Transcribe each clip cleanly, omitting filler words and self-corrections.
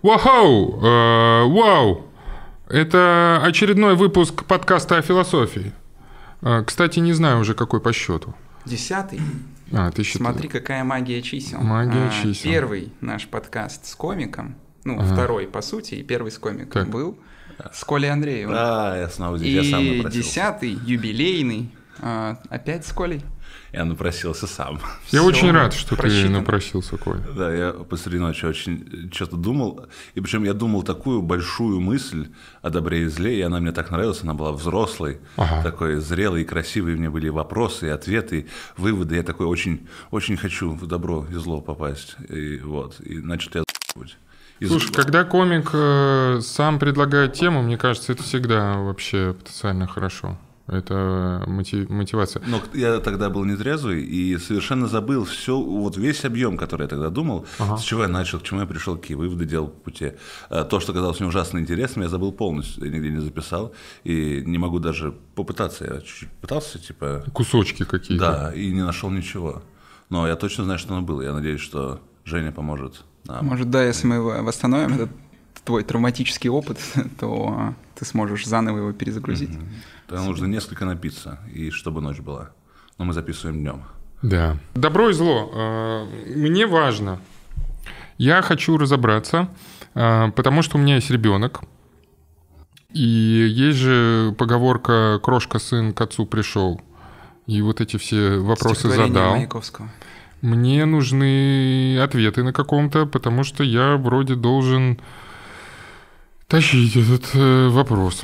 Вау! Вау! Это очередной выпуск подкаста о философии. Кстати, не знаю уже, какой по счету. 10-й. Ты считаешь? Смотри, какая магия чисел. Магия чисел. Первый наш подкаст с комиком, второй, по сути, и первый с комиком был с Колей Андреевым. Я снова здесь, я сам напросился. И 10-й, юбилейный, опять с Колей. Я напросился сам. Я очень рад, что ты напросился, Коля. Да, я посреди ночи очень что-то думал. И причем я думал такую большую мысль о добре и зле, и она мне так нравилась, она была взрослой, такой зрелой и красивой. У меня были вопросы, и ответы, выводы. Я такой очень, очень хочу в добро и зло попасть. И значит, я быть. Слушай, когда комик сам предлагает тему, мне кажется, это всегда вообще потенциально хорошо. Это мотивация. Но я тогда был нетрезвый и совершенно забыл все, весь объем, который я тогда думал, с чего я начал, к чему я пришел, какие выводы делал по пути. То, что казалось мне ужасно интересным, я забыл полностью, я нигде не записал, и не могу даже попытаться. Я чуть-чуть пытался, кусочки какие-то. Да, и не нашел ничего. Но я точно знаю, что оно было. Я надеюсь, что Женя поможет нам. Может, да, если мы восстановим этот твой травматический опыт, то ты сможешь заново его перезагрузить. Тогда нужно несколько напиться, и чтобы ночь была. Но мы записываем днем. Да. Добро и зло. Мне важно. Я хочу разобраться, потому что у меня есть ребенок. И есть же поговорка «крошка-сын к отцу пришел». И вот эти все вопросы задал. Маяковского. Мне нужны ответы на каком-то, потому что я вроде должен тащить этот вопрос.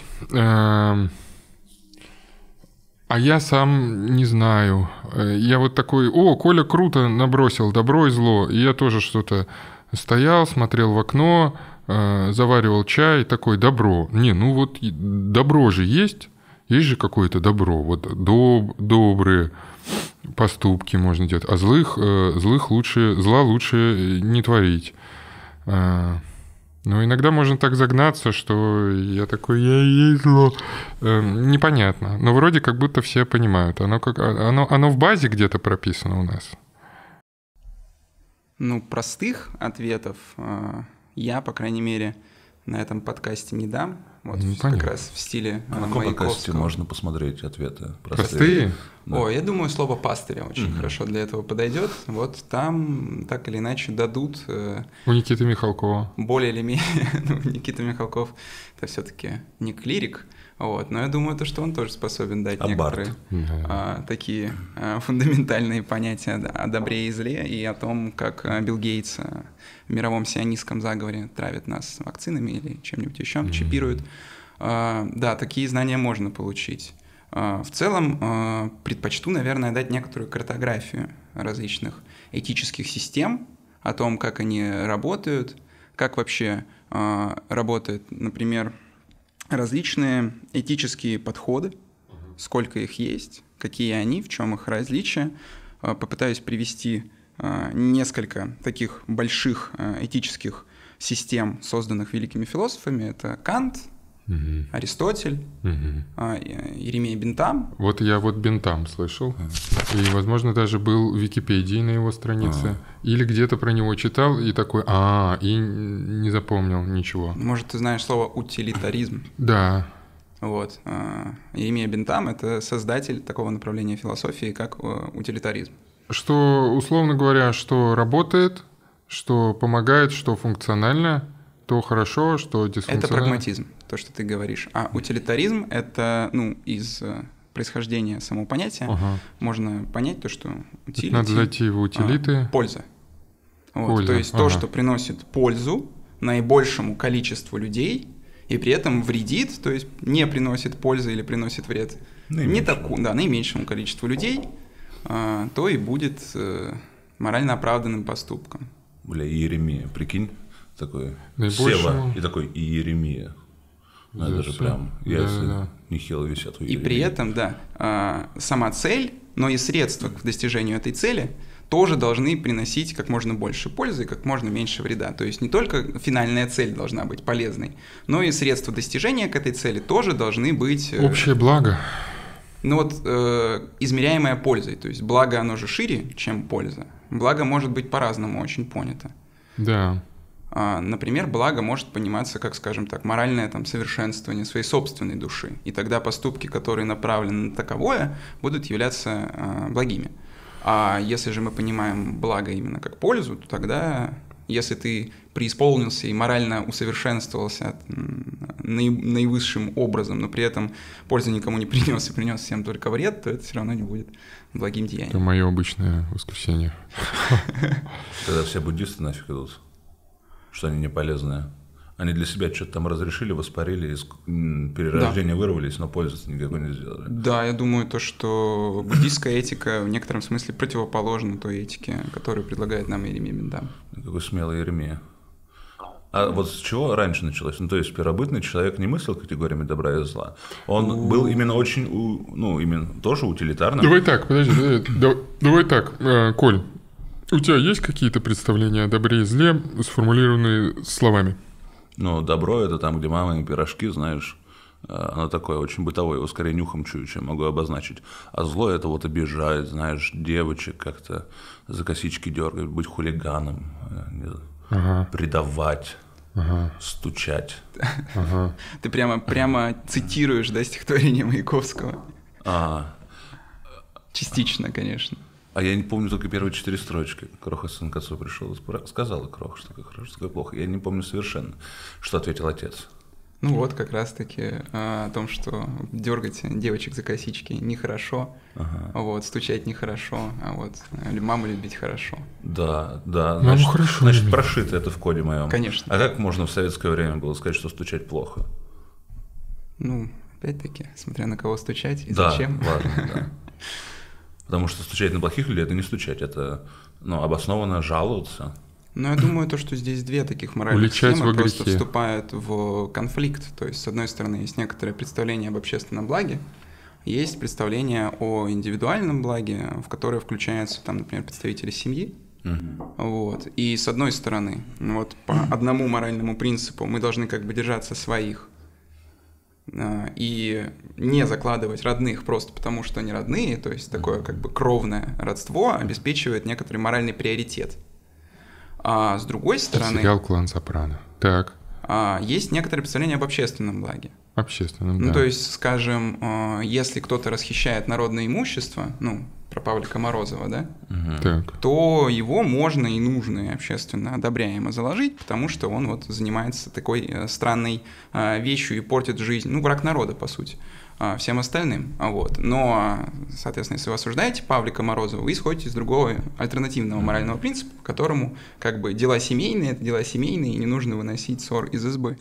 А я сам не знаю. Я вот такой: Коля круто набросил добро и зло. И я тоже что-то стоял, смотрел в окно, заваривал чай, такой: добро. Добро же есть. Есть же какое-то добро. Добрые поступки можно делать. А зла лучше не творить. Но иногда можно так загнаться, что я такой: я есть зло. Непонятно. Но вроде как будто все понимают. Оно в базе где-то прописано у нас. Простых ответов я, по крайней мере, на этом подкасте не дам. Как раз в стиле на каком подкасте можно посмотреть ответы? Простые? Да. Я думаю, слово «пастыря» очень хорошо для этого подойдет. Там так или иначе дадут... У Никиты Михалкова. Более или менее... Никита Михалков — это все-таки не клирик. Но я думаю, что он тоже способен дать некоторые такие фундаментальные понятия о добре и зле и о том, как Билл Гейтс в мировом сионистском заговоре травит нас вакцинами или чем-нибудь еще, чипирует. Да, такие знания можно получить. В целом, предпочту, наверное, дать некоторую картографию различных этических систем, о том, как они работают, как вообще работают, например, различные этические подходы, сколько их есть, какие они, в чем их различия. Попытаюсь привести несколько таких больших этических систем, созданных великими философами. Это Кант, Аристотель, Иеремия Бентам. Я Бентам слышал. И, возможно, даже был в Википедии на его странице. Или где-то про него читал и такой: и не запомнил ничего. Может, ты знаешь слово «утилитаризм»? Да. Иеремия Бентам — это создатель такого направления философии, как утилитаризм. Что, условно говоря, что работает, что помогает, что функционально, то хорошо, что дисфункционально. Это прагматизм, то, что ты говоришь. А утилитаризм — это, из происхождения самого понятия можно понять то, что утилити... Надо зайти в утилиты. Польза. То есть то, что приносит пользу наибольшему количеству людей и при этом вредит, то есть не приносит пользы или приносит вред наименьшему количеству людей, то и будет морально оправданным поступком. Иеремия, прикинь, такой Сева и такой Иеремия. Это же прям яйца нехило висят у Иеремии. И при этом, сама цель, но и средства к достижению этой цели тоже должны приносить как можно больше пользы и как можно меньше вреда. То есть не только финальная цель должна быть полезной, но и средства достижения к этой цели тоже должны быть... Общее благо. Измеряемое пользой. То есть благо, оно же шире, чем польза. Благо может быть по-разному очень понято. Да. Например, благо может пониматься как, скажем так, моральное там совершенствование своей собственной души. И тогда поступки, которые направлены на таковое, будут являться благими. А если же мы понимаем благо именно как пользу, то тогда, если ты преисполнился и морально усовершенствовался наивысшим образом, но при этом пользу никому не принес и принес всем только вред, то это все равно не будет благим деянием. Это мое обычное воскресенье. Когда все буддисты нафиг идут, что они не полезные. Они для себя что-то там разрешили, воспарили, из перерождения вырвались, но пользы никакой не сделали. Да, я думаю, что буддийская этика в некотором смысле противоположна той этике, которую предлагает нам Иеремия Бен-Дам. Какой смелый Иеремия. А вот с чего раньше началось? Ну, то есть первобытный человек не мыслил категориями добра и зла. Он был именно очень, именно тоже утилитарным. Давай так, подожди, давай так, Коль, у тебя есть какие-то представления о добре и зле, сформулированные словами? Ну, добро – это там, где мама и пирожки, знаешь, оно такое очень бытовое, его скорее нюхом чую, чем могу обозначить. А зло – это вот обижать, знаешь, девочек как-то за косички дергать, быть хулиганом, предавать, стучать. Ты прямо цитируешь, да, стихотворение Маяковского? Частично, конечно. А я не помню только первые 4 строчки. Кроха сын к отцу пришел, сказала Кроха, что такое хорошо, что такое плохо. Я не помню совершенно, что ответил отец. Ну вот как раз-таки о том, что дергать девочек за косички нехорошо, вот, стучать нехорошо, а вот маму любить хорошо. Да. Маму хорошо. Значит, прошито это в коде моем. Конечно. А как можно в советское время было сказать, что стучать плохо? Ну, опять-таки, смотря на кого стучать и зачем. Да, важно, да. Потому что стучать на плохих людей – это не стучать, это обоснованно жаловаться. Ну, я думаю, что здесь две таких моральных схемы просто вступают в конфликт. То есть, с одной стороны, есть некоторое представление об общественном благе, есть представление о индивидуальном благе, в которое включаются, там, например, представители семьи. Вот. И с одной стороны, вот по одному моральному принципу мы должны как бы держаться своих и не закладывать родных просто потому, что они родные, то есть такое как бы кровное родство обеспечивает некоторый моральный приоритет. А с другой стороны... Сериал «Клан Сопрано». Так. Есть некоторое представление об общественном благе. Общественном, да. Ну, то есть, скажем, если кто-то расхищает народное имущество, про Павлика Морозова, да, так, то его можно и нужно и общественно одобряемо заложить, потому что он вот занимается такой странной вещью и портит жизнь, враг народа, по сути, всем остальным. Вот. Но, соответственно, если вы осуждаете Павлика Морозова, вы исходите из другого альтернативного морального принципа, по которому как бы дела семейные – это дела семейные, и не нужно выносить ссор из избы.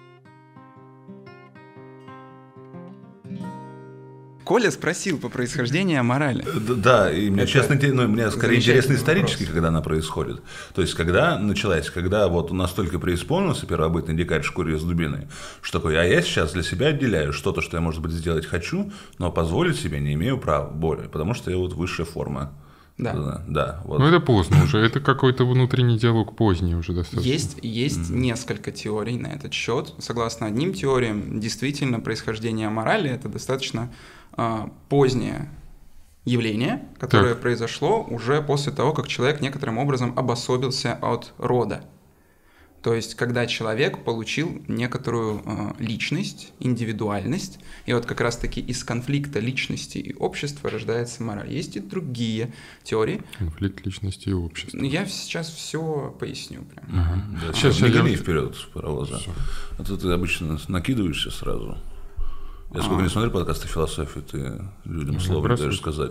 Коля спросил по происхождению морали. Да, и мне, честно, мне скорее интересно исторически, когда она происходит. То есть, когда началась, когда вот он настолько преисполнился, первобытный дикарь в шкуре с дубиной, что такое, а я сейчас для себя отделяю что-то, что я, может быть, сделать хочу, но позволить себе не имею права, более, потому что я вот высшая форма. Да, вот. Ну, это поздно уже, это какой-то внутренний диалог поздний уже достаточно. Есть несколько теорий на этот счет. Согласно одним теориям, действительно, происхождение морали – это достаточно позднее явление, которое произошло уже после того, как человек некоторым образом обособился от рода. То есть, когда человек получил некоторую личность, индивидуальность, и вот как раз-таки из конфликта личности и общества рождается мораль. Есть и другие теории. Конфликт личности и общества. Я сейчас все поясню. Сейчас не гони вперед с паровоза. А то ты обычно накидываешься сразу. Я сколько не смотрю подкасты философии, ты людям слово не даешь сказать.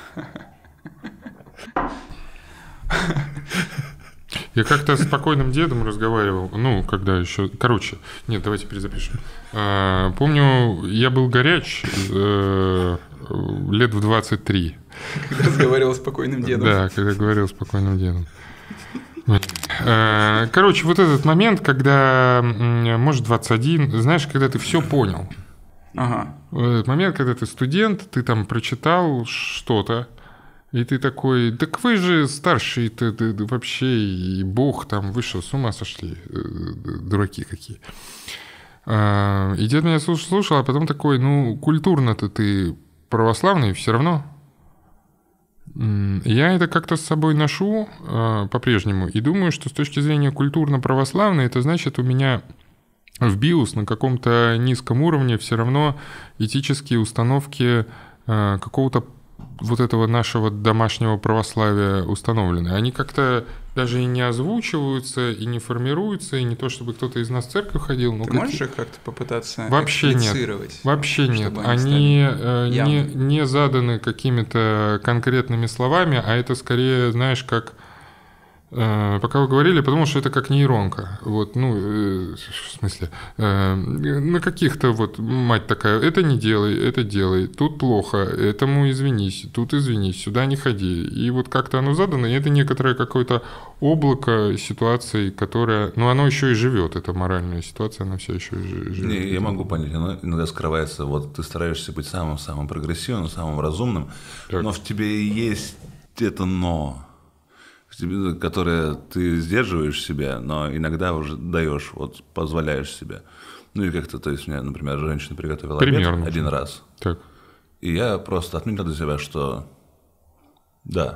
Я как-то с покойным дедом разговаривал, когда еще... давайте перезапишем. Помню, я был горяч лет в 23. Когда разговаривал с покойным дедом. Да, когда говорил с покойным дедом. Вот этот момент, когда, может, 21, знаешь, когда ты все понял. Этот момент, когда ты студент, ты там прочитал что-то, и ты такой, так вы же старший, ты вообще, и Бог там вышел, с ума сошли, дураки какие. И дед меня слушал, а потом такой, культурно-то ты православный все равно. Я это как-то с собой ношу по-прежнему и думаю, что с точки зрения культурно-православной, это значит, у меня в биос на каком-то низком уровне все равно этические установки какого-то вот этого нашего домашнего православия установлены. Они как-то даже и не озвучиваются, и не формируются, и не то, чтобы кто-то из нас в церковь ходил. Ты можешь их как-то попытаться эксплицировать? Вообще нет. Они не заданы какими-то конкретными словами, а это скорее, знаешь, как... Пока вы говорили, я подумал, что это как нейронка. Вот, в смысле, на каких-то вот мать такая, это не делай, это делай, тут плохо, этому извинись, тут извинись, сюда не ходи. И вот как-то оно задано, и это некоторое какое-то облако ситуаций, которое, оно еще и живет, эта моральная ситуация, она все еще живет. Не, я могу понять, оно иногда скрывается, вот ты стараешься быть самым-самым прогрессивным, самым разумным, но в тебе есть это «но», которое ты сдерживаешь себя, но иногда уже даешь, вот позволяешь себе. Ну и как-то, то есть, мне, например, женщина приготовила обед один раз. Так. И я просто отметил для себя, что да,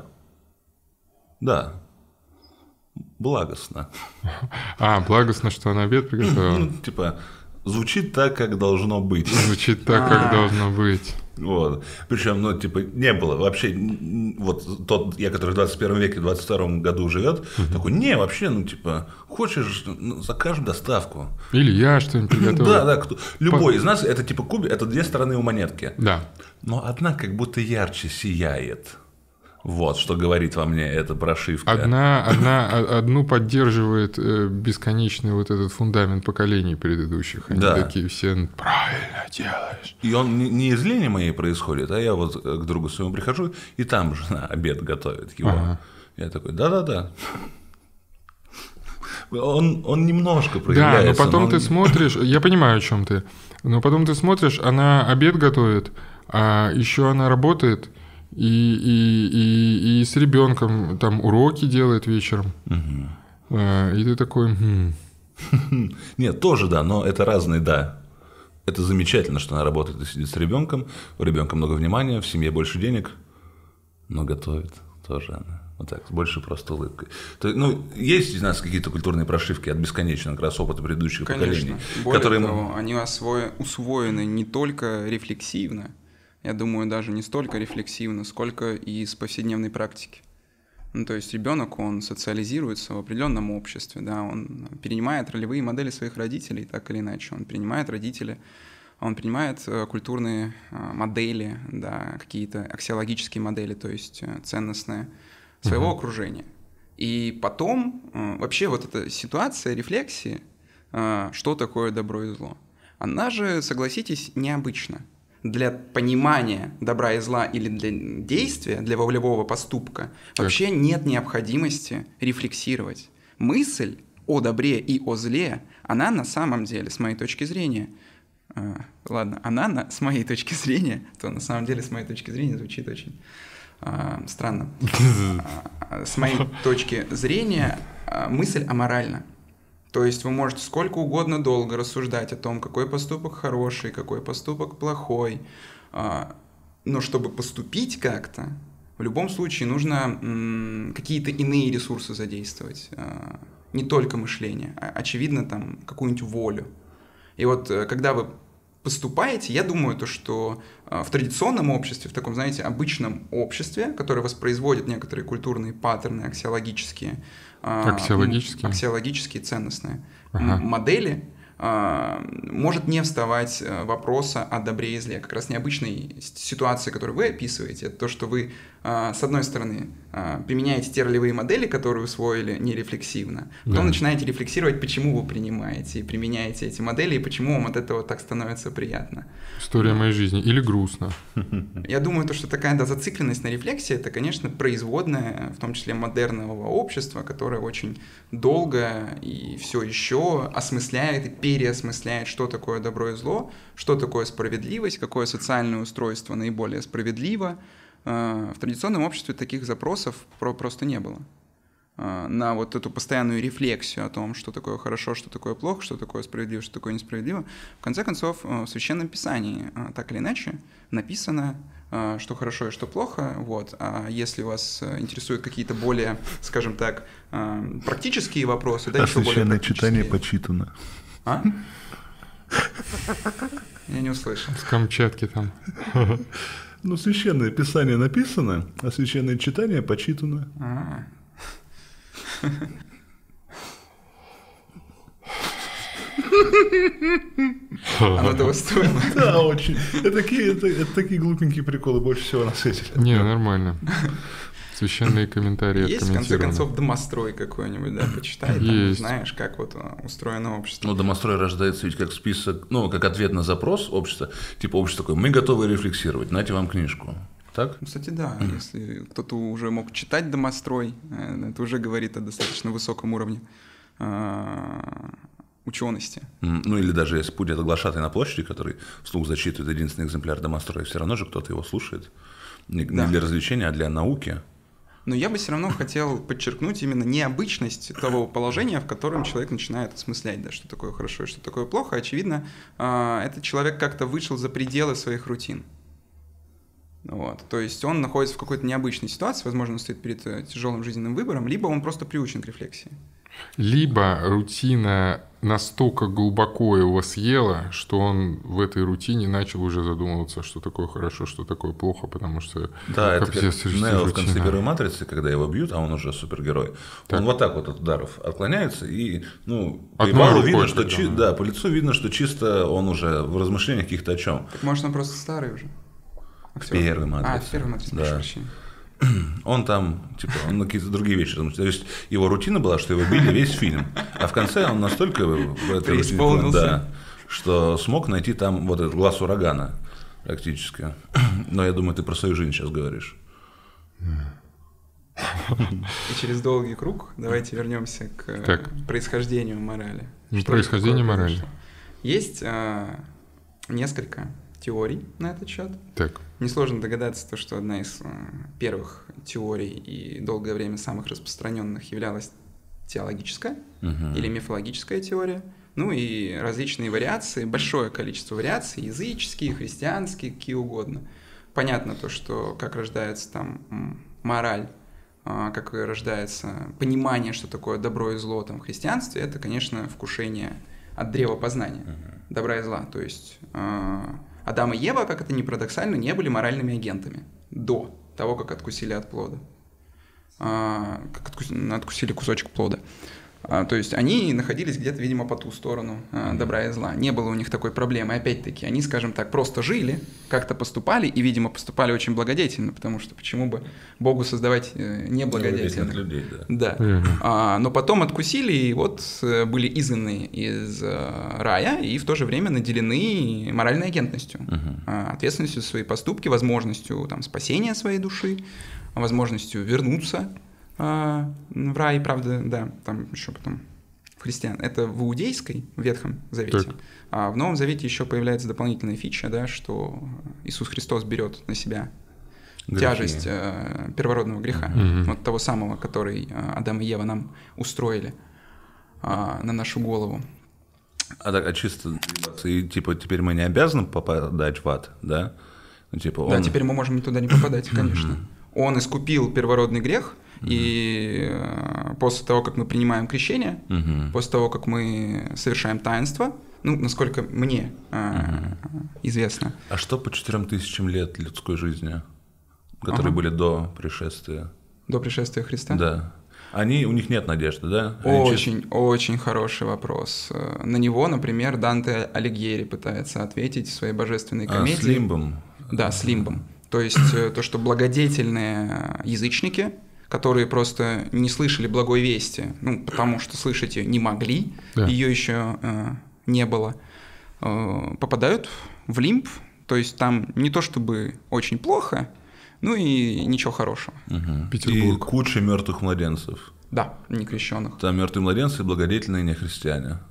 благостно. Благостно, что она обед приготовила? Типа, звучит так, как должно быть. Звучит так, как должно быть. Вот. Причем, не было вообще, вот тот, я, который в 21 веке, в 22 году живет, такой, вообще, хочешь, закажем доставку. Или я что-нибудь приготовлю. Да, любой из нас, это типа кубик, это две стороны у монетки. Да. Но одна как будто ярче сияет. Вот, что говорит во мне эта прошивка. Одну поддерживает бесконечный вот этот фундамент поколений предыдущих. Они такие все, правильно делаешь. И он не из лени моей происходит, а я вот к другу своему прихожу, и там жена обед готовит его. Ага. Я такой, да. Он немножко проявляется. Да, но потом ты смотришь, я понимаю, о чем ты, но потом ты смотришь, она обед готовит, а еще она работает, и с ребенком там уроки делает вечером. Угу. И ты такой... Нет, тоже да, но это разные да. Это замечательно, что она работает и сидит с ребенком, у ребенка много внимания, в семье больше денег, но готовит тоже она. Вот так, больше просто улыбкой. Есть у нас какие-то культурные прошивки от бесконечного как раз опыта предыдущих поколений. Более того, они усвоены не только рефлексивно, я думаю, даже не столько рефлексивно, сколько и из повседневной практики. То есть ребенок, он социализируется в определенном обществе, да, он перенимает ролевые модели своих родителей, так или иначе, он принимает культурные модели, да, какие-то аксиологические модели, то есть ценностные своего окружения. И потом вообще вот эта ситуация рефлексии, что такое добро и зло, она же, согласитесь, необычна. Для понимания добра и зла или для действия, для волевого поступка вообще нет необходимости рефлексировать. Мысль о добре и о зле, она на самом деле, с моей точки зрения, то на самом деле, с моей точки зрения, звучит очень странно. С моей точки зрения, мысль аморальна. То есть вы можете сколько угодно долго рассуждать о том, какой поступок хороший, какой поступок плохой, но чтобы поступить как-то, в любом случае нужно какие-то иные ресурсы задействовать, не только мышление, а, очевидно, там, какую-нибудь волю. И вот когда вы поступаете, я думаю, что в традиционном обществе, в таком, знаете, обычном обществе, которое воспроизводит некоторые культурные паттерны аксиологические, ценностные модели, может не вставать вопроса о добре и зле. Как раз необычной ситуации, которую вы описываете, это то, что вы, с одной стороны, применяете те ролевые модели, которые усвоили нерефлексивно, потом начинаете рефлексировать, почему вы принимаете и применяете эти модели, и почему вам от этого так становится приятно. История моей жизни. Или грустно. Я думаю, что такая зацикленность на рефлексии, это, конечно, производная, в том числе модерного общества, которое очень долго и все еще осмысляет и переосмысляет, что такое добро и зло, что такое справедливость, какое социальное устройство наиболее справедливо. В традиционном обществе таких запросов просто не было. на вот эту постоянную рефлексию о том, что такое хорошо, что такое плохо, что такое справедливо, что такое несправедливо, в конце концов, в Священном Писании так или иначе написано, что хорошо и что плохо. Вот. А если вас интересуют какие-то более, скажем так, практические вопросы, да, еще более священное читание почитано. А? Я не услышал. С Камчатки там. Ну, священное Писание написано, а священное читание почитано. Оно того стоило. Да, очень. Это такие глупенькие приколы больше всего на свете. Не, нормально. Священные комментарии. Есть, в конце концов, домострой какой-нибудь, да, почитай, там, знаешь, как вот устроено общество. Ну, домострой рождается ведь как список, ну, как ответ на запрос общества. Типа общество такое, мы готовы рефлексировать, нате вам книжку. Так? Кстати, да, если кто-то уже мог читать домострой, это уже говорит о достаточно высоком уровне учености. Ну, или даже если будет глашатай на площади, который вслух зачитывает единственный экземпляр домостроя, все равно же кто-то его слушает. Не для развлечения, а для науки. Но я бы все равно хотел подчеркнуть именно необычность того положения, в котором человек начинает осмыслять, да, что такое хорошо и что такое плохо. Очевидно, этот человек как-то вышел за пределы своих рутин. Вот. То есть он находится в какой-то необычной ситуации, возможно, он стоит перед тяжелым жизненным выбором, либо он просто приучен к рефлексии. Либо рутина настолько глубоко его съела, что он в этой рутине начал уже задумываться, что такое хорошо, что такое плохо, потому что... Да, это как Нео в конце первой «Матрицы», когда его бьют, а он уже супергерой. Так. Он вот так вот от ударов отклоняется, и по лицу видно, что по лицу видно, что чисто он уже в размышлениях каких-то о чем. Так может, он просто старый уже? В первой «Матрице». В первой «Матрице», прошу прощения. Он там, он на какие-то другие вещи. То есть его рутина была, что его били весь фильм. А в конце он настолько в этой рутине, да, что смог найти там вот этот глаз урагана практически. Но я думаю, ты про свою жизнь сейчас говоришь. И через долгий круг давайте вернемся к происхождению морали. Происхождение морали. Есть несколько теорий на этот счет. Так. Несложно догадаться, что одна из первых теорий и долгое время самых распространенных являлась теологическая или мифологическая теория. Ну и различные вариации, большое количество вариаций, языческие, христианские, какие угодно. Понятно то, что как рождается там мораль, как рождается понимание, что такое добро и зло там в христианстве, это, конечно, вкушение от древа познания, добра и зла. То есть Адам и Ева, как это ни парадоксально, не были моральными агентами до того, как откусили от плода. Откусили кусочек плода. То есть они находились где-то, видимо, по ту сторону добра и зла. Не было у них такой проблемы. Опять-таки, они, скажем так, просто жили, как-то поступали, и, видимо, поступали очень благодетельно, потому что почему бы Богу создавать неблагодетельных людей, да. Но потом откусили, и вот были изгнаны из рая, и в то же время наделены моральной агентностью, ответственностью за свои поступки, возможностью там, спасения своей души, возможностью вернуться в рай, правда, да, там еще потом в христиан. Это в иудейской, в Ветхом Завете. Так. А в Новом Завете еще появляется дополнительная фича, да, что Иисус Христос берет на себя тяжесть первородного греха, вот того самого, который Адам и Ева нам устроили на нашу голову. А чисто, типа, теперь мы не обязаны попадать в ад, да? Ну, типа, Да, теперь мы можем туда не попадать, конечно. Он искупил первородный грех, и после того, как мы принимаем крещение, после того, как мы совершаем таинство, ну, насколько мне известно. А что по 4000 лет людской жизни, которые были до пришествия? До пришествия Христа? Да. У них нет надежды, да? Очень хороший вопрос. На него, например, Данте Алигьери пытается ответить в своей божественной комедии. С лимбом. Да, с лимбом. То есть то, что благодетельные язычники, которые просто не слышали благой вести, ну, потому что слышать ее не могли, ее еще не было, попадают в лимб, то есть там не то чтобы очень плохо, ну и ничего хорошего. И куча мертвых младенцев. Да, некрещенных. Там мертвые младенцы, благодетельные не христиане.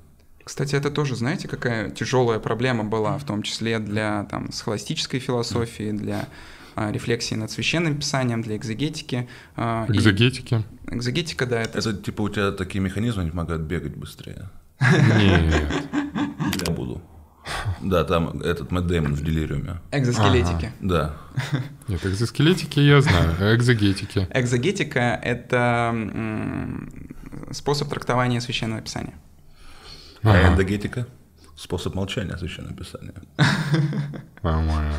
Кстати, это тоже, знаете, какая тяжелая проблема была, в том числе для там, схоластической философии, для рефлексии над священным писанием, для экзегетики. Экзегетики? Экзегетика, да. Это типа у тебя такие механизмы не помогают бегать быстрее? Нет. Я буду. Да, там этот Мэтт Дэймон в «Делириуме». Экзоскелетики. Да. Нет, экзоскелетики я знаю, а экзегетики? Экзегетика — это способ трактования священного писания. А эндогетика? Способ молчания священного писания. По-моему.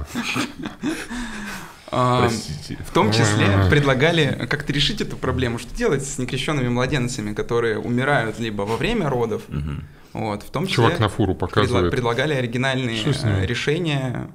Простите. В том числе предлагали как-то решить эту проблему. Что делать с некрещенными младенцами, которые умирают либо во время родов, вот, в том числе чувак на фуру показывает. Предлагали оригинальные решения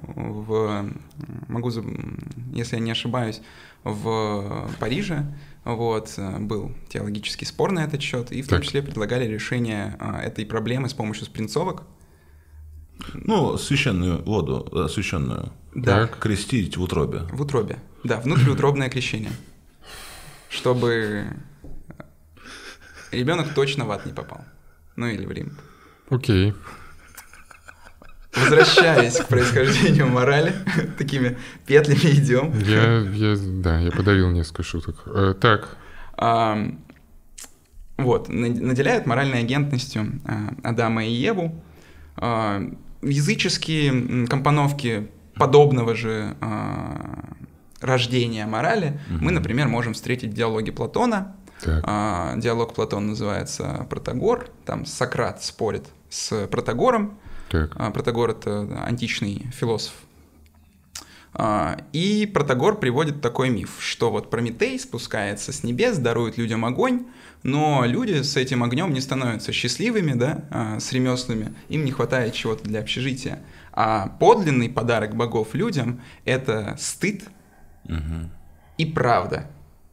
если я не ошибаюсь, в Париже. Вот, был теологический спор на этот счет, и в том числе предлагали решение этой проблемы с помощью спринцовок. Ну, священную воду, освященную. Да. Крестить в утробе. В утробе, да, внутриутробное крещение. Чтобы ребенок точно в ад не попал. Ну или в Рим. Окей. Возвращаясь к происхождению морали, такими петлями идем. Я подавил несколько шуток. Так. Вот, наделяют моральной агентностью Адама и Еву. Языческие компоновки подобного же рождения морали мы, например, можем встретить в диалоге Платона. Диалог Платона называется «Протагор». Там Сократ спорит с Протагором. Протагор — это античный философ. И Протагор приводит такой миф, что вот Прометей спускается с небес, дарует людям огонь, но люди с этим огнем не становятся счастливыми, да, с ремеслами, им не хватает чего-то для общежития. А подлинный подарок богов людям — это стыд и правда,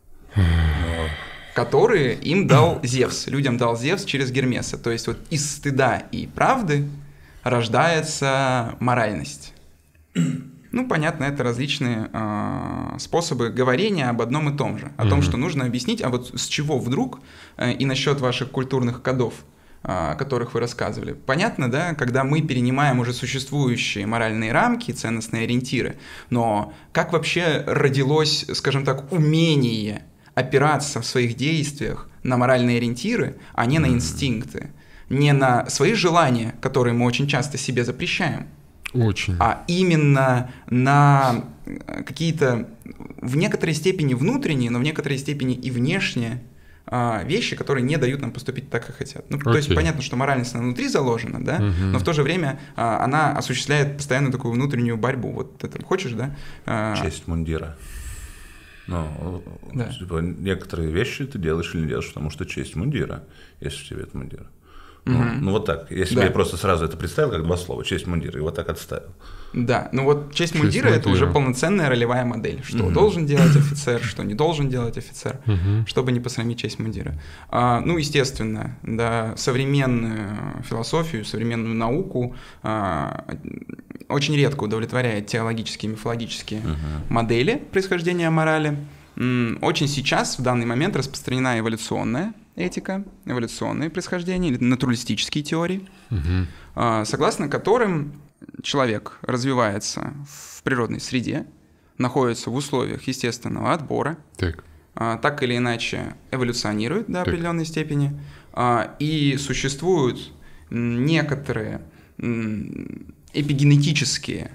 которые им дал Зевс, людям дал Зевс через Гермеса. То есть вот из стыда и правды рождается моральность. Ну, понятно, это различные способы говорения об одном и том же. О том, что нужно объяснить, а вот с чего вдруг, и насчет ваших культурных кодов, о которых вы рассказывали. Понятно, да, когда мы перенимаем уже существующие моральные рамки, ценностные ориентиры, но как вообще родилось, скажем так, умение опираться в своих действиях на моральные ориентиры, а не на инстинкты, не на свои желания, которые мы очень часто себе запрещаем, а именно на какие-то в некоторой степени внутренние, но в некоторой степени и внешние вещи, которые не дают нам поступить так, как хотят. Ну, то есть понятно, что моральность она внутри заложена, да, но в то же время она осуществляет постоянно такую внутреннюю борьбу. Вот ты там хочешь, да? Честь мундира. Ну, да. Типа, некоторые вещи ты делаешь или не делаешь, потому что честь мундира, если тебе это мундир. Ну, вот так. Я себе просто сразу это представил, как два слова. Честь мундира, и вот так отставил. Да, ну вот честь мундира — это уже полноценная ролевая модель. Что должен делать офицер, что не должен делать офицер, чтобы не посрамить честь мундира. Ну, естественно, да, современную философию, современную науку очень редко удовлетворяет теологические и мифологические модели происхождения морали. Очень сейчас, в данный момент, распространена эволюционная этика, эволюционное происхождение или натуралистические теории, согласно которым человек развивается в природной среде, находится в условиях естественного отбора, так или иначе эволюционирует до определенной степени, и существуют некоторые эпигенетические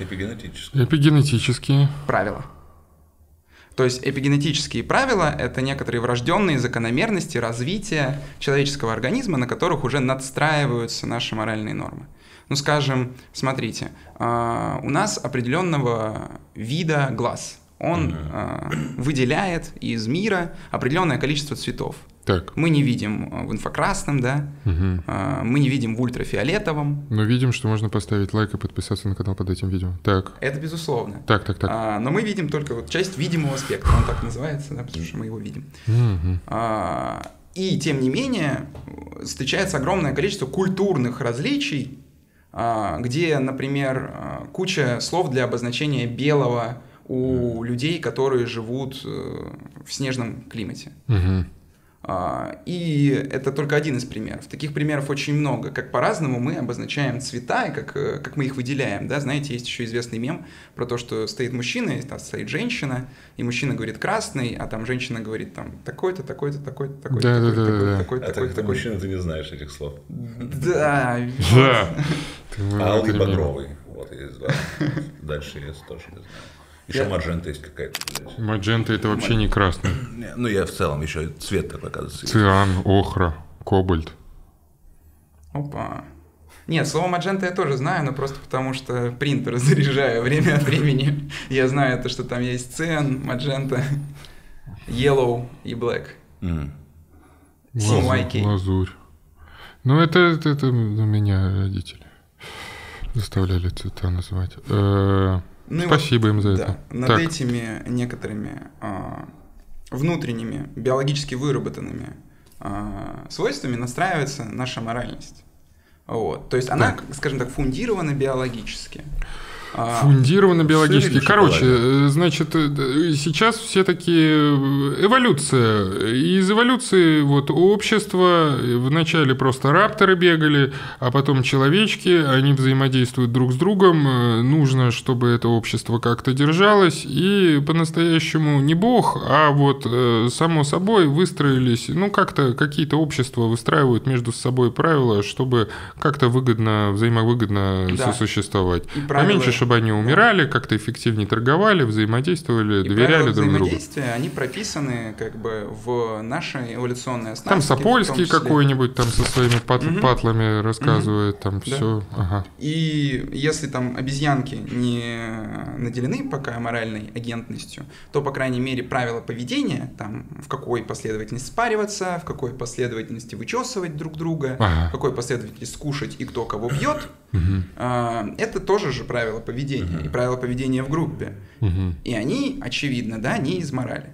правила. То есть эпигенетические правила — это некоторые врожденные закономерности развития человеческого организма, на которых уже надстраиваются наши моральные нормы. Ну, скажем, смотрите, у нас определенного вида глаз. Он выделяет из мира определенное количество цветов. Мы не видим в инфракрасном, да, мы не видим в ультрафиолетовом. Но видим, что можно поставить лайк и подписаться на канал под этим видео. Это безусловно. Но мы видим только вот часть видимого спектра, он так называется, да, потому что мы его видим. И тем не менее встречается огромное количество культурных различий, где, например, куча слов для обозначения белого у людей, которые живут в снежном климате. И это только один из примеров. Таких примеров очень много. Как по-разному мы обозначаем цвета и как мы их выделяем. Да? Знаете, есть еще известный мем про то, что стоит мужчина, и там стоит женщина, и мужчина говорит красный, а там женщина говорит там такой-то, такой-то, такой-то, такой-то, такой-то, такой-то. Мужчина, ты не знаешь этих слов. Да. Алый, багровый. Вот есть два. Дальше я тоже не знаю. Еще маджента есть какая-то. Маджента это вообще не красный. Ну, я в целом еще цвет такой, оказывается. Циан, охра, кобальт. Опа. Нет, слово маджента я тоже знаю, но просто потому, что принтер заряжаю время от времени. Я знаю, то, что там есть циан, маджента, yellow и black. Лазурь. Ну, это у меня родители заставляли цвета называть. Спасибо им за это. Над этими некоторыми внутренними, биологически выработанными свойствами настраивается наша моральность. Вот. То есть она, скажем так, фундирована биологически. Фундировано биологически. Короче, значит, сейчас все такие эволюция. И из эволюции вот общество, вначале просто рапторы бегали, а потом человечки, они взаимодействуют друг с другом. Нужно, чтобы это общество как-то держалось. И по-настоящему не бог, а вот само собой выстроились, ну, как-то какие-то общества выстраивают между собой правила, чтобы как-то выгодно, взаимовыгодно сосуществовать. Поменьше, чтобы они умирали, как-то эффективнее торговали, взаимодействовали, доверяли друг другу. Взаимодействия, они прописаны как бы в нашей эволюционной основе. Там Сапольский какой-нибудь там со своими патлами рассказывает, там все. Ага. И если там обезьянки не наделены пока моральной агентностью, то, по крайней мере, правила поведения, там, в какой последовательности спариваться, в какой последовательности вычесывать друг друга, в какой последовательности скушать и кто кого бьет, это тоже же правила поведения, и правила поведения в группе. И они, очевидно, да, не из морали,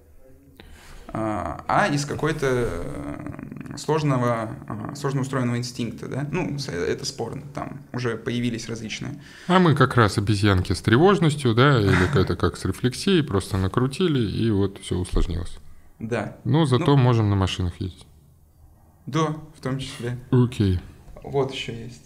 а из какой-то сложно устроенного инстинкта, да? Ну, это спорно, там уже появились различные. А мы как раз обезьянки с тревожностью, да, или это как с рефлексией, просто накрутили, и вот все усложнилось. Да. Но зато можем на машинах ездить. Да, в том числе. Окей. Вот еще есть.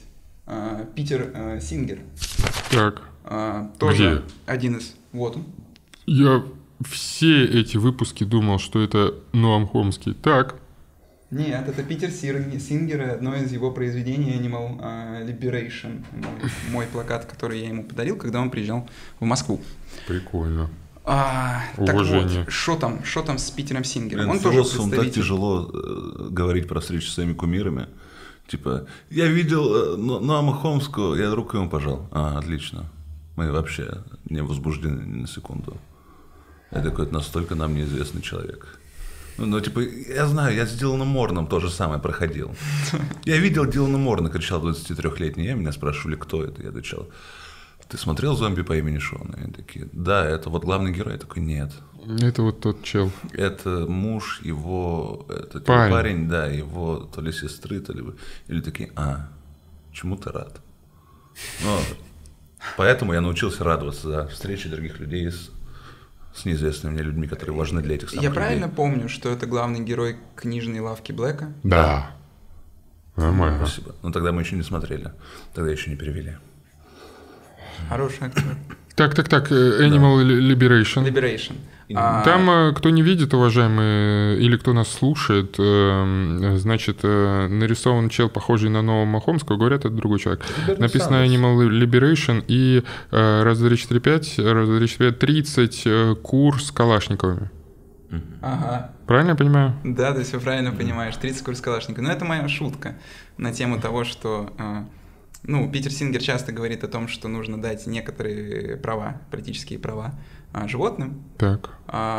Питер Сингер. Так. Тоже один из... Вот он. Я все эти выпуски думал, что это Ноам Хомский. Так. Нет, это Питер Сингер, одно из его произведений Animal Liberation. Мой плакат, который я ему подарил, когда он приезжал в Москву. Прикольно. Уважение. Так вот, что там с Питером Сингером? Он тоже представитель. Так тяжело говорить про встречу с своими кумирами. Типа, я видел Ноама Хомского, я руку ему пожал. Отлично. Мы вообще не возбуждены ни на секунду. Я такой, настолько нам неизвестный человек. Ну, типа, я знаю, я с Диланом Морном то же самое проходил. Я видел Дилана Морна, кричал 23-летний. Меня спрашивали, кто это. Я отвечал, ты смотрел «Зомби по имени Шон»? Они такие, да, это вот главный герой. Я такой, нет. Это вот тот чел. Это муж его, это парень, да, его то ли сестры, то ли... Или такие, чему ты рад? Ну, поэтому я научился радоваться за встречи других людей с неизвестными мне людьми, которые важны для этих самых людей. Я правильно помню, что это главный герой книжной лавки Блэка? Да. Нормально. Спасибо. Но тогда мы еще не смотрели. Тогда еще не перевели. Хороший актер. Так. Animal Liberation. Там, кто не видит, уважаемые, или кто нас слушает, значит, нарисован чел, похожий на Ноама Хомского, говорят, это другой человек. Написано Animal Liberation и раз, два, три, четыре, пять, 30 кур с калашниковыми. Ага. Правильно я понимаю? Да, ты все правильно понимаешь. 30 кур с калашниковыми. Но это моя шутка на тему того, что... Питер Сингер часто говорит о том, что нужно дать некоторые права, политические права животным. Так.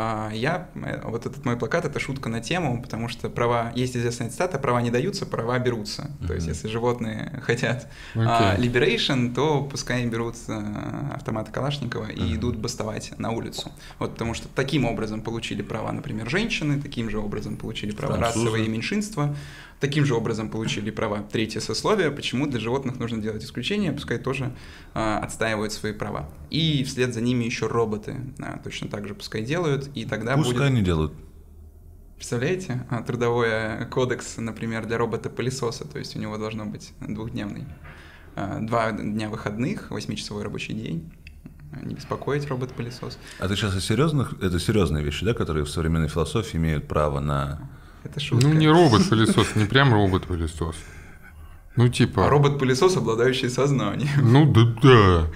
Вот этот мой плакат — это шутка на тему, потому что права, есть известная цитата, права не даются, права берутся. То есть, если животные хотят liberation, то пускай берут автоматы Калашникова и идут бастовать на улицу. Вот потому что таким образом получили права, например, женщины, таким же образом получили права расовые меньшинства, таким же образом получили права третье сословие. Почему для животных нужно делать исключение, пускай тоже отстаивают свои права. И вслед за ними еще роботы точно так же пускай делают, и тогда пускай они делают. Представляете? Трудовой кодекс, например, для робота-пылесоса, то есть у него должно быть 2-дневный. 2 дня выходных, 8-часовой рабочий день. Не беспокоить робот-пылесос. А ты сейчас о серьезных? Это серьезные вещи, да, которые в современной философии имеют право на... Это шутка. Ну, не робот-пылесос, не прям робот-пылесос. Ну, типа... А робот-пылесос, обладающий сознанием. Ну, да.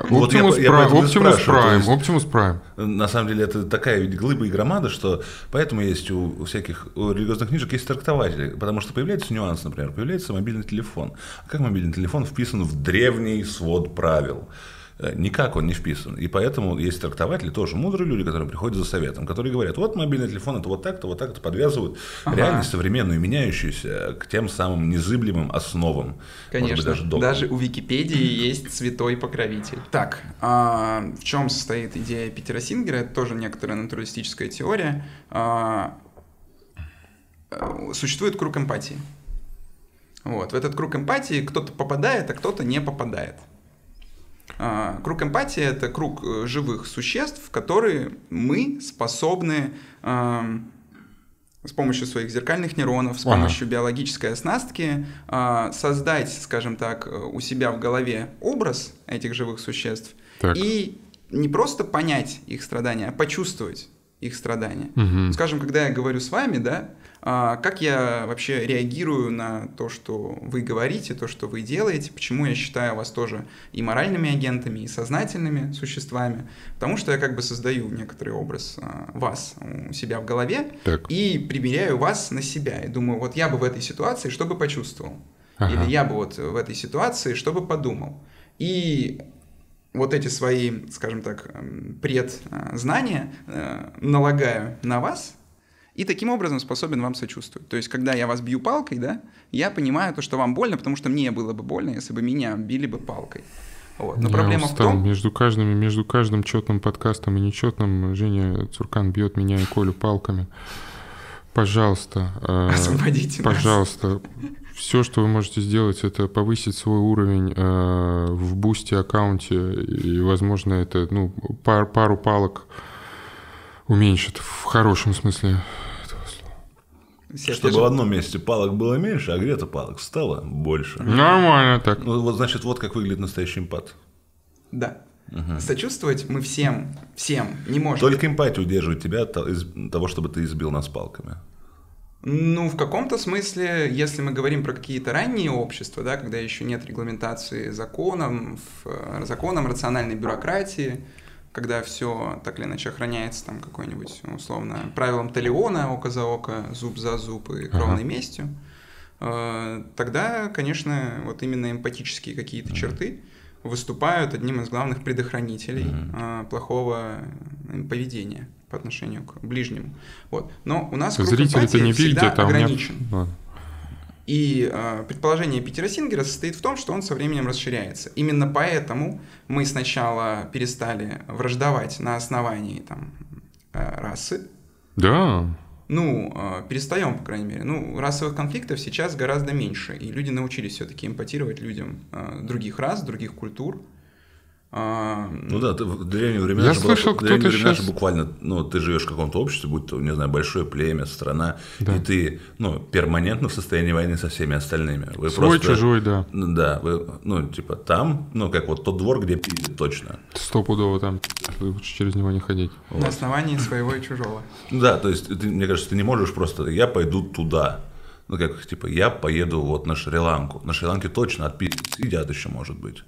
Optimus Prime. На самом деле, это такая ведь глыба и громада, что поэтому есть у всяких религиозных книжек есть трактователи, потому что появляется нюанс, например, появляется мобильный телефон. А как мобильный телефон вписан в древний свод правил? Никак он не вписан. И поэтому есть трактователи, тоже мудрые люди, которые приходят за советом, которые говорят, вот мобильный телефон, это вот так-то, подвязывают реальность современную, меняющуюся к тем самым незыблемым основам. Конечно, даже у Википедии есть святой покровитель. Так, в чем состоит идея Питера Сингера? Это тоже некоторая натуралистическая теория. Существует круг эмпатии. Вот. В этот круг эмпатии кто-то попадает, а кто-то не попадает. Круг эмпатии – это круг живых существ, в которые мы способны с помощью своих зеркальных нейронов, с помощью биологической оснастки создать, скажем так, у себя в голове образ этих живых существ и не просто понять их страдания, а почувствовать их страдания. Скажем, когда я говорю с вами, да, как я вообще реагирую на то, что вы говорите, то, что вы делаете, почему я считаю вас тоже и моральными агентами, и сознательными существами, потому что я как бы создаю некоторый образ вас у себя в голове и примеряю вас на себя, и думаю, вот я бы в этой ситуации что бы почувствовал, или я бы вот в этой ситуации что бы подумал. И вот эти свои, скажем так, предзнания налагаю на вас, и таким образом способен вам сочувствовать. То есть, когда я вас бью палкой, да, я понимаю то, что вам больно, потому что мне было бы больно, если бы меня били бы палкой. Вот. Но проблема в том... Между каждым четным подкастом и нечетным Женя Цуркан бьет меня и Колю палками. Пожалуйста. Освободите нас. Пожалуйста. Все, что вы можете сделать, это повысить свой уровень в Бусти аккаунте, и, возможно, это пару палок уменьшит в хорошем смысле этого слова. Чтобы в одном месте палок было меньше, а где-то палок стало больше. Нормально так. Ну, вот значит, вот как выглядит настоящий эмпат. Да. Сочувствовать мы всем не можем. Только эмпатия удерживает тебя от того, чтобы ты избил нас палками. Ну, в каком-то смысле, если мы говорим про какие-то ранние общества, да, когда еще нет регламентации законом, рациональной бюрократии, когда все так или иначе охраняется там какой-нибудь, условно, правилом Талиона, око за око, зуб за зуб и кровной местью, тогда, конечно, вот именно эмпатические какие-то черты выступают одним из главных предохранителей плохого поведения по отношению к ближнему. Вот. Но у нас круг эмпатии всегда ограничен. И предположение Питера Сингера состоит в том, что он со временем расширяется. Именно поэтому мы сначала перестали враждовать на основании там, расы. Да. Перестаем, по крайней мере. Расовых конфликтов сейчас гораздо меньше, и люди научились все-таки эмпатировать людям других рас, других культур. Ну да, в древние времена, же буквально, ты живешь в каком-то обществе, будь то, не знаю, большое племя, страна, и ты, перманентно в состоянии войны со всеми остальными. Вы свой, чужой, да. Да, вы, там, как вот тот двор, где пиздят точно. Стопудово там, лучше через него не ходить. На основании своего и чужого. Да, то есть, мне кажется, ты не можешь просто, я пойду туда. Я поеду вот на Шри-Ланку. На Шри-Ланке точно отпиздят, съедят еще, может быть.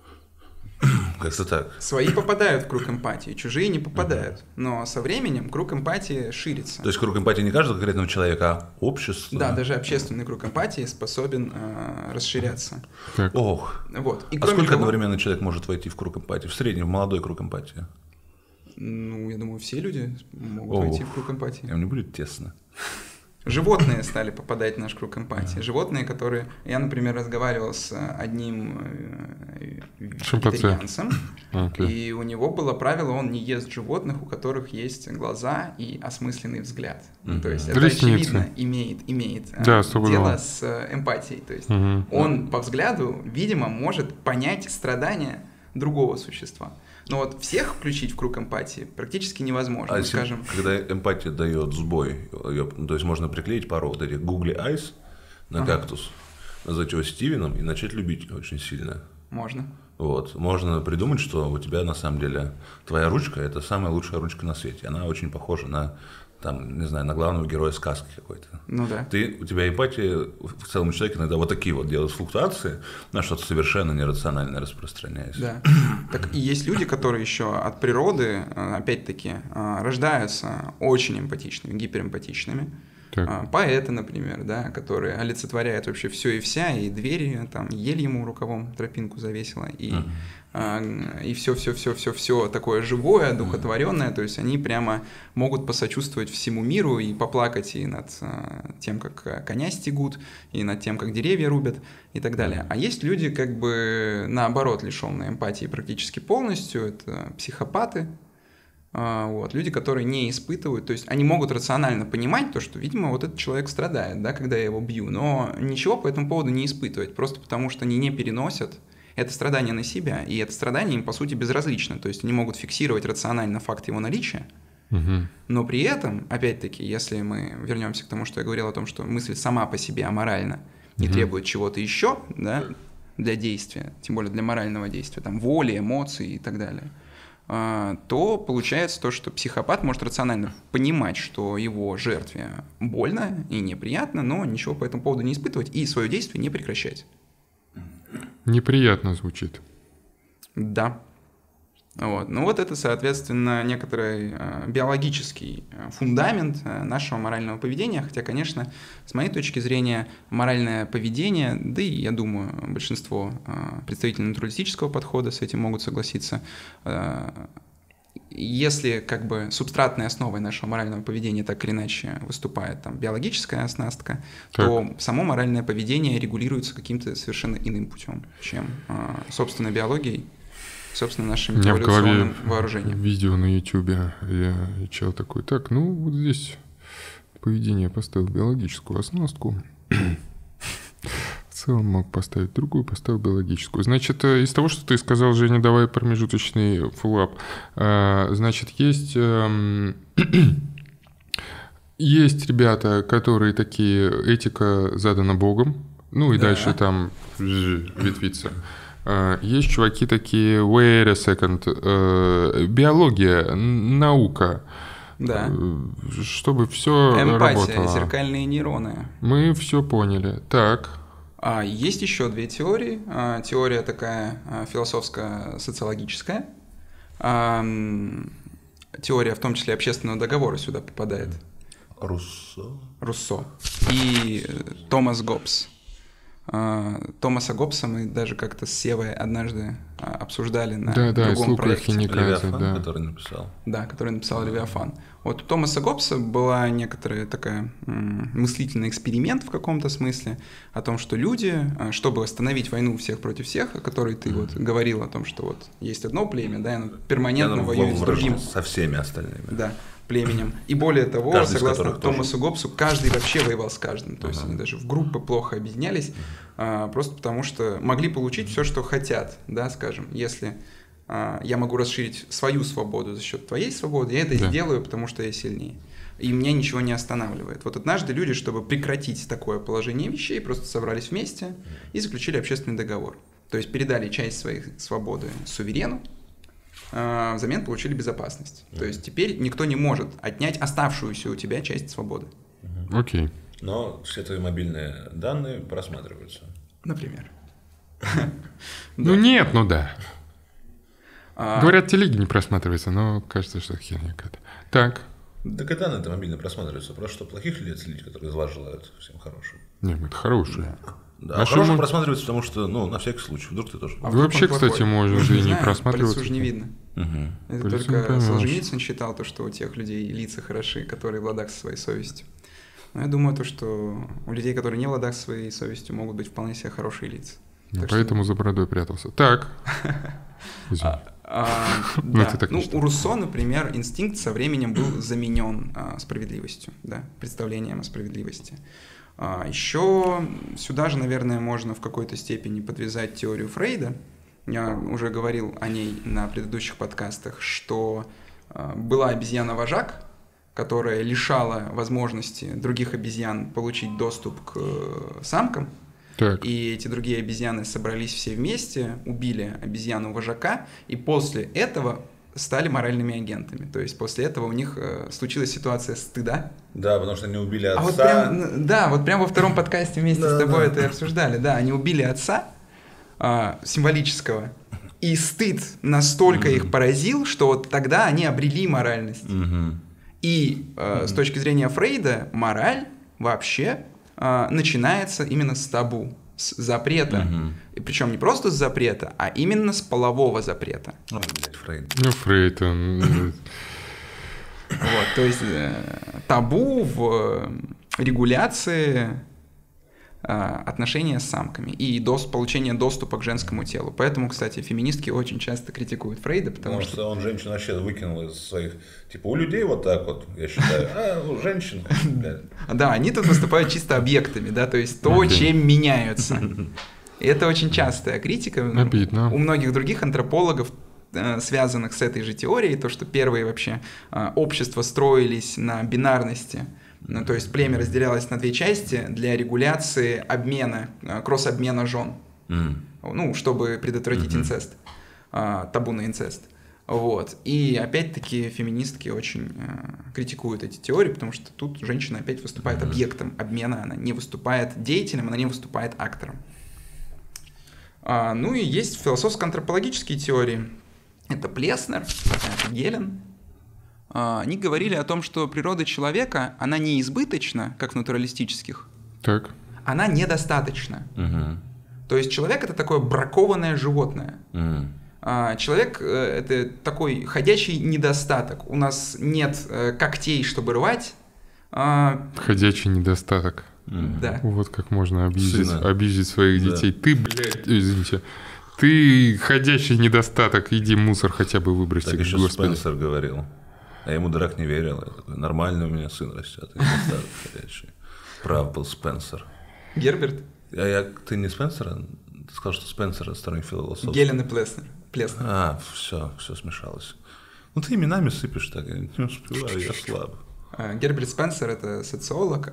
Как-то так. Свои попадают в круг эмпатии, чужие не попадают. Но со временем круг эмпатии ширится. То есть круг эмпатии не каждого конкретного человека, а общество? Да, даже общественный круг эмпатии способен расширяться. Так. Ох. Вот. И сколько одновременно человек может войти в круг эмпатии? В среднем, в молодой круг эмпатии? Я думаю, все люди могут войти в круг эмпатии. Мне будет тесно. Животные стали попадать в наш круг эмпатии. Животные, которые... Я, например, разговаривал с одним вегетарианцем, и у него было правило, он не ест животных, у которых есть глаза и осмысленный взгляд. То есть это, очевидно, имеет дело с эмпатией. То есть он по взгляду, видимо, может понять страдания другого существа. Но вот всех включить в круг эмпатии практически невозможно, скажем. Когда эмпатия дает сбой, то есть можно приклеить пару вот этих Google Eyes на кактус, назвать его Стивеном и начать любить очень сильно. Можно. Вот. Можно придумать, что у тебя на самом деле твоя ручка – это самая лучшая ручка на свете. Она очень похожа на, там, не знаю, на главного героя сказки какой-то. Ну да. У тебя эмпатия в целом человеке иногда вот такие вот делают флуктуации, на что-то совершенно нерационально распространяясь. Да. Так и есть люди, которые еще от природы, опять-таки, рождаются очень эмпатичными, гиперэмпатичными. Поэты, например, да, которые олицетворяют вообще все и вся, и двери, там, ель ему рукавом тропинку завесила, и все такое живое, одухотворенное, то есть они прямо могут посочувствовать всему миру и поплакать и над тем, как коня стегут, и над тем, как деревья рубят, и так далее. А есть люди, как бы, наоборот, лишенные эмпатии практически полностью, это психопаты. Вот, люди, которые не испытывают, то есть они могут рационально понимать то, что, видимо, вот этот человек страдает, да, когда я его бью, но ничего по этому поводу не испытывать, просто потому что они не переносят это страдание на себя, и это страдание им, по сути, безразлично, то есть они могут фиксировать рационально факт его наличия, но при этом, опять-таки, если мы вернемся к тому, что я говорил о том, что мысль сама по себе аморальна и требует чего-то еще, да, для действия, тем более для морального действия, там, воли, эмоций и так далее, то получается то, что психопат может рационально понимать, что его жертве больно и неприятно, но ничего по этому поводу не испытывать и свое действие не прекращать. Неприятно звучит. Да. Вот. Ну вот это, соответственно, некоторый биологический фундамент нашего морального поведения, хотя, конечно, с моей точки зрения, моральное поведение, да и, я думаю, большинство представителей натуралистического подхода с этим могут согласиться, если как бы субстратной основой нашего морального поведения так или иначе выступает там биологическая оснастка, то само моральное поведение регулируется каким-то совершенно иным путем, чем, собственно, биологией, собственно, нашим эволюционным вооружением. Видео на Ютубе, я чел такой, так, ну вот здесь поведение поставил биологическую оснастку, в целом мог поставить другую, поставил биологическую. Значит, из того, что ты сказал, Женя, давай промежуточный фуллап. Значит, есть ребята, которые такие, этика задана Богом, ну и дальше там ветвится. Есть чуваки такие, wait a second, биология, наука. Да. Чтобы все работало. Эмпатия, зеркальные нейроны. Мы все поняли. Так. Есть еще две теории. Теория такая философско-социологическая. Теория, в том числе, общественного договора сюда попадает. Руссо. И Томас Гоббс. Томаса Гоббса мы даже как-то с Севой однажды обсуждали на другом проекте. Левиафан, который написал. Да, который написал Левиафан. Вот у Томаса Гоббса была некоторая такая мыслительный эксперимент в каком-то смысле о том, что люди, чтобы остановить войну всех против всех, о которой ты вот говорил, о том, что вот есть одно племя, да, и оно перманентно воюет с другим. Со всеми остальными. Да. Племенем. И более того, каждый, согласно Томасу Гоббсу, каждый вообще воевал с каждым. То есть они даже в группы плохо объединялись, просто потому что могли получить все, что хотят. Да, скажем, если я могу расширить свою свободу за счет твоей свободы, я это сделаю, потому что я сильнее. И меня ничего не останавливает. Вот однажды люди, чтобы прекратить такое положение вещей, просто собрались вместе и заключили общественный договор. То есть передали часть своей свободы суверену, взамен получили безопасность. То есть теперь никто не может отнять оставшуюся у тебя часть свободы. Окей. Но все твои мобильные данные просматриваются. Например. Ну нет, ну да. Говорят, телеги не просматриваются, но кажется, что херня какая-то. Так. Так и данные-то мобильно просматриваются. Просто что плохих людей отследить, которые из вас желают всем хорошим. Нет, это хорошие. Да, хороший просматривается, потому что, ну, на всякий случай, вдруг ты тоже... Вообще, кстати, можно же и не просматриваться. По лицу же не видно. Это только Солженицын считал, то, что у тех людей лица хороши, которые в ладах со своей совестью. Но я думаю, то, что у людей, которые не в ладах со своей совестью, могут быть вполне себе хорошие лица. Поэтому за бородой прятался. Так. У Руссо, например, инстинкт со временем был заменен справедливостью, да, представлением о справедливости. Еще сюда же, наверное, можно в какой-то степени подвязать теорию Фрейда, я уже говорил о ней на предыдущих подкастах, что была обезьяна-вожак, которая лишала возможности других обезьян получить доступ к самкам. Так. И эти другие обезьяны собрались все вместе, убили обезьяну-вожака, и после этого стали моральными агентами. То есть после этого у них случилась ситуация стыда. Да, потому что они убили отца. Вот прям во втором подкасте вместе с тобой это и обсуждали. Да, они убили отца символического, и стыд настолько их поразил, что вот тогда они обрели моральность. И с точки зрения Фрейда мораль вообще начинается именно с табу, с запрета. И причем не просто с запрета, а именно с полового запрета. Фрейд, он... Вот, то есть табу в регуляции отношения с самками и получение доступа к женскому телу. Поэтому, кстати, феминистки очень часто критикуют Фрейда, потому что он женщин вообще выкинул из своих... Типа, у людей вот так вот, я считаю, у женщин... Да, они тут выступают чисто объектами, да, то есть то, чем меняются. И это очень частая критика. Обидно. У многих других антропологов, связанных с этой же теорией, то, что первые вообще общества строились на бинарности. Ну, то есть племя разделялось на две части для регуляции обмена, кросс-обмена жен, ну, чтобы предотвратить инцест, табу на инцест. Вот. И опять-таки феминистки очень критикуют эти теории, потому что тут женщина опять выступает объектом обмена, она не выступает деятелем, она не выступает актором. Ну и есть философско-антропологические теории. Это Плеснер, это Гелен. Они говорили о том, что природа человека, она не избыточна, как в натуралистических, так. Она недостаточна. То есть человек — это такое бракованное животное. Человек — это такой ходячий недостаток. У нас нет когтей, чтобы рвать. Ходячий недостаток. Да. Вот как можно обидеть своих детей. Ты, блядь, извините, ты ходячий недостаток, иди мусор хотя бы выброси. Так еще Спенсер говорил. А ему дурак не верил. Я такой, нормально у меня сын растет. Прав был Спенсер. Герберт? Ты не Спенсера? Ты сказал, что Спенсер сторонник философии. Гелен и Плеснер. Все смешалось. Ну ты именами сыпешь так, я не успеваю, я слаб. Герберт Спенсер — это социолог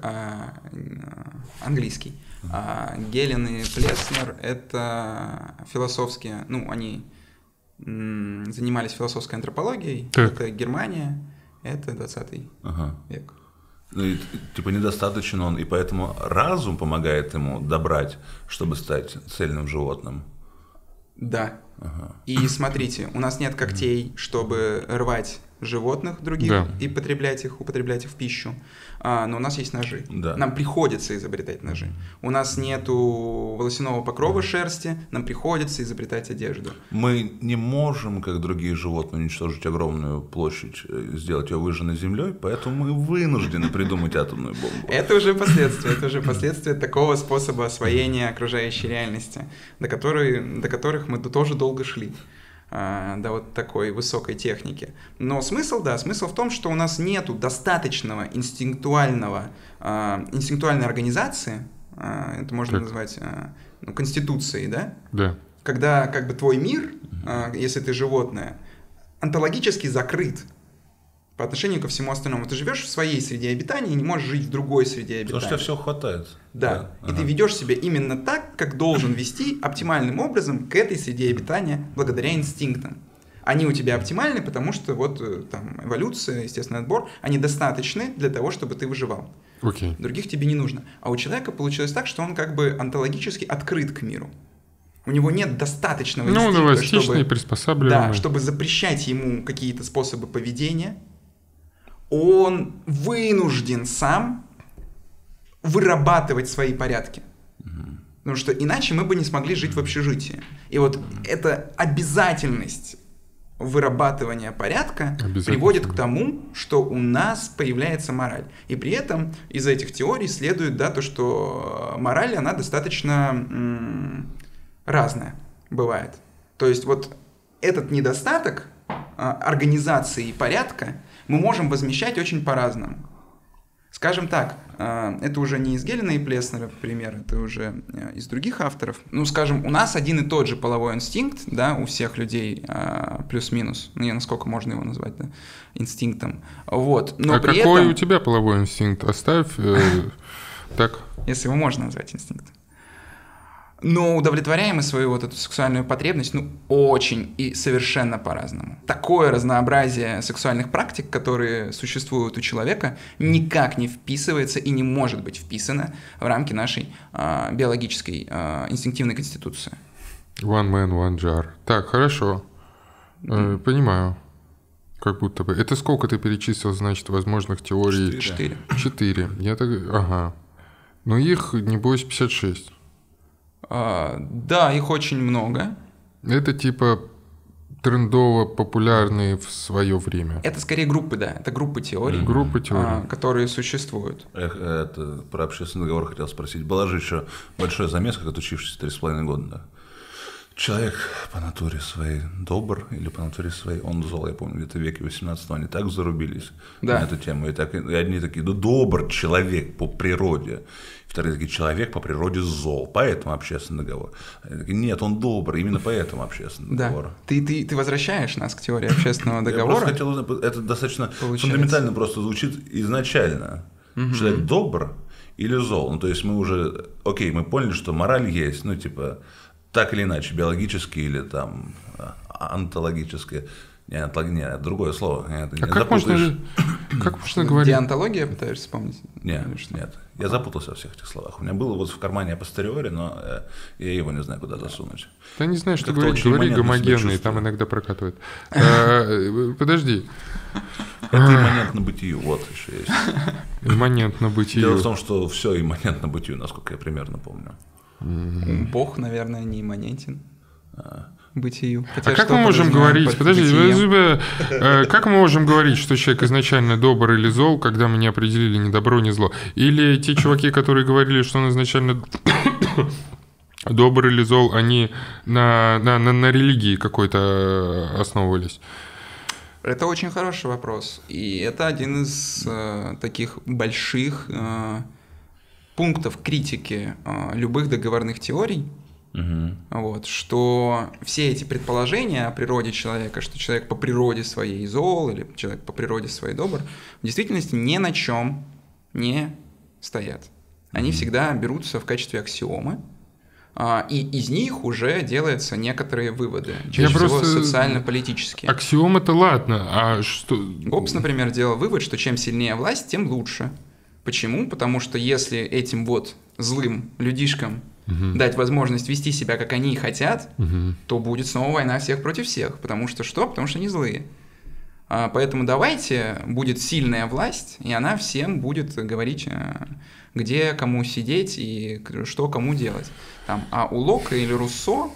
английский. Гелен и Плеснер — это философские, они занимались философской антропологией. Так. Это Германия, это 20 век. Ну, и, типа недостаточен он, и поэтому разум помогает ему добрать, чтобы стать цельным животным. Да. И смотрите, у нас нет когтей, чтобы рвать животных других и употреблять их в пищу, но у нас есть ножи. Да. Нам приходится изобретать ножи. У нас нету волосяного покрова шерсти, нам приходится изобретать одежду. Мы не можем, как другие животные, уничтожить огромную площадь, сделать ее выжженной землей, поэтому мы вынуждены придумать атомную бомбу. Это уже последствия такого способа освоения окружающей реальности, до которых мы тоже долго шли. До вот такой высокой техники. Но смысл в том, что у нас нету достаточного инстинктуальной организации, это можно назвать конституцией, да? Да. Когда как бы твой мир, если ты животное, онтологически закрыт по отношению ко всему остальному. Ты живешь в своей среде обитания и не можешь жить в другой среде обитания. Потому что тебе всего хватает. Да. И ты ведешь себя именно так, как должен вести оптимальным образом к этой среде обитания благодаря инстинктам. Они у тебя оптимальны, потому что вот там эволюция, естественный отбор, они достаточны для того, чтобы ты выживал. Окей. Других тебе не нужно. А у человека получилось так, что он как бы онтологически открыт к миру. У него нет достаточного инстинкта, чтобы запрещать ему какие-то способы поведения. Он вынужден сам вырабатывать свои порядки. Потому что иначе мы бы не смогли жить в общежитии. И вот эта обязательность вырабатывания порядка приводит к тому, что у нас появляется мораль. И при этом из этих теорий следует, то, что мораль, она достаточно разная бывает. То есть вот этот недостаток организации порядка мы можем возмещать очень по-разному. Скажем так, это уже не из Гелена и Плеснера пример, это уже из других авторов. Ну, скажем, у нас один и тот же половой инстинкт, да, у всех людей плюс-минус, ну, насколько можно его назвать, да, инстинктом. Вот. Но при какой этом... у тебя половой инстинкт? Оставь так. Если его можно назвать инстинктом. Но удовлетворяем мы свою вот эту сексуальную потребность, ну, очень и совершенно по-разному. Такое разнообразие сексуальных практик, которые существуют у человека, никак не вписывается и не может быть вписано в рамки нашей биологической инстинктивной конституции. One man, one jar. Так, хорошо. Понимаю. Как будто бы. Это сколько ты перечислил, значит, возможных теорий? 4. Я так... Ага. Но их, небось, 56. Да, их очень много. Это типа трендово популярные в свое время. Это скорее группы, да. Это группы теорий, которые существуют. Это про общественный договор хотел спросить. Была же еще большая замеска, как отучившись 3,5 года. Да? Человек по натуре своей добр или по натуре своей он зол. Я помню, где-то в веке 18 они так зарубились на эту тему. И одни такие, да добр человек по природе. Вторые такие, человек по природе зол, поэтому общественный договор. Такие, нет, он добрый, именно поэтому общественный договор. Ты возвращаешь нас к теории общественного договора. Я просто хотел узнать, это достаточно фундаментально просто звучит изначально. Человек добр или зол? Ну, то есть мы уже, мы поняли, что мораль есть, ну, типа, так или иначе, биологически или там онтологически. Нет, другое слово. Как можно говорить? Деонтология пытаешься вспомнить? Нет. Я запутался во всех этих словах. У меня было вот в кармане апостериори, но я его не знаю, куда засунуть. Ты не знаешь, что говорить. Говори гомогенный, там иногда прокатывает. Подожди. Это имманентно бытию, вот еще есть. Имманентно бытию. Дело в том, что все имманентно бытию, насколько я примерно помню. Бог, наверное, не имманентен бытию. Хотя как мы можем говорить, как мы можем говорить, что человек изначально добр или зол, когда мы не определили ни добро, ни зло? Или те чуваки, которые говорили, что он изначально добр или зол, они на религии какой-то основывались? Это очень хороший вопрос. И это один из таких больших пунктов критики любых договорных теорий. Вот, что все эти предположения о природе человека, что человек по природе своей зол или человек по природе своей добр, в действительности ни на чем не стоят. Они всегда берутся в качестве аксиомы, и из них уже делаются некоторые выводы, чаще всего социально-политические. Аксиомы-то ладно, а что... Гоббс, например, делал вывод, что чем сильнее власть, тем лучше. Почему? Потому что если этим вот злым людишкам дать возможность вести себя, как они хотят, то будет снова война всех против всех. Потому что что? Потому что они злые. Поэтому давайте будет сильная власть, и она всем будет говорить, где кому сидеть и что кому делать. А у Лока или Руссо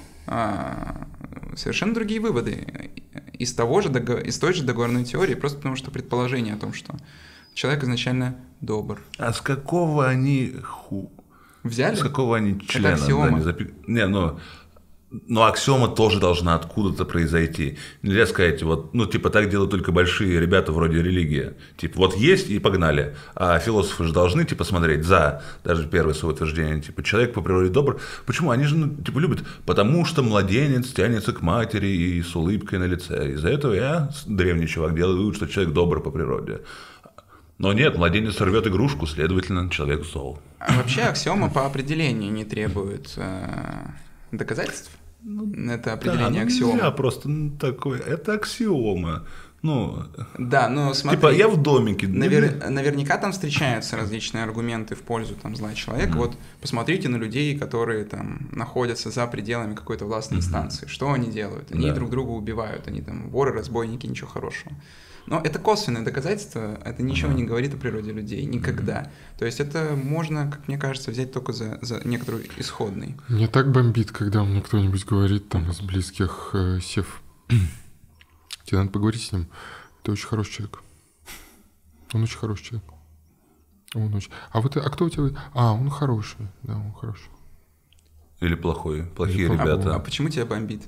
совершенно другие выводы из той же договорной теории, просто потому что предположение о том, что человек изначально добр. А с какого они взяли? С какого они члена? Это аксиома. Но аксиома тоже должна откуда-то произойти. Нельзя сказать, так делают только большие ребята вроде религии. Вот есть и погнали. А философы же должны, смотреть даже первое свое утверждение, человек по природе добр. Почему? Они же, любят. Потому что младенец тянется к матери и с улыбкой на лице. Из-за этого я, древний чувак, делаю вывод, что человек добр по природе. Но нет, младенец рвет игрушку, следовательно, человек зол. А вообще аксиома по определению не требует доказательств. Это определение аксиомы. Я просто такой, это аксиома. Да, но смотри. Я в домике. Наверняка там встречаются различные аргументы в пользу зла человека. Вот посмотрите на людей, которые находятся за пределами какой-то властной инстанции. Что они делают? Они друг друга убивают, они воры, разбойники, ничего хорошего. Но это косвенное доказательство, это ничего не говорит о природе людей, никогда. То есть это можно, как мне кажется, взять только за некоторую исходный. Мне так бомбит, когда мне кто-нибудь говорит из близких сев. Тебе надо поговорить с ним. Ты очень хороший человек. Он очень хороший человек. А кто у тебя? Он хороший. Да, он хороший. Или плохой. Плохие ребята. А почему тебя бомбит?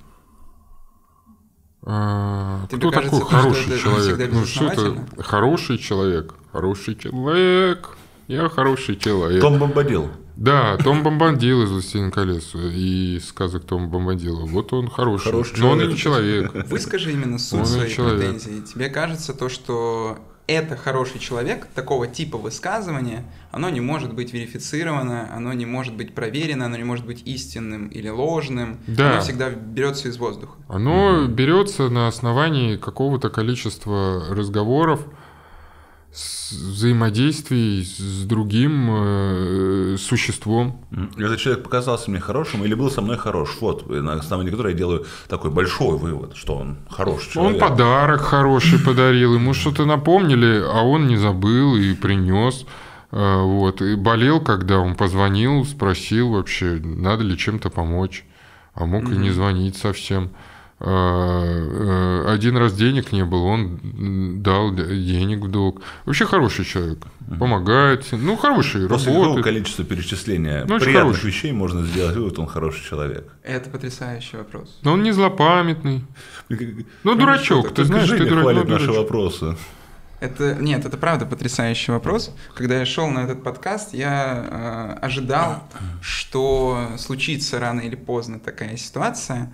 Кто такой хороший человек? Что это? Хороший человек. Хороший человек. Я хороший человек. Том Бомбадил. Да, Том Бомбадил из «Властелина колец» и сказок Тома Бомбадила. Вот он хороший. Но он и не человек. Выскажи именно суть своей претензии. Тебе кажется то, что это хороший человек, такого типа высказывания, оно не может быть верифицировано, оно не может быть проверено, оно не может быть истинным или ложным. Да. Оно всегда берется из воздуха. Оно берется на основании какого-то количества разговоров, взаимодействий с другим существом. Этот человек показался мне хорошим или был со мной хорош? Вот, на основании которого я делаю такой большой вывод, что он хороший человек. Он подарок хороший подарил, ему что-то напомнили, а он не забыл и принес. Вот. И болел, когда он позвонил, спросил вообще, надо ли чем-то помочь. А мог и не звонить совсем. Один раз денег не было, он дал денег в долг. Вообще хороший человек, помогает, ну хороший, после работает. Какого количества перечисления приятных вещей можно сделать вывод, он хороший человек? Это потрясающий вопрос. Но он не злопамятный. Ну дурачок, ты знаешь, ты дурачок. Хвалит наши вопросы. Нет, это правда потрясающий вопрос. Когда я шел на этот подкаст, я ожидал, что случится рано или поздно такая ситуация,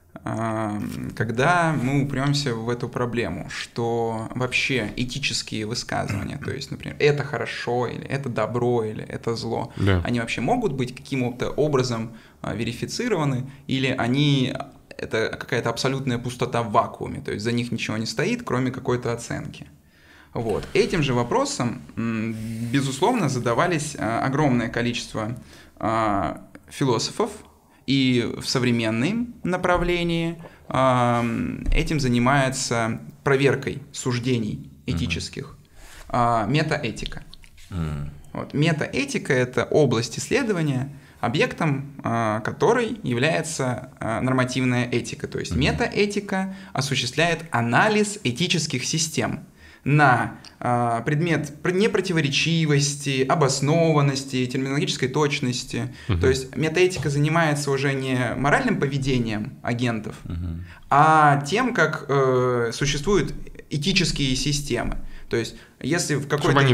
когда мы упремся в эту проблему, что вообще этические высказывания, то есть, например, это хорошо, или это добро, или это зло, да, они вообще могут быть каким-то образом верифицированы, или они это какая-то абсолютная пустота в вакууме, то есть за них ничего не стоит, кроме какой-то оценки. Вот. Этим же вопросом, безусловно, задавались огромное количество философов, и в современном направлении этим занимается проверкой суждений этических метаэтика. Вот. Метаэтика – это область исследования, объектом которой является нормативная этика. То есть метаэтика осуществляет анализ этических систем на предмет непротиворечивости, обоснованности, терминологической точности. То есть метаэтика занимается уже не моральным поведением агентов, а тем, как существуют этические системы. То есть если в какой-то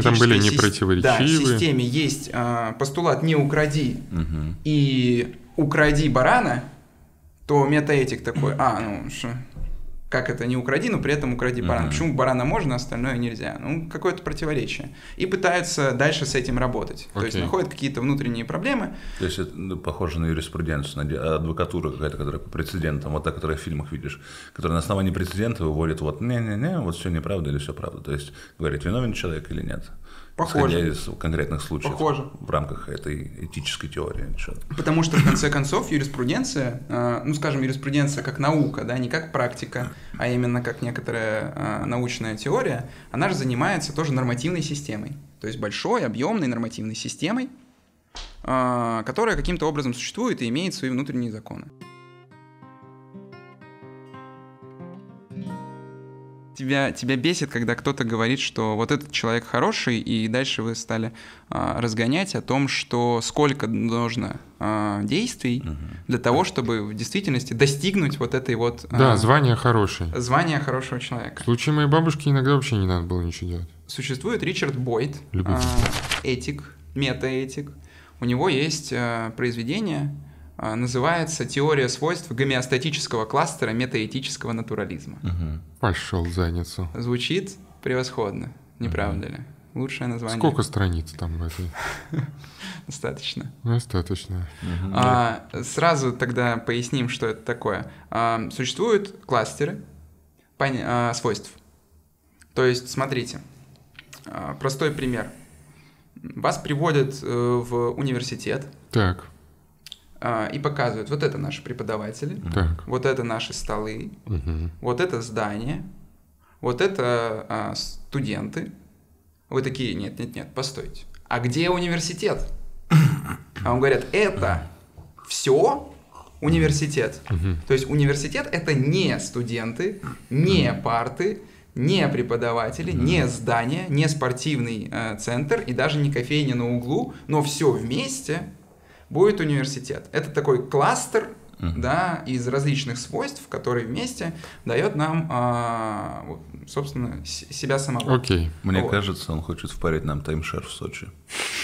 системе есть постулат «не укради» и «укради барана», то метаэтик такой, как это не укради, но при этом укради барана. Почему барана можно, а остальное нельзя? Ну, какое-то противоречие. И пытаются дальше с этим работать. То есть находят какие-то внутренние проблемы. То есть это похоже на юриспруденцию, на адвокатуру какая-то, которая по прецедентам, вот та, которую в фильмах видишь, которая на основании прецедента выводит вот не-не-не, вот все неправда или все правда. То есть говорит, виновен человек или нет. Похоже. Исходя из конкретных случаев. Похоже. В рамках этой этической теории. Потому что, в конце концов, юриспруденция, юриспруденция как наука, да, не как практика, а именно как некоторая научная теория, она же занимается тоже нормативной системой. То есть большой, объемной нормативной системой, которая каким-то образом существует и имеет свои внутренние законы. Тебя бесит, когда кто-то говорит, что вот этот человек хороший, и дальше вы стали разгонять о том, что сколько нужно действий для того, чтобы в действительности достигнуть вот этой вот... звание хороший. Звание хорошего человека. В случае моей бабушки иногда вообще не надо было ничего делать. Существует Ричард Бойд, этик, метаэтик. У него есть произведение, называется «Теория свойств гомеостатического кластера метаэтического натурализма». Пошел в задницу. Звучит превосходно, не правда ли? Лучшее название. Сколько страниц там в этой? Достаточно. Достаточно. Сразу тогда поясним, что это такое. Существуют кластеры свойств. То есть, смотрите, простой пример. Вас приводят в университет. Так. И показывают, вот это наши преподаватели, вот это наши столы, вот это здание, вот это студенты. Вы такие, нет, постойте. А где университет? А вам говорят, это все университет. То есть университет — это не студенты, не парты, не преподаватели, не здание, не спортивный центр и даже не кофейня на углу, но все вместе будет университет. Это такой кластер, да, из различных свойств, который вместе дает нам, собственно, себя самого. Мне кажется, он хочет впарить нам таймшер в Сочи.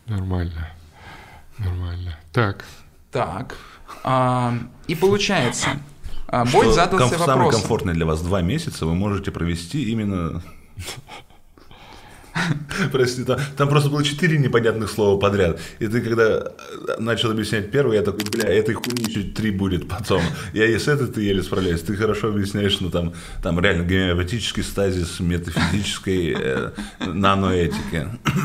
Нормально. Так. И получается, Бойд задался вопросом. Самый комфортный для вас 2 месяца вы можете провести именно... Прости, там просто было 4 непонятных слова подряд. И ты когда начал объяснять первое, я такой, этой хуйни еще 3 будет потом. Я и с этой ты еле справляюсь. Ты хорошо объясняешь, там реально гомеопатический стазис метафизической наноэтики.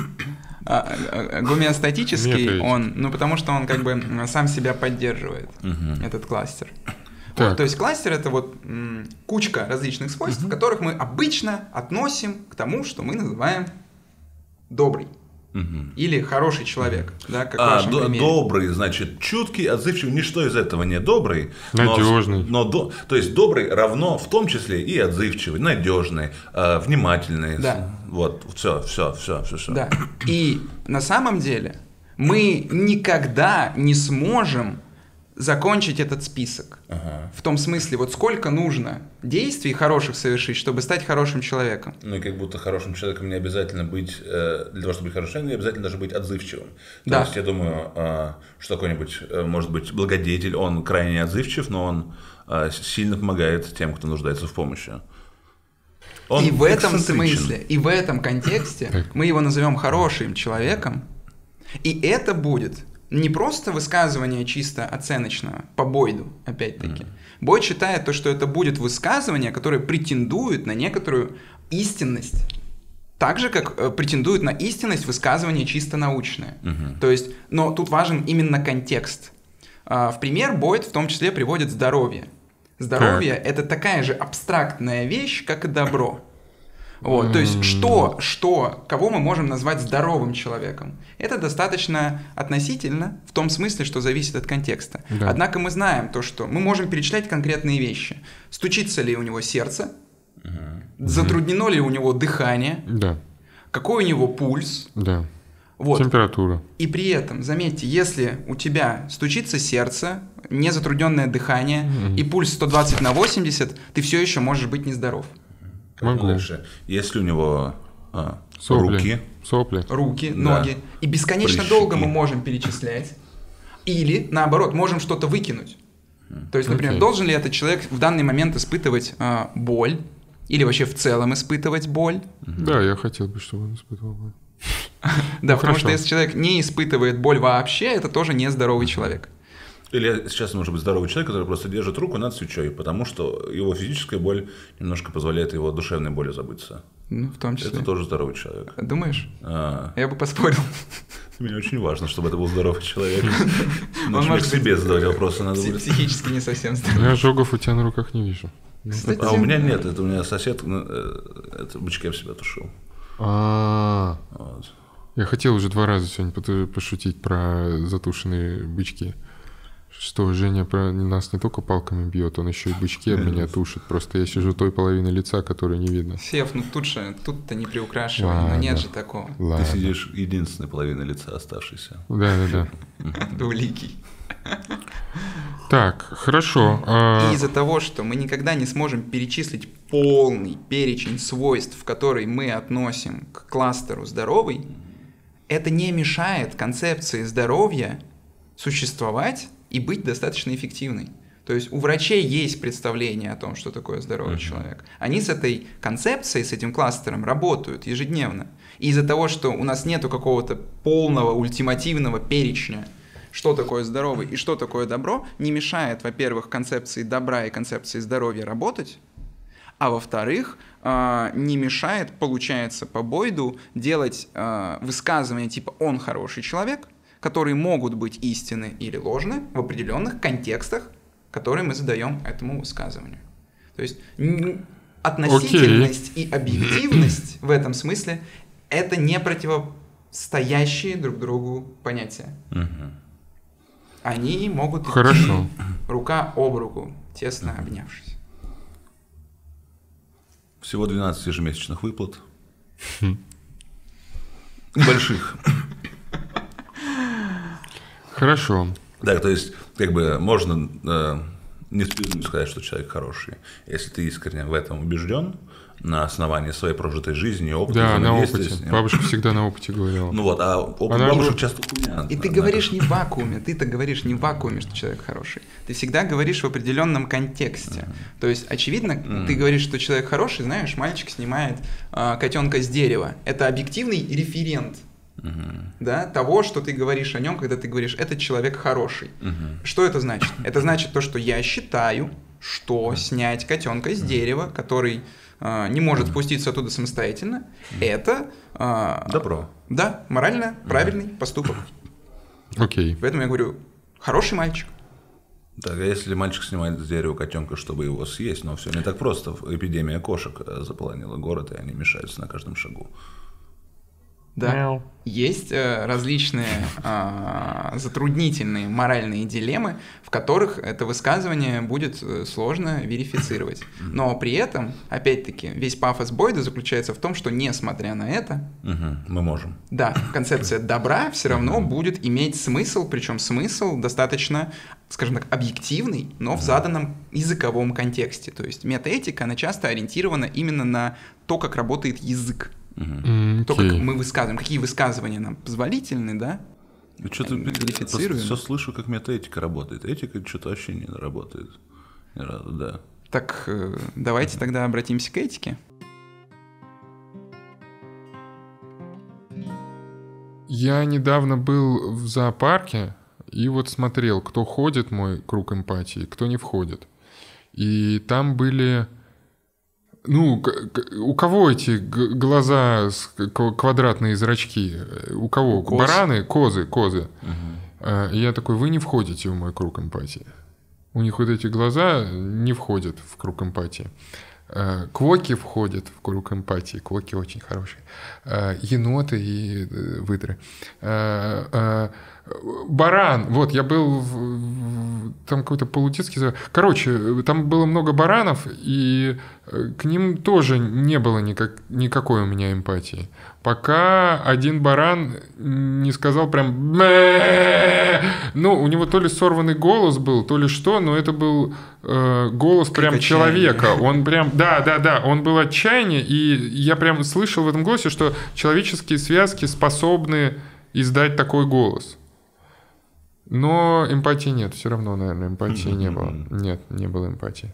Гомеостатический он, потому что он как бы сам себя поддерживает, этот кластер. Вот, то есть кластер — это вот кучка различных свойств, которых мы обычно относим к тому, что мы называем добрый или хороший человек, да, как в вашем примере. Добрый, значит, чуткий, отзывчивый, ничто из этого не добрый. Надежный. То есть добрый равно в том числе и отзывчивый, надежный, внимательный. Да. Вот, все. Да. И на самом деле мы никогда не сможем закончить этот список. В том смысле, вот сколько нужно действий хороших совершить, чтобы стать хорошим человеком. Ну и как будто хорошим человеком не обязательно быть, для того, чтобы быть хорошим человеком, не обязательно даже быть отзывчивым. То есть я думаю, что какой-нибудь, может быть, благодетель, он крайне отзывчив, но он сильно помогает тем, кто нуждается в помощи. И в этом смысле, и в этом контексте мы его назовем хорошим человеком, и это будет не просто высказывание чисто оценочного по Бойду, опять-таки. Бойд считает то, что это будет высказывание, которое претендует на некоторую истинность. Так же, как претендует на истинность высказывание чисто научное. То есть, но тут важен именно контекст. В пример Бойд в том числе приводит здоровье. Здоровье — это такая же абстрактная вещь, как и добро. Вот, то есть кого мы можем назвать здоровым человеком? Это достаточно относительно, в том смысле, что зависит от контекста. Да. Однако мы знаем то, что мы можем перечислять конкретные вещи. Стучится ли у него сердце? Затруднено ли у него дыхание? Да. Какой у него пульс? Да. Вот. Температура. И при этом, заметьте, если у тебя стучится сердце, незатрудненное дыхание и пульс 120 на 80, ты все еще можешь быть нездоров. Могу. Если у него руки, ноги, и бесконечно долго мы можем перечислять, или, наоборот, можем что-то выкинуть. То есть, например, должен ли этот человек в данный момент испытывать боль, или вообще в целом испытывать боль? Да, я хотел бы, чтобы он испытывал боль. Да, потому что если человек не испытывает боль вообще, это тоже нездоровый человек. Или сейчас может быть здоровый человек, который просто держит руку над свечой, потому что его физическая боль немножко позволяет его душевной боли забыться. Ну, в том числе. Это тоже здоровый человек. Думаешь? Я бы поспорил. Мне очень важно, чтобы это был здоровый человек. Иначе к себе задавать вопросы надо будет. Психически не совсем здоровый. Я ожогов у тебя на руках не вижу. Кстати, у меня нет, это у меня сосед, это бычки в себя тушил. Я хотел уже 2 раза сегодня пошутить про затушенные бычки. Что Женя нас не только палками бьет, он еще и бычки от меня тушит. Просто я сижу той половиной лица, которую не видно. Сев, тут-то не приукрашивай, но нет же такого. Ты сидишь единственной половиной лица оставшейся. Да. Двуликий. Так, хорошо. И из-за того, что мы никогда не сможем перечислить полный перечень свойств, которые мы относим к кластеру здоровый, это не мешает концепции здоровья существовать и быть достаточно эффективной. То есть у врачей есть представление о том, что такое здоровый человек. Они с этой концепцией, с этим кластером работают ежедневно. И из-за того, что у нас нету какого-то полного, ультимативного перечня, что такое здоровый и что такое добро, не мешает, во-первых, концепции добра и концепции здоровья работать, а во-вторых, не мешает, получается, по Бойду делать высказывания типа «он хороший человек», которые могут быть истинны или ложны в определенных контекстах, которые мы задаем этому высказыванию. То есть относительность и объективность в этом смысле — это не противостоящие друг другу понятия. Они могут идти рука об руку, тесно обнявшись. Всего 12 ежемесячных выплат. Больших. Хорошо. Да, то есть, как бы можно не стыдно сказать, что человек хороший. Если ты искренне в этом убежден, на основании своей прожитой жизни, опыта. Да, на опыте. Бабушка всегда на опыте говорила. Ну вот, а опыт бабушек часто хуйня. И ты говоришь не в вакууме, ты-то говоришь не в вакууме, что человек хороший. Ты всегда говоришь в определенном контексте. То есть, очевидно, ты говоришь, что человек хороший, знаешь, мальчик снимает котенка с дерева. Это объективный референт. Да, того, что ты говоришь о нем, когда ты говоришь, этот человек хороший. Что это значит? Это значит то, что я считаю, что снять котенка с дерева, который не может спуститься оттуда самостоятельно, это... добро. Да, морально правильный поступок. Окей. Поэтому я говорю, хороший мальчик. Так, а если мальчик снимает с дерева котенка, чтобы его съесть, но все не так просто. Эпидемия кошек заполонила город, и они мешаются на каждом шагу. Да, есть различные затруднительные моральные дилеммы, в которых это высказывание будет сложно верифицировать. Но при этом, опять-таки, весь пафос Бойда заключается в том, что несмотря на это, мы можем. Да, концепция добра все равно будет иметь смысл, причем смысл достаточно, скажем так, объективный, но в заданном языковом контексте. То есть метаэтика, она часто ориентирована именно на то, как работает язык. То, как мы высказываем, какие высказывания нам позволительны, да? Что-то все слышу, как метаэтика работает. Этика что-то вообще не работает. Ни разу, да. Так, давайте тогда обратимся к этике. Я недавно был в зоопарке и вот смотрел, кто входит в мой круг эмпатии, кто не входит. И там были... Ну, у кого эти глаза, квадратные зрачки? У кого? Бараны? Козы. И я такой, вы не входите в мой круг эмпатии. У них вот эти глаза не входят в круг эмпатии. Квоки входят в круг эмпатии. Квоки очень хорошие. Еноты и выдры. Баран. Вот, я был там какой-то полудетский... Короче, там было много баранов, и к ним тоже не было никакой у меня эмпатии. Пока один баран не сказал прям... Ну, у него то ли сорванный голос был, то ли что, но это был голос прям человека. Он прям... Да, он был отчаяние, и я прям слышал в этом голосе, что человеческие связки способны издать такой голос. Но эмпатии нет, все равно, наверное, эмпатии не было. Нет, не было эмпатии.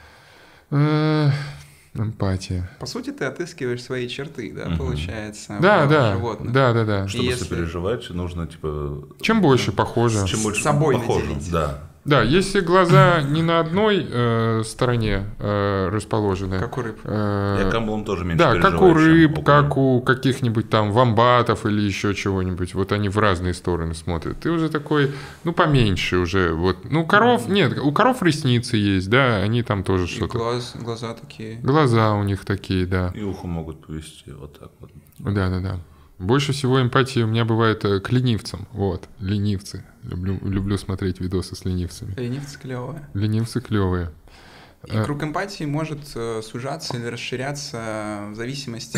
Эмпатия. По сути, ты отыскиваешь свои черты, да, получается, животных. Да. Чтобы сопереживать, нужно, типа... Чем больше похоже. Чем больше собой похоже, наделить. да. Да, если глаза не на одной стороне расположены. Как у рыб. Я камбалом тоже меньше Да, переживаю, как у рыб, чем как у каких-нибудь там вомбатов или еще чего-нибудь. Вот они в разные стороны смотрят. Ты уже такой, ну, поменьше уже. Вот. Ну, коров, нет, у коров ресницы есть, да, они там тоже что-то. Глаза такие. Глаза у них такие, да. И ухо могут повести вот так вот. Да. Больше всего эмпатии у меня бывает к ленивцам. Вот, ленивцы. Люблю смотреть видосы с ленивцами. Ленивцы клевые. Ленивцы клевые. И круг эмпатии может сужаться или расширяться в зависимости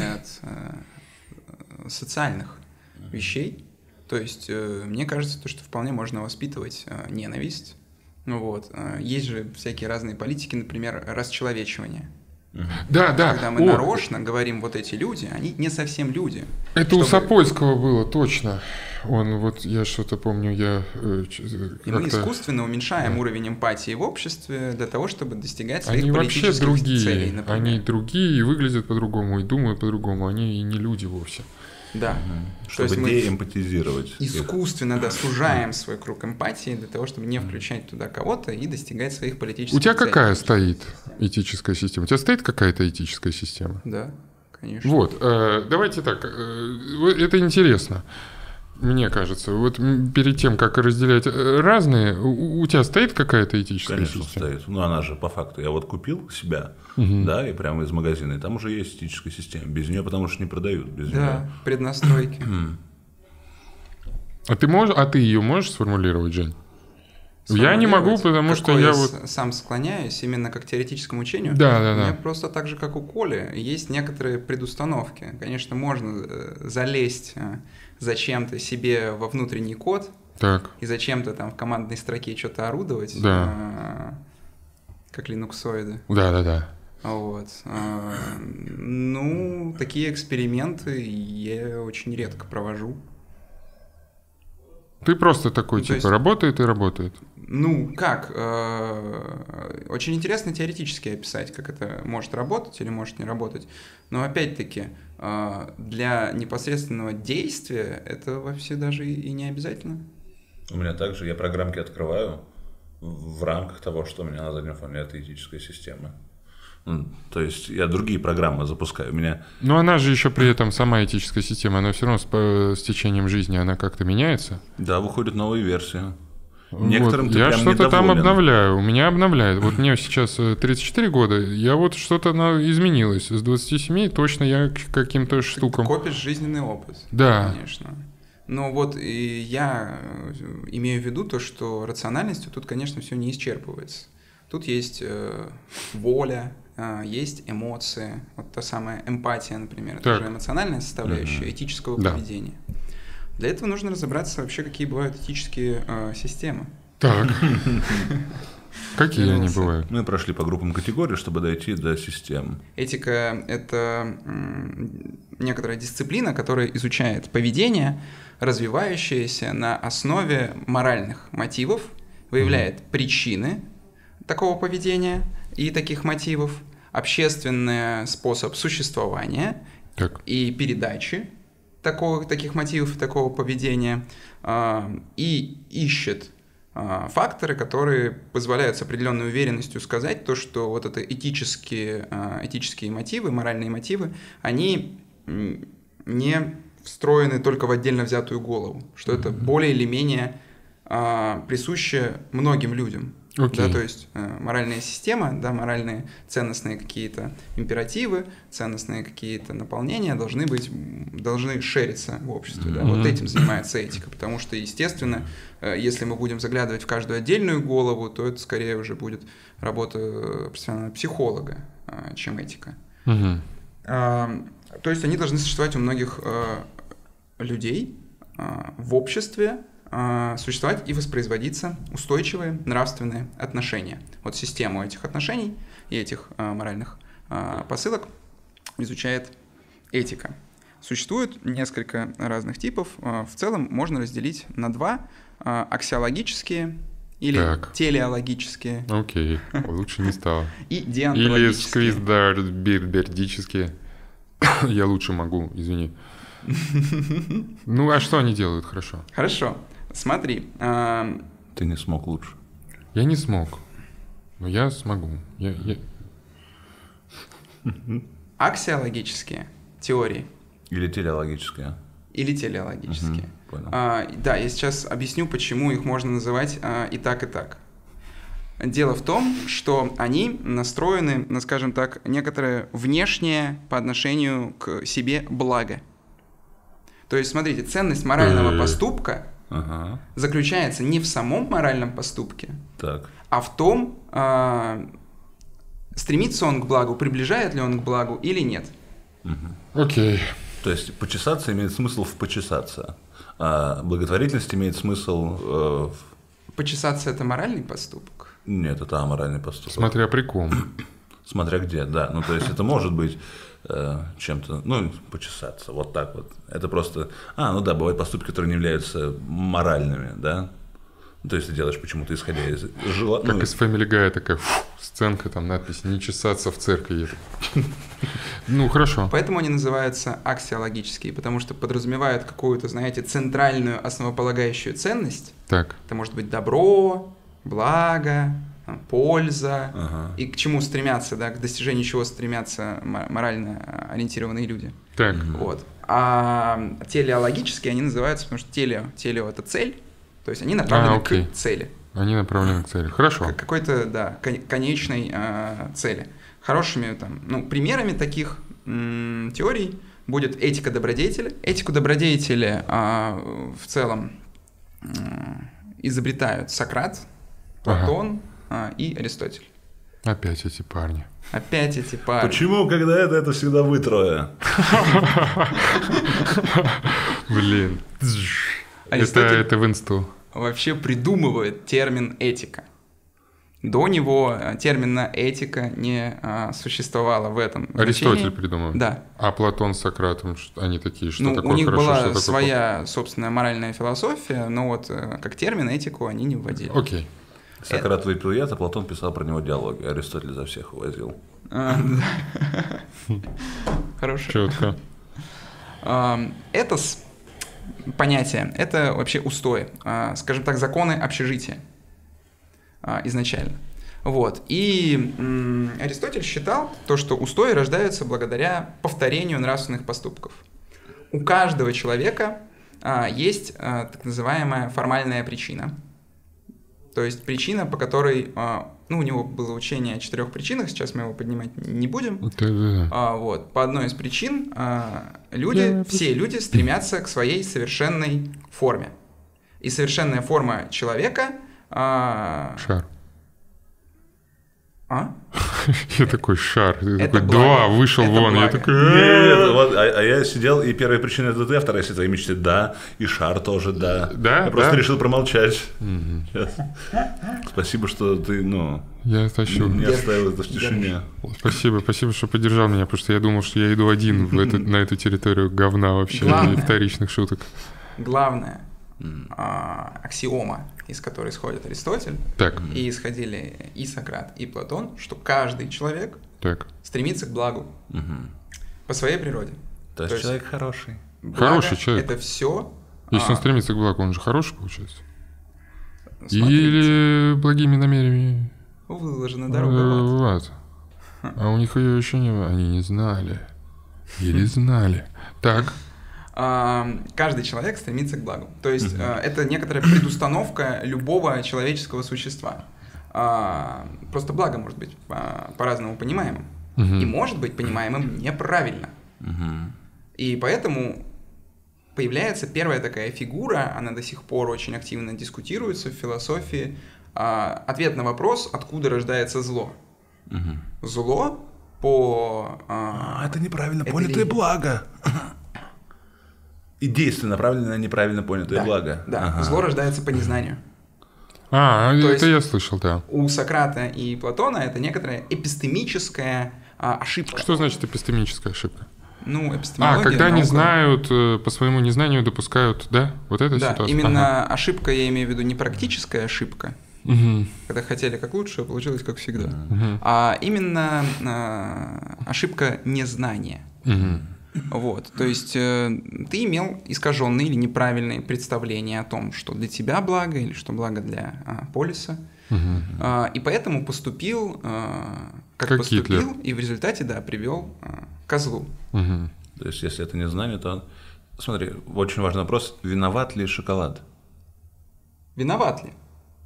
от социальных вещей. То есть, мне кажется, что вполне можно воспитывать ненависть. Вот. Есть же всякие разные политики, например, расчеловечивание. Да. Когда мы нарочно говорим, вот эти люди, они не совсем люди. Это у Сапольского было, точно. Он, вот я что-то помню, И мы искусственно уменьшаем уровень эмпатии в обществе для того, чтобы достигать своих политических целей, например. Они другие и выглядят по-другому, и думают по-другому. Они и не люди вовсе. Да. Чтобы деэмпатизировать. Искусственно, сужаем свой круг эмпатии для того, чтобы не включать туда кого-то и достигать своих политических целей. У тебя какая стоит этическая система? У тебя стоит какая-то этическая система? Да, конечно. Вот, давайте так, это интересно, мне кажется. Вот перед тем, как разделять разные, у тебя стоит какая-то этическая Конечно, система? стоит. Ну, она же по факту. Я вот купил себя, да, и прямо из магазина, и там уже есть этическая система. Без нее, потому что не продают. Без нее. Преднастройки. А ты ее можешь сформулировать, Жень? Я не могу, потому что я вот... сам склоняюсь именно как к теоретическому учению. Да. У меня просто так же, как у Коли, есть некоторые предустановки. Конечно, можно залезть зачем-то себе во внутренний код и зачем-то там в командной строке что-то орудовать. Да. как линуксоиды. Да. Вот. Ну, такие эксперименты я очень редко провожу. Ты просто такой, есть, работает и работает. Ну, как? Очень интересно теоретически описать, как это может работать или может не работать. Но опять-таки, для непосредственного действия это вообще даже и не обязательно. У меня также, я программки открываю в рамках того, что у меня на заднем фоне теоретическая система. То есть я другие программы запускаю. Но она же еще при этом сама этическая система, она все равно с течением жизни, она как-то меняется. Да, выходят новые версии. Некоторым вот, я что-то там обновляю, у меня обновляет. Вот мне сейчас 34 года, я вот что-то изменилось. С 27 точно я к каким-то штукам. Ты копишь жизненный опыт. Да. Конечно. Но вот и я имею в виду то, что рациональностью тут, конечно, все не исчерпывается. Тут есть воля, есть эмоции, вот та самая эмпатия, например, это же эмоциональная составляющая этического поведения. Для этого нужно разобраться вообще, какие бывают этические системы. Так. Какие они бывают? Мы прошли по группам категорий, чтобы дойти до систем. Этика — это некоторая дисциплина, которая изучает поведение, развивающееся на основе моральных мотивов, выявляет причины такого поведения и таких мотивов, общественный способ существования и передачи таких мотивов и такого поведения, и ищет факторы, которые позволяют с определенной уверенностью сказать то, что вот это этические мотивы, моральные мотивы, они не встроены только в отдельно взятую голову, что это более или менее присуще многим людям. Да, то есть моральная система, да, моральные ценностные какие-то императивы, ценностные какие-то наполнения должны шериться в обществе. Да? Вот этим занимается этика, потому что, естественно, если мы будем заглядывать в каждую отдельную голову, то это скорее уже будет работа профессионального психолога, чем этика. То есть они должны существовать у многих людей в обществе, существовать и воспроизводиться устойчивые нравственные отношения. Вот систему этих отношений и этих моральных посылок изучает этика. Существует несколько разных типов. В целом можно разделить на два: аксиологические или телеологические. Окей, лучше не стало. И деонтологические. Или сквиздарбердические. Я лучше могу, извини. Ну, а что они делают хорошо? Хорошо. Смотри. Ты не смог лучше. Я не смог. Но я смогу. Аксиологические теории. Или телеологические. Или телеологические. Понял. Да, я сейчас объясню, почему их можно называть и так, и так. Дело в том, что они настроены на, скажем так, некоторое внешнее по отношению к себе благо. То есть, смотрите, ценность морального поступка заключается не в самом моральном поступке, а в том, стремится он к благу, приближает ли он к благу или нет. Окей. То есть почесаться имеет смысл в почесаться, а благотворительность имеет смысл Почесаться — это моральный поступок? Нет, это аморальный поступок. Смотря при ком. Смотря где, да. Ну, то есть это может быть чем-то, почесаться, вот так вот. Это просто, бывают поступки, которые не являются моральными, да. То есть ты делаешь почему-то исходя из желания. Как из Family Guy такая сценка, там надпись «Не чесаться в церкви». Ну, хорошо. Поэтому они называются аксиологические, потому что подразумевают какую-то, знаете, центральную основополагающую ценность. Так. Это может быть добро, благо, польза, и к чему стремятся, да, к достижению чего стремятся морально ориентированные люди. Так. Вот. А телеологические они называются, потому что телео — это цель, то есть они направлены к цели. Они направлены к цели. Хорошо. К какой-то, да, конечной цели. Хорошими примерами таких теорий будет этика добродетеля. Этику добродетеля в целом изобретают Сократ, Платон и Аристотель. Опять эти парни. Почему, когда это всегда вы трое? Блин. Это в инсту. Вообще придумывает термин этика. До него термина этика не существовало в этом Аристотель значении. придумал? Да. А Платон с Сократом, они такие, что такое у них хорошо, была что такое своя собственная моральная философия, но вот как термин этику они не вводили. Окей. Сократ выпил яд, а Платон писал про него диалоги. Аристотель за всех увозил. Хорошо. Четко. Этос, понятие, это вообще устои, скажем так, законы общежития изначально. Вот. И Аристотель считал то, что устои рождаются благодаря повторению нравственных поступков. У каждого человека есть так называемая формальная причина. То есть причина, по которой, у него было учение о 4 причинах, сейчас мы его поднимать не будем. Вот. По одной из причин все люди стремятся к своей совершенной форме. И совершенная форма человека... Шар. А? Я такой шар. Ты такой, благо. Вышел Это вон. благо. Я такой... Нет, вот, а я сидел, и первая причина это ты, а вторая твои мечты да, и шар тоже да. Да? Я просто Да? решил промолчать. Сейчас. Спасибо, что ты, Я тащу. не оставил это в тишине. Спасибо, что поддержал меня, потому что я думал, что я иду один на эту территорию говна вообще и вторичных шуток. Главное, аксиома, из которой исходит Аристотель, Так. и исходили и Сократ, и Платон, что каждый человек стремится к благу по своей природе. То есть человек хороший. Хороший человек. Это все. Если он стремится к благу, он же хороший, получается? Или благими намерениями? Выложена дорога в ад. А у них ее еще не... Они не знали. Или знали. Так. Каждый человек стремится к благу. То есть это некоторая предустановка любого человеческого существа. Просто благо может быть по-разному понимаемым. И может быть понимаемым неправильно. И поэтому появляется первая такая фигура, она до сих пор очень активно дискутируется в философии. Ответ на вопрос, откуда рождается зло. Зло по... это неправильно понятое благо. И действие направлено на неправильно понятое благо. Да, зло рождается по незнанию. Это я слышал, да. У Сократа и Платона это некоторая эпистемическая ошибка. Что значит эпистемическая ошибка? Эпистемология, когда наука. не знают, по своему незнанию допускают, да? Вот это ситуация? Да, именно ошибка, я имею в виду не практическая ошибка, когда хотели как лучше, а получилось как всегда, а именно ошибка незнания. Вот, то есть ты имел искаженные или неправильные представления о том, что для тебя благо или что благо для полиса, и поэтому поступил, как поступил, Гитлер. И в результате, привел к злу. То есть если это незнание, то, смотри, очень важный вопрос, виноват ли шоколад? Виноват ли?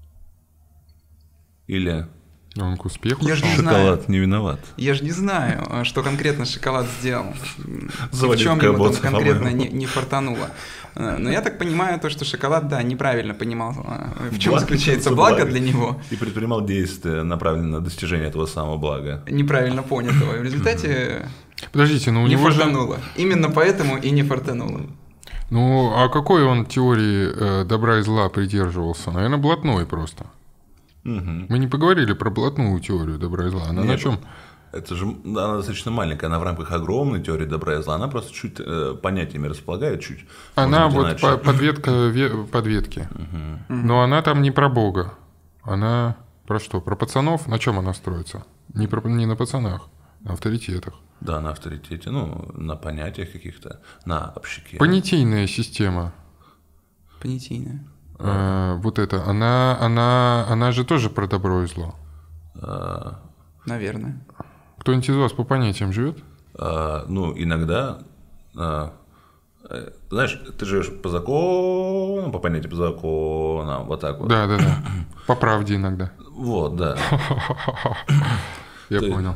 Или... Он к успеху шел. Шоколад не виноват. Я же не знаю, что конкретно шоколад сделал. В чем ему там конкретно не фартануло. Но я так понимаю, то, что шоколад, неправильно понимал, в чем заключается благо для него. И предпринимал действия, направленные на достижение этого самого блага. Неправильно понятого. И в результате Подождите, но у не него фартануло. Именно поэтому и не фартануло. А какой он теории добра и зла придерживался? Наверное, блатной просто. Мы не поговорили про блатную теорию добра и зла. Она на чем? Это же она достаточно маленькая, она в рамках огромной теории добра и зла, она просто чуть понятиями располагает, чуть. Она вот подветка подветки. Но она там не про Бога. Она про что? Про пацанов? На чем она строится? Не на пацанах, на авторитетах. Да, на авторитете, на понятиях каких-то, на общаке. Понятийная система. Понятийная. Вот это, она же тоже про добро и зло. Наверное. Кто-нибудь из вас по понятиям живет? Иногда. Знаешь, ты живешь по законам, по понятиям по законам, вот так вот. Да. По правде иногда. Вот, да. Я понял.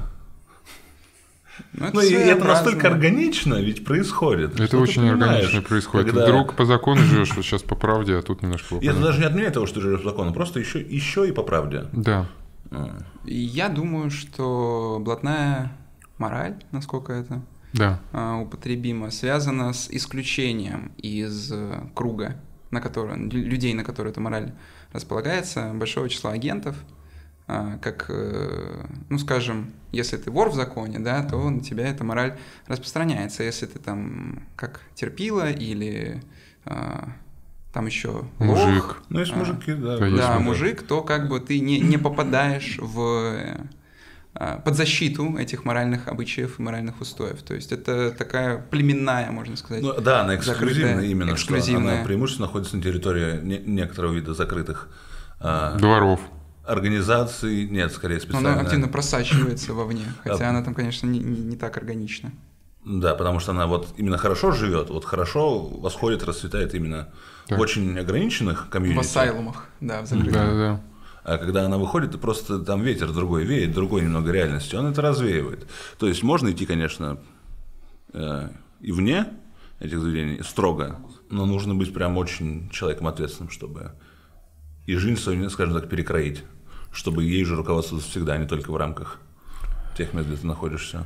И это настолько органично ведь происходит. Это очень органично происходит. Вдруг по закону живешь, вот сейчас по правде, а тут немножко по понятию. Это даже не отменяет того, что ты живешь по закону, просто еще и по правде. Да. Я думаю, что блатная мораль, насколько это употребимо, связана с исключением из круга, людей, на который эта мораль располагается, большого числа агентов, как, ну, скажем, если ты вор в законе, да, то на тебя эта мораль распространяется. Если ты там как терпила или там еще мужик. лох, ну, есть мужики, да. Да, мужик, то как бы ты не попадаешь под защиту этих моральных обычаев и моральных устоев. То есть это такая племенная, можно сказать. Ну, да, она эксклюзивная именно, эксклюзивная. Что она преимущественно находится на территории некоторого вида закрытых дворов. Организаций, нет, скорее специально. Она активно просачивается вовне, хотя она там, конечно, не так органична. Да, потому что она вот именно хорошо живет, вот хорошо восходит, расцветает именно в очень ограниченных комьюнити. В ассайлумах, да, в закрытых. Да. А когда она выходит, просто там ветер другой веет, другой немного реальностью, он это развеивает. То есть можно идти, конечно, и вне этих заведений строго, но нужно быть прям очень человеком ответственным, чтобы и жизнь свою, скажем так, перекроить, чтобы ей же руководствоваться всегда, а не только в рамках тех мест, где ты находишься.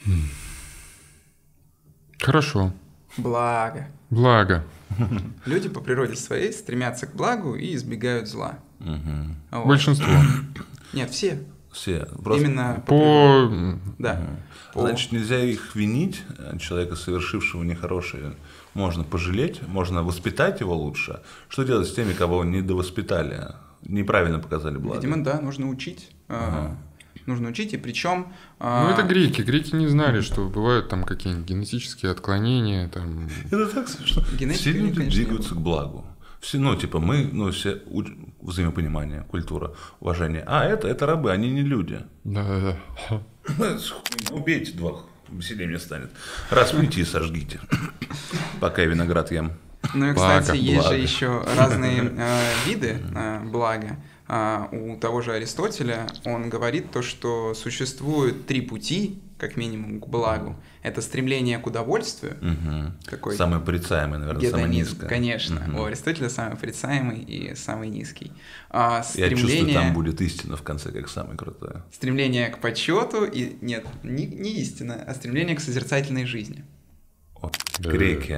Хорошо. Благо. Люди по природе своей стремятся к благу и избегают зла. Вот. Большинство. Нет, все. Все. Просто именно Да. Значит, нельзя их винить, человека, совершившего нехорошее. Можно пожалеть, можно воспитать его лучше. Что делать с теми, кого не довоспитали, неправильно показали благо? Видимо, да, нужно учить. Нужно учить, и причем... Ну, это греки. Греки не знали, что бывают там какие-нибудь генетические отклонения. Там... Это так смешно. Все люди двигаются к благу. Все, ну, типа, мы, ну, все взаимопонимание, культура, уважение. А это рабы, они не люди. Да. Убейте двух, веселее мне станет. Распните и сожгите, пока я виноград ем. Ну и, кстати, есть же еще разные виды блага. У того же Аристотеля он говорит то, что существует 3 пути, как минимум, к благу. Это стремление к удовольствию. Такой самый порицаемый, наверное, самый низкий. Конечно. У Аристотеля самый порицаемый и самый низкий. Я чувствую, там будет истина в конце, как самое крутое. Стремление к почету, и нет, не истина, а стремление к созерцательной жизни. Греки.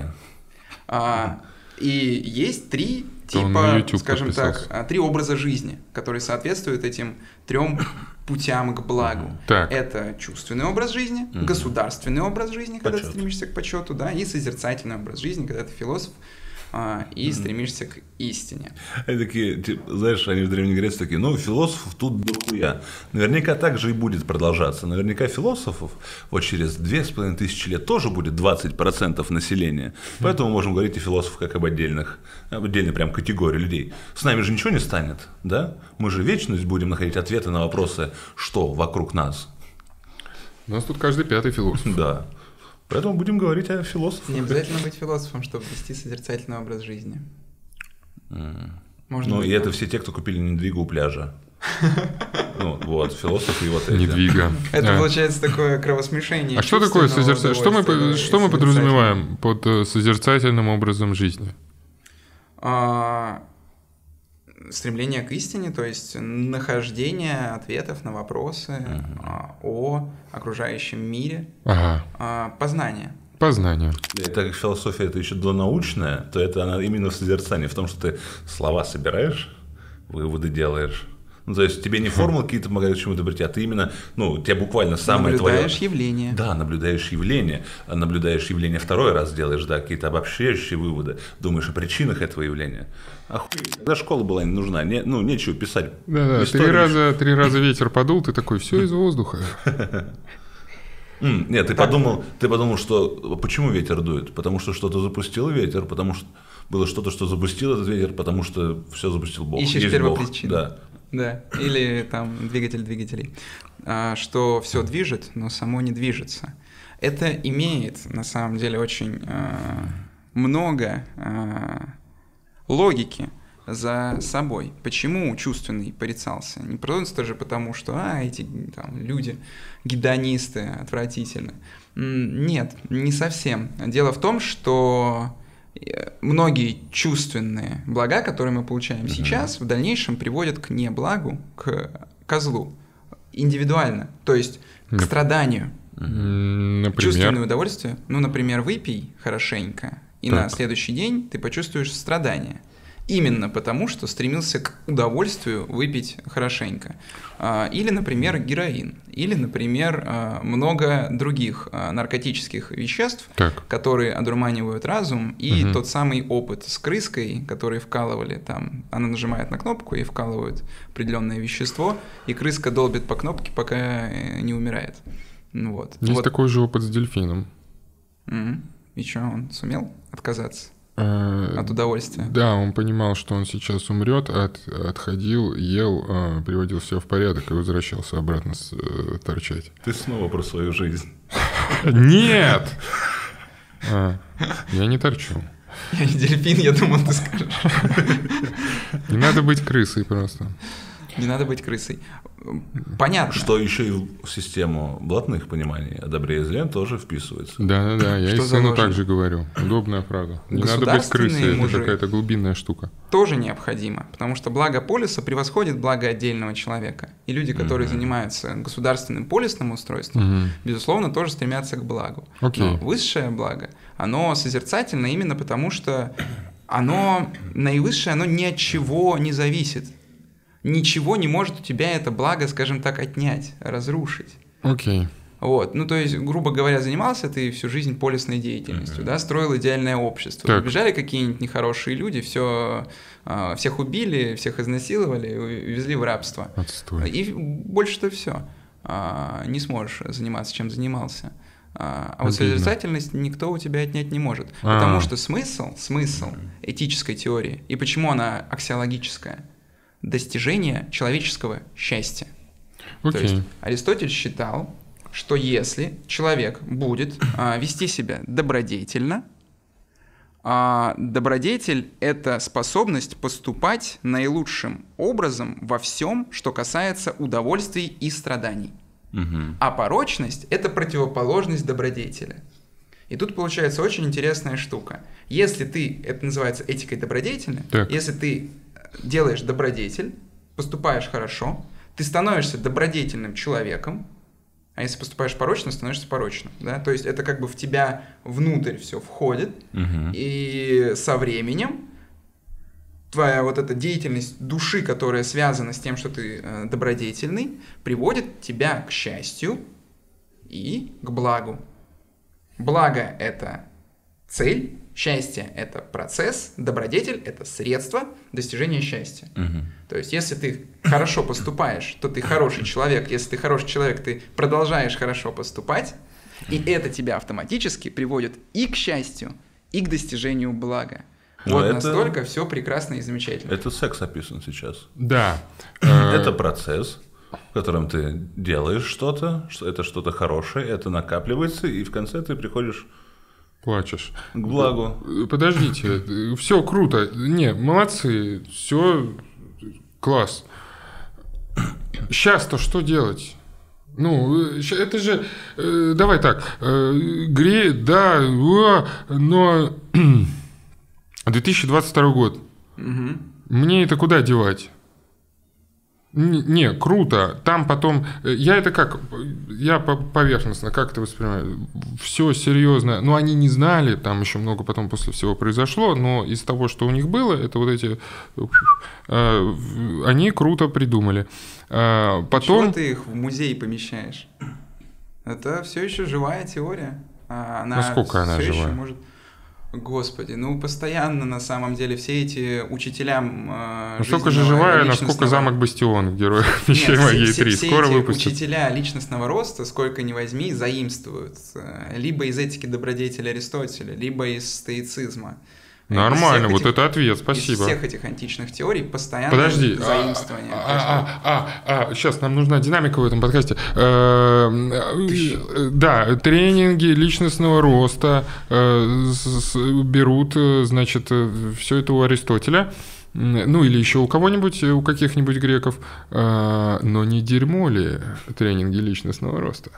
И есть 3 типа, скажем так, 3 образа жизни, которые соответствуют этим 3 путям к благу. Это чувственный образ жизни, государственный образ жизни, когда ты стремишься к почету, да, и созерцательный образ жизни, когда ты философ и стремишься к истине. Они такие, типа, знаешь, они в Древней Греции такие, ну, философов тут дохуя. Наверняка так же и будет продолжаться. Наверняка философов вот через 2500 лет тоже будет 20% населения. Поэтому можем говорить о философах как об отдельной прям категории людей. С нами же ничего не станет, да? Мы же вечность будем находить ответы на вопросы, что вокруг нас. У нас тут каждый 5-й философ. Да. Поэтому будем говорить о философах. Не обязательно быть философом, чтобы вести созерцательный образ жизни. Ну, и это все те, кто купили недвигу у пляжа. Ну, вот, философы и вот эти. Недвига. Это получается такое кровосмешение. А что такое созерцательное? Что мы подразумеваем под созерцательным образом жизни? Стремление к истине, то есть нахождение ответов на вопросы о окружающем мире, познание. И так как философия это еще донаучная, то это она именно в созерцании, в том, что ты слова собираешь, выводы делаешь. Ну, то есть тебе не формулы какие-то помогают чему-то прийти, а ты именно, ну, тебя буквально самое твое... Наблюдаешь явление. Да, наблюдаешь явление. Наблюдаешь явление второй раз делаешь, да, какие-то обобщающие выводы. Думаешь о причинах этого явления. Когда школа была не нужна, нечего писать. Да, 3 раза ветер подул, ты такой, все из воздуха. Нет, ты подумал, что почему ветер дует? Потому что что-то запустил ветер, потому что было что-то, что запустил этот ветер, потому что все запустил Бог. Ищешь первопричину. Да, или там двигатель двигателей, что все движет, но само не движется. Это имеет на самом деле очень много логики за собой. Почему чувственный порицался? Не просто же потому, что эти там, люди, гедонисты, отвратительны. Нет, не совсем. Дело в том, что многие чувственные блага, которые мы получаем сейчас, в дальнейшем приводят к неблагу, к злу. Индивидуально. То есть к страданию. Например? Чувственное удовольствие. Ну, например, выпей хорошенько, и на следующий день ты почувствуешь страдание. именно потому, что стремился к удовольствию выпить хорошенько. Или, например, героин. Или, например, много других наркотических веществ, которые одурманивают разум. И тот самый опыт с крыской, который вкалывали там, она нажимает на кнопку и вкалывают определенное вещество, и крыска долбит по кнопке, пока не умирает. Вот. Есть такой же опыт с дельфином. И что, он сумел отказаться? От удовольствия. Да, он понимал, что он сейчас умрет, отходил, ел, приводил все в порядок и возвращался обратно торчать. Ты снова про свою жизнь. Нет! Я не торчу. Я не дельфин, я думал, ты скажешь. Не надо быть крысой просто. Не надо быть крысой. Понятно. Что еще и в систему блатных пониманий о добре и зле тоже вписывается. Да, я и сыну так же говорю. Удобная фраза. Не надо быть крысой, это какая-то глубинная штука. Тоже необходимо, потому что благо полиса превосходит благо отдельного человека. И люди, которые занимаются государственным полисным устройством, безусловно, тоже стремятся к благу. Но высшее благо, оно созерцательно именно потому, что оно наивысшее, оно ни от чего не зависит. Ничего не может у тебя это благо, скажем так, отнять, разрушить. Вот, то есть, грубо говоря, занимался ты всю жизнь полисной деятельностью, да, строил идеальное общество. Побежали какие-нибудь нехорошие люди, всех убили, всех изнасиловали, увезли в рабство. Отстой. И больше-то все. Не сможешь заниматься, чем занимался. А вот созерцательность никто у тебя отнять не может. Потому что смысл этической теории, и почему она аксиологическая, достижение человеческого счастья. То есть Аристотель считал, что если человек будет вести себя добродетельно, добродетель – это способность поступать наилучшим образом во всем, что касается удовольствий и страданий. А порочность – это противоположность добродетели. И тут получается очень интересная штука. Если ты, это называется этикой добродетельной, если ты делаешь добродетель, поступаешь хорошо, ты становишься добродетельным человеком, а если поступаешь порочно, становишься порочным. Да? То есть это как бы в тебя внутрь все входит, и со временем твоя вот эта деятельность души, которая связана с тем, что ты добродетельный, приводит тебя к счастью и к благу. Благо – это цель, счастье – это процесс, добродетель – это средство достижения счастья. То есть, если ты хорошо поступаешь, то ты хороший человек. Если ты хороший человек, ты продолжаешь хорошо поступать, и это тебя автоматически приводит и к счастью, и к достижению блага. Вот настолько все прекрасно и замечательно. Это секс описан сейчас. Да. Это процесс, в котором ты делаешь что-то, это что-то хорошее, это накапливается, и в конце ты приходишь... Плачешь. К благу. Подождите, все круто. Не, молодцы, все класс. Сейчас-то что делать? Это же... Давай так. Да, но... 2022 год. Мне это куда девать? Не, круто. Там потом... Я поверхностно, как это воспринимаю? Все серьезно. Они не знали, там еще много потом после всего произошло, но из того, что у них было, это вот эти... Они круто придумали. Потом... Чего ты их в музей помещаешь? Это все еще живая теория. Насколько она живая? Может... Господи, постоянно на самом деле все эти учителям насколько же живая, насколько замок Бастион в «Героях Вещей Магии 3» скоро выпустят. Учителя личностного роста, сколько ни возьми, заимствуют либо из этики добродетели Аристотеля, либо из стоицизма. Нормально, вот это ответ, спасибо. Из всех этих античных теорий постоянно заимствование. Сейчас нам нужна динамика в этом подкасте. Да, тренинги личностного роста берут, значит, все это у Аристотеля. Или еще у кого-нибудь, у каких-нибудь греков. Но не дерьмо ли тренинги личностного роста?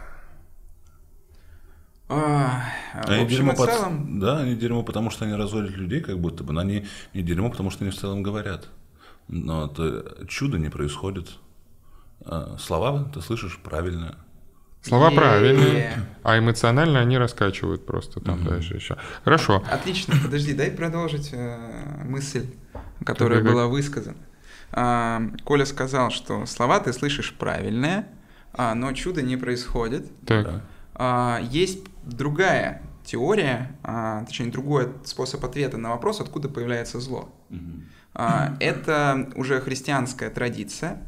Они дерьмо, они дерьмо, потому что они разводят людей, как будто бы, но они не дерьмо, потому что они в целом говорят. Но это чудо не происходит. Слова ты слышишь правильно. Слова правильные, а эмоционально они раскачивают просто там дальше еще. Хорошо. Отлично, подожди, дай продолжить мысль. которая была высказана. Коля сказал, что слова ты слышишь правильные, но чудо не происходит. Так. Есть другая теория, точнее, другой способ ответа на вопрос, откуда появляется зло. Это уже христианская традиция,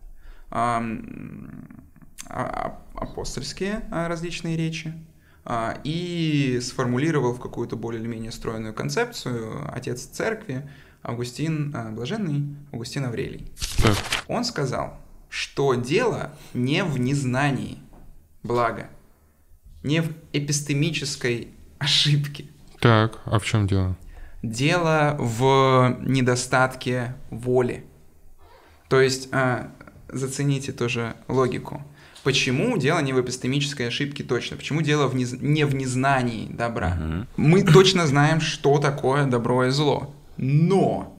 апостольские различные речи, и сформулировал в какую-то более или менее стройную концепцию отец церкви Августин Блаженный, Августин Аврелий. Так. Он сказал, что дело не в незнании блага, не в эпистемической ошибке. Так, а в чем дело? Дело в недостатке воли. То есть, зацените тоже логику. Почему дело не в эпистемической ошибке точно? Почему дело не в незнании добра? Мы точно знаем, что такое добро и зло. Но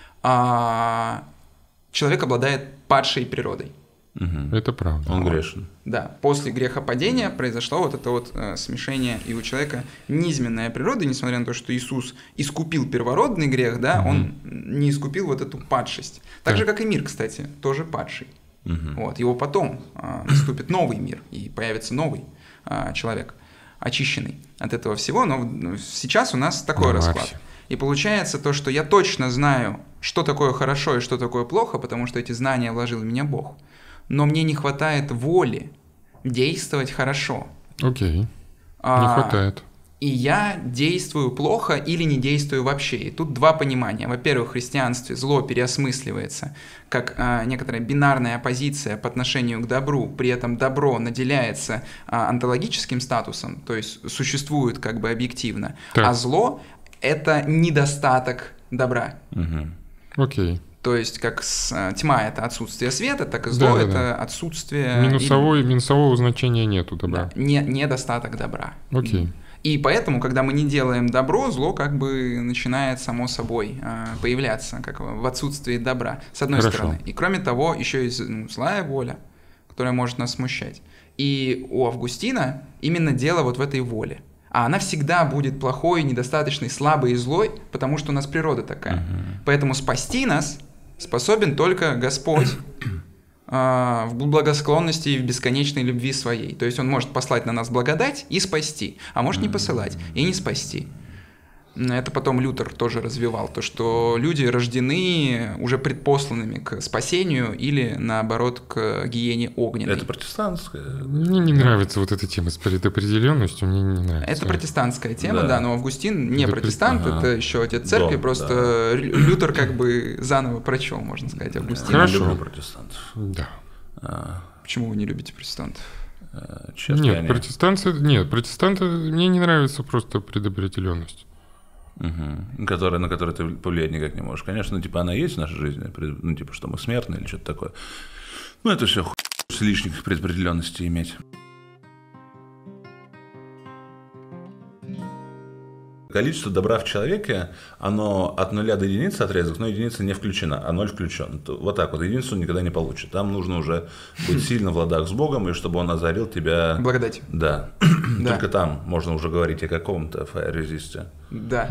человек обладает падшей природой. Это правда. Он грешен. Да, после грехопадения произошло вот это вот смешение, и у человека низменная природа, несмотря на то, что Иисус искупил первородный грех, да, он не искупил вот эту падшесть. Так же, как и мир, кстати, тоже падший. Вот, его потом наступит новый мир, и появится новый человек, очищенный от этого всего, но сейчас у нас такой расклад. И получается то, что я точно знаю, что такое хорошо и что такое плохо, потому что эти знания вложил в меня Бог. Но мне не хватает воли действовать хорошо. Окей. Не хватает. И я действую плохо или не действую вообще. И тут два понимания. Во-первых, в христианстве зло переосмысливается как некоторая бинарная оппозиция по отношению к добру. При этом добро наделяется онтологическим статусом, то есть существует как бы объективно. Так. А зло – это недостаток добра. Окей. То есть, как тьма – это отсутствие света, так и зло – это отсутствие… Минусового значения нету добра. Да, недостаток добра. Окей. И поэтому, когда мы не делаем добро, зло как бы начинает само собой появляться, как в отсутствии добра, с одной стороны. И кроме того, еще есть злая воля, которая может нас смущать. И у Августина именно дело вот в этой воле. А она всегда будет плохой, недостаточной, слабой и злой, потому что у нас природа такая. Поэтому спасти нас способен только Господь в благосклонности и в бесконечной любви своей. То есть Он может послать на нас благодать и спасти, а может не посылать и не спасти. Это потом Лютер тоже развивал, то, что люди рождены уже предпосланными к спасению или, наоборот, к гиене огненной. Это протестантская. Мне не нравится вот эта тема с предопределенностью, мне не нравится. Это протестантская тема, да, но Августин не протестант, это еще отец церкви, просто Лютер как бы заново прочел, можно сказать, Августина. Хорошо. Я люблю протестантов. Да. Почему вы не любите протестантов? Нет, протестанты мне не нравится просто предопределенность. На которую ты повлиять никак не можешь. Конечно, типа она есть в нашей жизни, ну, типа, что мы смертны или что-то такое. Ну, это все с лишних предопределенностей иметь. Количество добра в человеке, оно от 0 до единицы отрезок, но единица не включена, а 0 включен. Вот так вот, единицу он никогда не получит. Там нужно уже быть сильно в ладах с Богом, и чтобы он озарил тебя… Благодать. Да. Только там можно уже говорить о каком-то фаер-резисте. Да.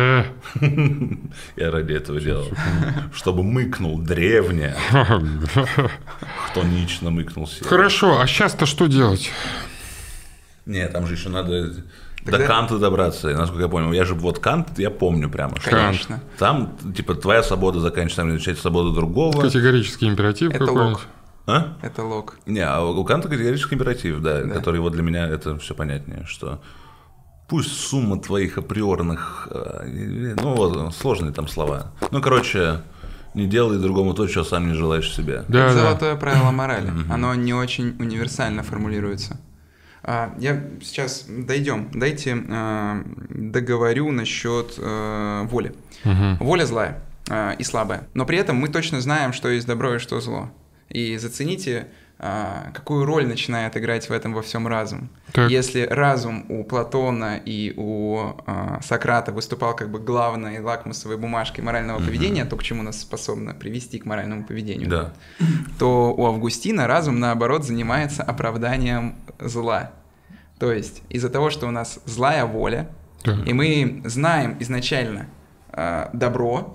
Я ради этого делал. Чтобы мыкнул древнее. Хтонично мыкнул себе. Хорошо, а сейчас-то что делать? Нет, там же еще надо… До Канта добраться, насколько я понял. Я же вот Кант, я помню прямо. Конечно. Там, типа, твоя свобода заканчивается, там изучать свободу другого. Категорический императив это какой-нибудь. Лок. А? Это Лок. Не, а у Канта категорический императив, да, который вот для меня это все понятнее, что пусть сумма твоих априорных, ну вот, сложные там слова. Ну, короче, не делай другому то, чего сам не желаешь себе. Это золотое правило морали. Оно не очень универсально формулируется. Я сейчас дайте договорю насчет воли. Воля злая и слабая, но при этом мы точно знаем, что есть добро и что зло. И зацените, какую роль начинает играть в этом во всем разум. Так. Если разум у Платона и у Сократа выступал как бы главной лакмусовой бумажкой морального поведения, то, к чему нас способно привести к моральному поведению, то у Августина разум, наоборот, занимается оправданием зла. То есть из-за того, что у нас злая воля, и мы знаем изначально добро,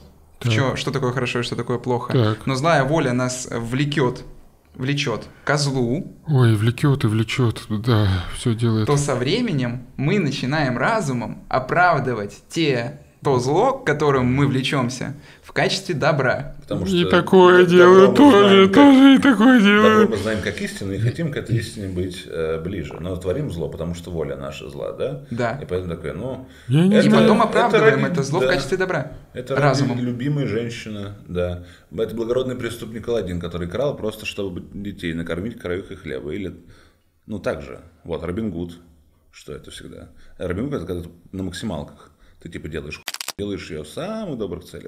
что такое хорошо и что такое плохо. Но злая воля нас влечет ко злу. Ой, влечет и влечет, да, все делает. То со временем мы начинаем разумом оправдывать то зло, к которому мы влечемся, в качестве добра. Потому что и такое делаю тоже, и такое делаю. Добро мы знаем как истину и хотим к этой истине быть ближе. Но творим зло, потому что воля наша зла, да? Да. И поэтому такое, и потом оправдываем это зло в качестве добра. Это разумом. Любимая женщина, да. Это благородный преступник Аладдин, который крал просто, чтобы детей накормить краюхой хлеба. Или, так же. Вот, Робин Гуд. Что это всегда? Робин Гуд — это когда ты на максималках. Ты делаешь ее в самых добрых целях.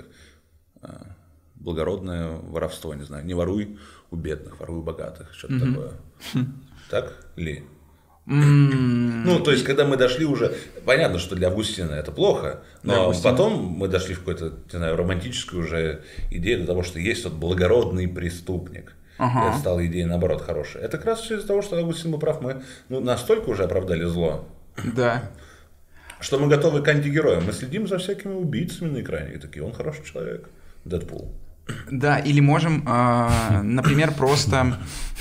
Благородное воровство, не знаю. Не воруй у бедных, воруй у богатых. Что-то такое. Так ли? То есть, когда мы дошли уже... Понятно, что для Августина это плохо, но потом мы дошли в какую-то, не знаю, романтическую уже идею до того, что есть тот благородный преступник. И это стало идеей, наоборот, хорошей. Это как раз из-за того, что Августин был прав. Мы настолько уже оправдали зло. Да. Что мы готовы к антигероям. Мы следим за всякими убийцами на экране. И такие, он хороший человек. Дэдпул. Да, или можем, например, просто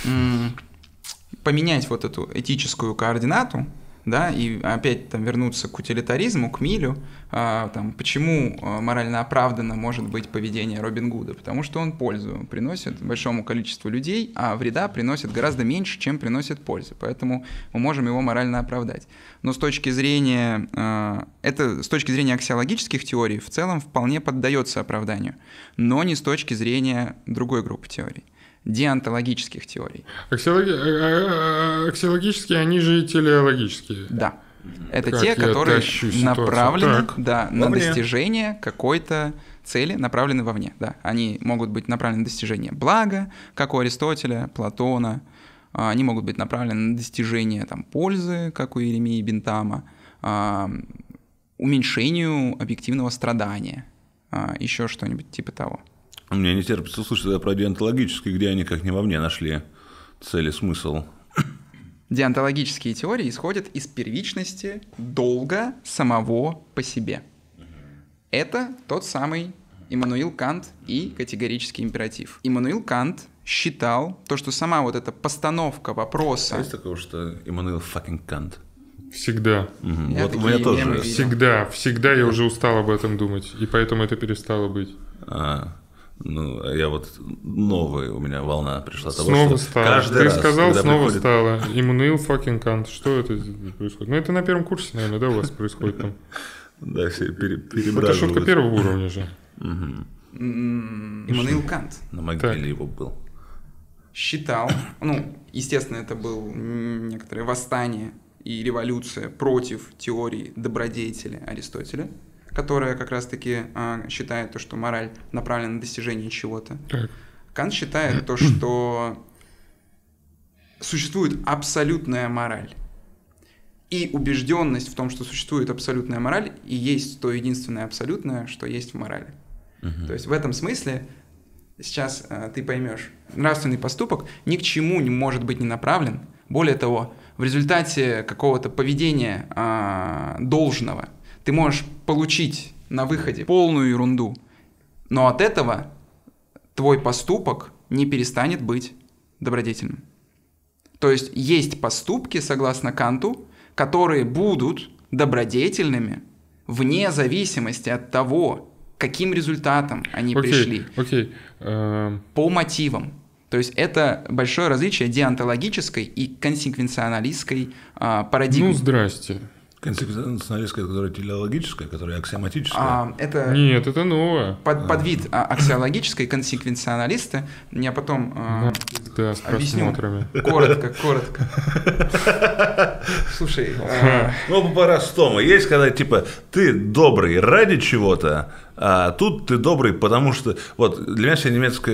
поменять вот эту этическую координату, да, и опять там вернуться к утилитаризму, к Милю. Почему морально оправданно может быть поведение Робин Гуда? Потому что он пользу приносит большому количеству людей, а вреда приносит гораздо меньше, чем приносит пользы. Поэтому мы можем его морально оправдать. Но с точки зрения аксиологических теорий в целом вполне поддается оправданию, но не с точки зрения другой группы теорий. Деонтологических теорий. Аксиологические, они же и телеологические. Да. Это те, которые направлены на достижение какой-то цели, направлены вовне. Да. Они могут быть направлены на достижение блага, как у Аристотеля, Платона. Они могут быть направлены на достижение пользы, как у Иеремии Бентама, уменьшению объективного страдания, еще что-нибудь типа того. Мне не терпится услышать про деонтологические, где они как не вовне нашли цель и смысл. Деонтологические теории исходят из первичности долга самого по себе. Это тот самый Иммануил Кант и категорический императив. Иммануил Кант считал то, что сама вот эта постановка вопроса... Есть такое, что Иммануил fucking Кант? Всегда. Вот у меня тоже. Всегда я уже устал об этом думать, и поэтому это перестало быть. Я вот новая у меня волна пришла того, снова что стало. Каждый Ты раз, сказал, снова приходит... стало. Иммануил fucking Кант. Что это происходит? Это на первом курсе, наверное, да, у вас происходит там? Да, все перебрасывают. Это шутка первого уровня же. Иммануил Кант. На могиле его был. Считал, естественно, это было некоторое восстание и революция против теории добродетели Аристотеля, которая как раз-таки считает то, что мораль направлена на достижение чего-то. Так. Кант считает то, что существует абсолютная мораль. И убежденность в том, что существует абсолютная мораль, и есть то единственное абсолютное, что есть в морали. То есть в этом смысле, сейчас ты поймешь, нравственный поступок ни к чему не может быть не направлен. Более того, в результате какого-то поведения должного ты можешь получить на выходе полную ерунду, но от этого твой поступок не перестанет быть добродетельным. То есть поступки, согласно Канту, которые будут добродетельными вне зависимости от того, каким результатам они пришли. По мотивам. То есть это большое различие деонтологической и консеквенционалистской парадигмы. Здрасте. Консеквенционалистская, которая телеологическая, которая аксиоматическая. Нет, это новое. Подвид аксиологической консеквенционалисты. Я потом объясню коротко. Слушай. По-простому. Есть, когда ты добрый ради чего-то, а тут ты добрый, потому что для меня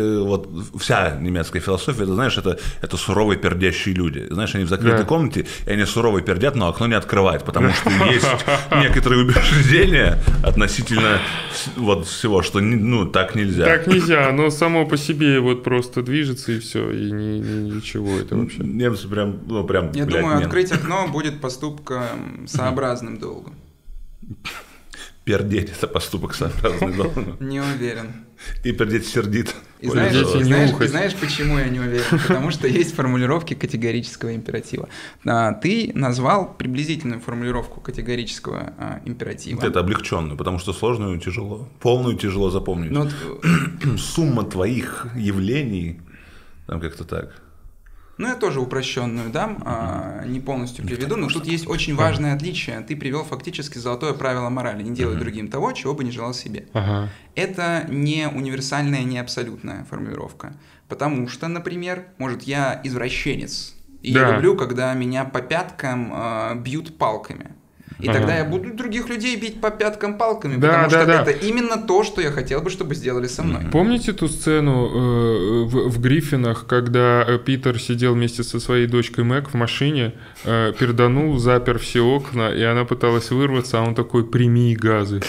вся немецкая философия, это, знаешь, это суровые пердящие люди. Знаешь, они в закрытой комнате, и они сурово пердят, но окно не открывают, потому что есть некоторые убеждения относительно всего, что так нельзя. Так нельзя, оно само по себе просто движется и все, и ничего это вообще. Немцы прям. Я думаю, открыть окно будет поступком сообразным долгом. пердеть – это поступок сообразный должен. Не уверен. И пердеть сердит. И знаешь, почему я не уверен? Потому что есть формулировки категорического императива. Ты назвал приблизительную формулировку категорического императива. Это облегченную, потому что сложную тяжело, полную тяжело запомнить. Сумма твоих явлений, там как-то так. Ну, я тоже упрощенную дам, не полностью приведу, но тут есть очень важное отличие. Ты привел фактически золотое правило морали: не делай другим того, чего бы не желал себе. Это не универсальная, не абсолютная формулировка. Потому что, например, может, я извращенец, и я люблю, когда меня по пяткам бьют палками. И тогда я буду других людей бить по пяткам палками, потому что это именно то, что я хотел бы, чтобы сделали со мной. Помните ту сцену в «Гриффинах», когда Питер сидел вместе со своей дочкой Мэг в машине, перданул, запер все окна, и она пыталась вырваться, а он такой: «Прими газы».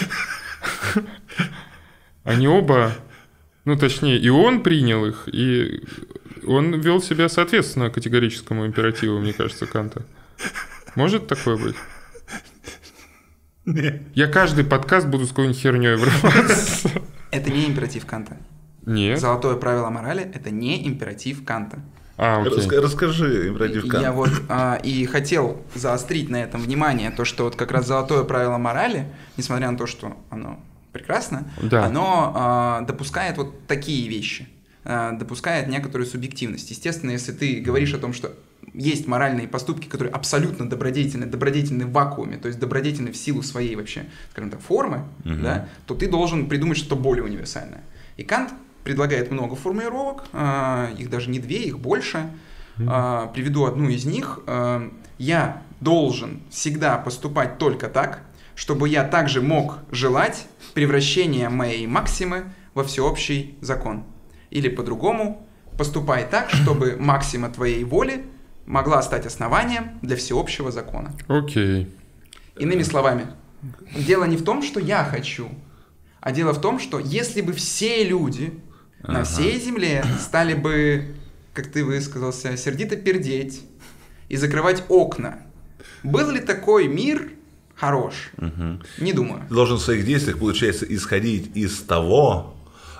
Они оба, ну точнее, и он принял их, и он вел себя соответственно категорическому императиву, мне кажется, Канта. Может такое быть? Нет. Я каждый подкаст буду с какой-нибудь херней врываться. Это не императив Канта. Нет. Золотое правило морали – это не императив Канта. Расскажи императив Канта. Я вот и хотел заострить на этом внимание, то, что вот как раз золотое правило морали, несмотря на то, что оно прекрасно, оно допускает вот такие вещи, допускает некоторую субъективность. Естественно, если ты говоришь о том, что есть моральные поступки, которые абсолютно добродетельны в вакууме, то есть добродетельны в силу своей вообще, скажем так, формы, да, то ты должен придумать что-то более универсальное. И Кант предлагает много формулировок, их даже не 2, их больше. Приведу одну из них. Я должен всегда поступать только так, чтобы я также мог желать превращения моей максимы во всеобщий закон. Или по-другому, поступай так, чтобы максима твоей воли могла стать основанием для всеобщего закона. Окей. Иными словами, дело не в том, что я хочу, а дело в том, что если бы все люди на всей земле стали бы, как ты высказался, сердито пердеть и закрывать окна, был ли такой мир хорош? Не думаю. Ты должен в своих действиях, получается, исходить из того,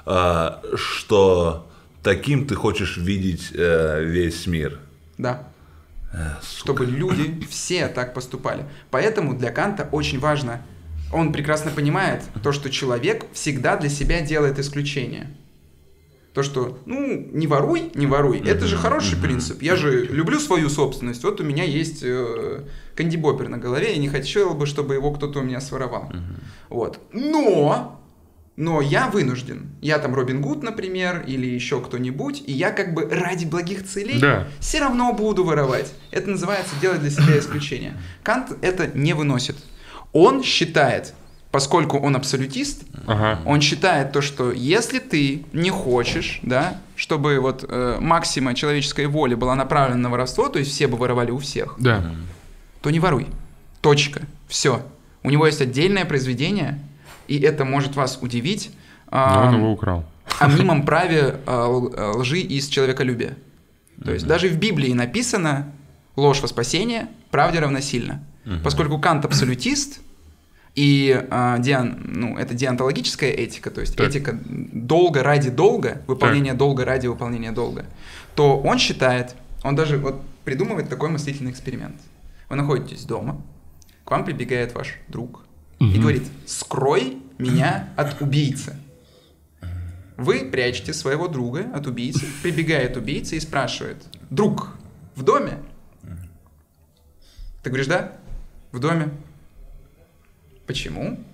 что таким ты хочешь видеть весь мир. Да. Чтобы люди все так поступали. Поэтому для Канта очень важно, он прекрасно понимает то, что человек всегда для себя делает исключение. То, что, не воруй, это же хороший принцип. Я же люблю свою собственность. Вот у меня есть кандибобер на голове, и не хотел бы, чтобы его кто-то у меня своровал. Вот. Но я вынужден. Я там Робин Гуд, например, или еще кто-нибудь, и я как бы ради благих целей все равно буду воровать. Это называется делать для себя исключение. Кант это не выносит. Он считает, поскольку он абсолютист, он считает то, что если ты не хочешь, да, чтобы вот максима человеческой воли была направлена на воровство, то есть все бы воровали у всех, то не воруй. Точка. Все. У него есть отдельное произведение, и это может вас удивить. Он его украл. О мнимом праве лжи из человеколюбия. То есть даже в Библии написано: ложь во спасение, правде равносильно. Поскольку Кант абсолютист, и это деонтологическая этика, то есть этика долга ради долга, выполнение долга ради выполнения долга, то он считает, он даже вот придумывает такой мыслительный эксперимент. Вы находитесь дома, к вам прибегает ваш друг и говорит: скрой меня от убийцы. Вы прячете своего друга от убийцы, прибегает убийца и спрашивает: друг, в доме? Ты говоришь: да, в доме. Почему?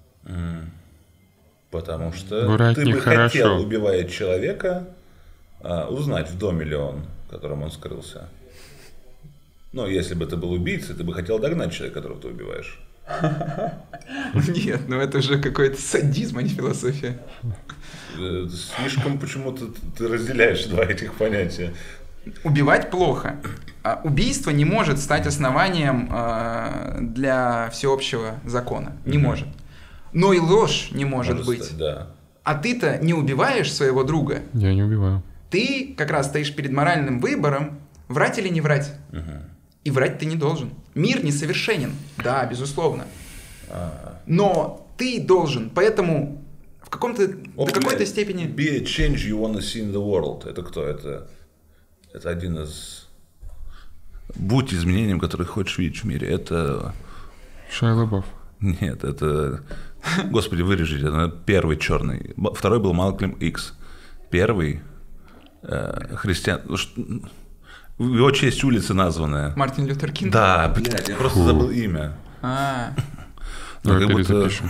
Потому что Врать ты бы нехорошо. хотел, убивая человека, узнать, в доме ли он, в котором он скрылся. Ну, если бы ты был убийцей, ты бы хотел догнать человека, которого ты убиваешь. Нет, это уже какой-то садизм, а не философия. Слишком почему-то ты разделяешь два этих понятия. Убивать плохо. Убийство не может стать основанием для всеобщего закона. Не может. Но и ложь не может быть. Стать, да. А ты-то не убиваешь своего друга. Я не убиваю. Ты как раз стоишь перед моральным выбором, врать или не врать. И врать ты не должен. Мир несовершенен. Да, безусловно. Но ты должен, поэтому в до какой-то степени... Be a change you wanna see in the world. Это кто? Это один из... Будь изменением, которое хочешь видеть в мире. Это... Шайа ЛаБаф. Нет, это... Господи, вырежите. Это первый черный. Второй был Малкольм Икс. Первый христиан... В его честь улица названная. Мартин Лютер Кинг? Да, блядь, я просто забыл имя. Давай перезапишем.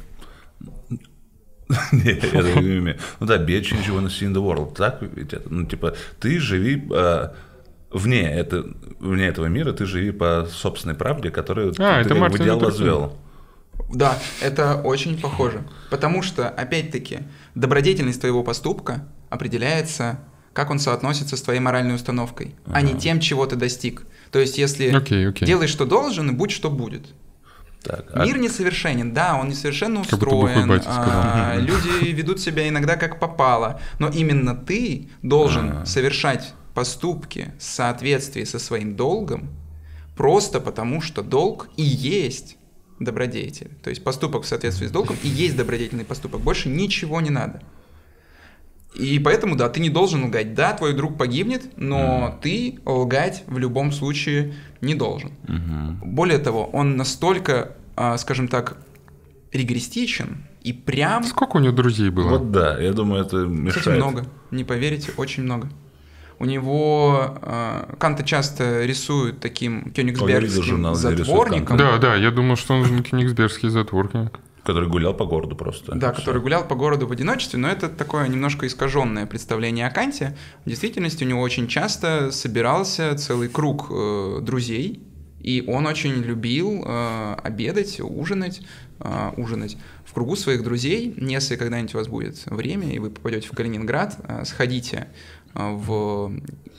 Нет, это не имя. Ну да, be a change you wanna see in the world. Так ведь это? Ну, типа, ты живи вне этого мира, ты живи по собственной правде, которую ты в идеал возвел. Да, это очень похоже. Потому что, опять-таки, добродетельность твоего поступка определяется, как он соотносится с твоей моральной установкой, а не тем, чего ты достиг. То есть, если делай, что должен, и будь, что будет. Так, мир несовершенен, да, он несовершенно устроен, люди ведут себя иногда как попало, но именно ты должен совершать поступки в соответствии со своим долгом, просто потому что долг и есть добродетель. То есть поступок в соответствии с долгом и есть добродетельный поступок. Больше ничего не надо. И поэтому, да, ты не должен лгать. Да, твой друг погибнет, но ты лгать в любом случае не должен. Более того, он настолько, скажем так, ригористичен и прям... Сколько у него друзей было? Вот да, я думаю, это мешает. Кстати, много. Не поверите, очень много. У него Канта часто рисует таким кёнигсбергским затворником. Да, я думал, что он кёнигсбергский затворник. Который гулял по городу просто. Да, который гулял по городу в одиночестве, но это такое немножко искаженное представление о Канте. В действительности у него очень часто собирался целый круг друзей, и он очень любил обедать, ужинать в кругу своих друзей. Если когда-нибудь у вас будет время, и вы попадете в Калининград, сходите в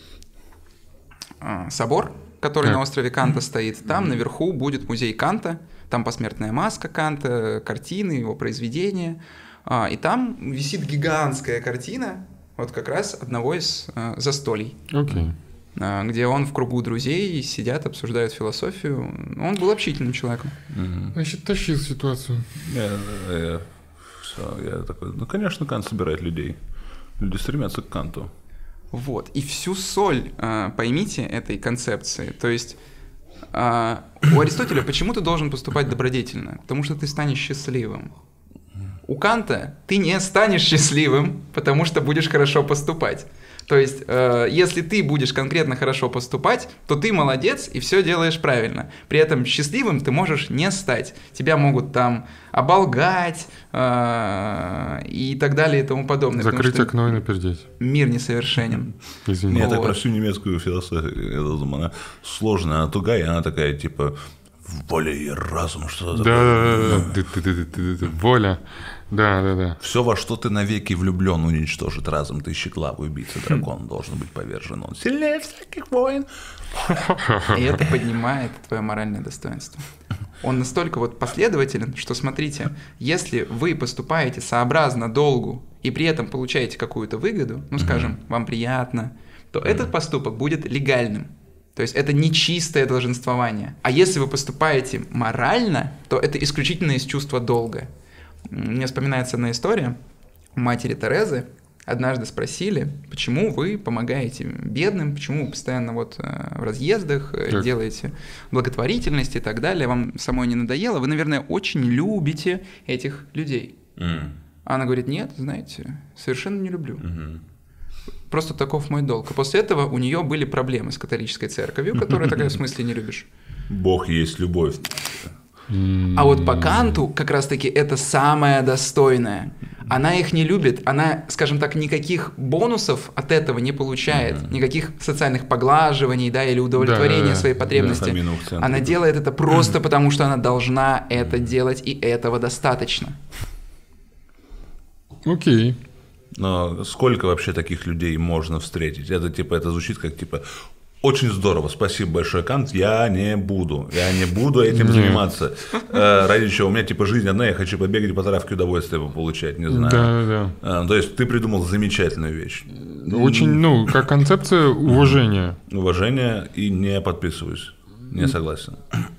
собор, который на острове Канта стоит. Там наверху будет музей Канта. Там посмертная маска Канта, картины, его произведения. И там висит гигантская картина вот как раз одного из застолий. Где он в кругу друзей сидят, обсуждают философию. Он был общительным человеком. Значит, тащил ситуацию. Я такой, ну, конечно, Кант собирает людей. Люди стремятся к Канту. Вот. И всю соль, поймите, этой концепции. То есть у Аристотеля почему ты должен поступать добродетельно? Потому что ты станешь счастливым. У Канта ты не станешь счастливым, потому что будешь хорошо поступать. То есть, если ты будешь конкретно хорошо поступать, то ты молодец и все делаешь правильно. При этом счастливым ты можешь не стать. Тебя могут там оболгать и так далее и тому подобное. Закрыть окно и напердеть. Мир несовершенен. Извини. Я так про всю немецкую философию, я думаю, она сложная, она тугая, и она такая, типа, воля и разум, что-то такое. Воля. Да. Все, во что ты навеки влюблен, уничтожит разум. Ты щеглавый убийца, дракон должен быть повержен. Он сильнее всяких войн. И это поднимает твое моральное достоинство. Он настолько вот последователен, что смотрите, если вы поступаете сообразно долгу и при этом получаете какую-то выгоду, ну скажем, вам приятно, то этот поступок будет легальным. То есть это не чистое долженствование. А если вы поступаете морально, то это исключительно из чувства долга. Мне вспоминается одна история. Матери Терезы однажды спросили, почему вы помогаете бедным, почему вы постоянно вот в разъездах делаете благотворительность и так далее, вам самой не надоело, вы, наверное, очень любите этих людей. А она говорит, нет, знаете, совершенно не люблю. Просто таков мой долг. И после этого у нее были проблемы с католической церковью, которая такая в смысле не любишь. Бог есть любовь. А вот по Канту как раз-таки это самое достойное. Она их не любит, она, скажем так, никаких бонусов от этого не получает, никаких социальных поглаживаний, да, или удовлетворения своей потребности. Она делает это просто потому, что она должна это делать, и этого достаточно. Окей. Но сколько вообще таких людей можно встретить? Это звучит как типа очень здорово, спасибо большое, Кант, я не буду этим заниматься. Ради чего? У меня типа жизнь одна, я хочу побегать по травке, удовольствие получать, не знаю. Да. То есть ты придумал замечательную вещь. Очень, как концепция уважения. Уважение, и не подписываюсь, не согласен.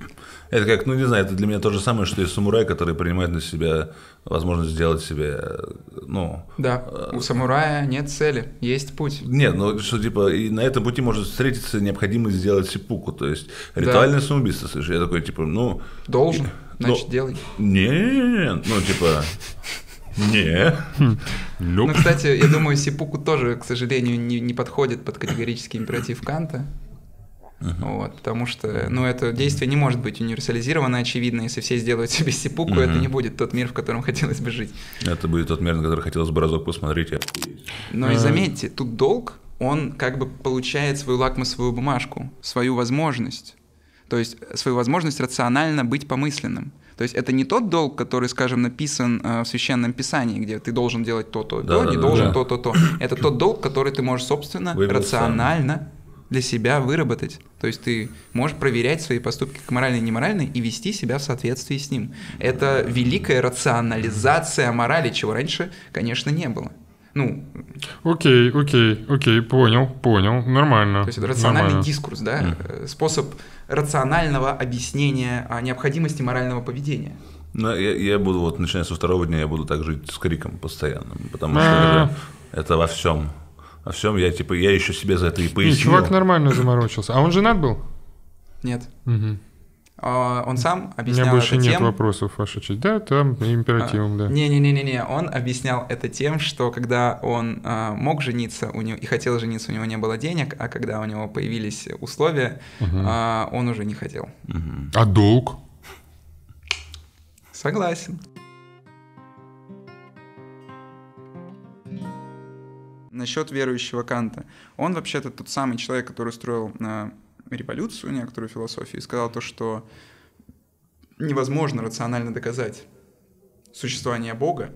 Это как, ну не знаю, это для меня то же самое, что и самурай, который принимает на себя возможность сделать себе, ну... Да, у самурая нет цели, есть путь. Нет, ну что типа, и на этом пути может встретиться необходимость сделать сеппуку, то есть ритуальное самоубийство, слышишь, я такой, типа, ну... Должен, значит, делай. Не, ну типа... Не. Ну, кстати, я думаю, сеппуку тоже, к сожалению, не подходит под категорический императив Канта. Вот, потому что, ну, это действие не может быть универсализировано, очевидно. Если все сделают себе сеппуку, это не будет тот мир, в котором хотелось бы жить. Это будет тот мир, на который хотелось бы разок посмотреть. Но и заметьте, тут долг, он как бы получает свою лакмусовую бумажку, свою возможность. То есть свою возможность рационально быть помысленным. То есть это не тот долг, который, скажем, написан в Священном Писании, где ты должен делать то-то, не должен то-то. Это тот долг, который ты можешь, собственно, рационально для себя выработать. То есть ты можешь проверять свои поступки как моральные и неморальные и вести себя в соответствии с ним. Это великая рационализация морали, чего раньше, конечно, не было. Ну, Окей, понял, нормально. То есть это рациональный дискурс, да, способ рационального объяснения необходимости морального поведения. Ну, я буду, вот начиная со второго дня, я буду так жить с криком постоянным, потому что это во всем. Во всем я еще себе за это и пояснил. И чувак нормально заморочился. А он женат был? Нет. Угу. Он сам объяснял это тем... У меня больше нет вопросов, ваша честь. Да, там императивом, да. Не-не-не, он объяснял это тем, что когда он мог жениться у него, и хотел жениться, у него не было денег, а когда у него появились условия, он уже не хотел. А долг? Согласен. Насчет верующего Канта. Он вообще-то тот самый человек, который устроил революцию, некоторую философию, и сказал то, что невозможно рационально доказать существование Бога.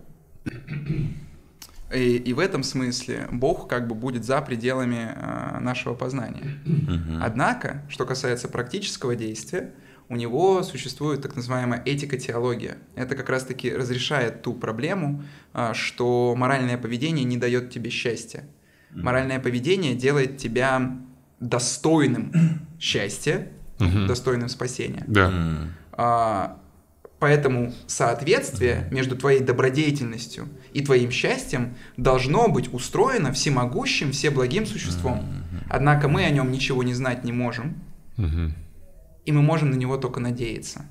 И в этом смысле Бог как бы будет за пределами нашего познания. Однако, что касается практического действия, у него существует так называемая этика-теология. Это как раз-таки разрешает ту проблему, что моральное поведение не дает тебе счастья. Моральное поведение делает тебя достойным счастья, достойным спасения. Да. Поэтому соответствие между твоей добродетельностью и твоим счастьем должно быть устроено всемогущим, всеблагим существом. Однако мы о нем ничего не знать не можем. И мы можем на него только надеяться.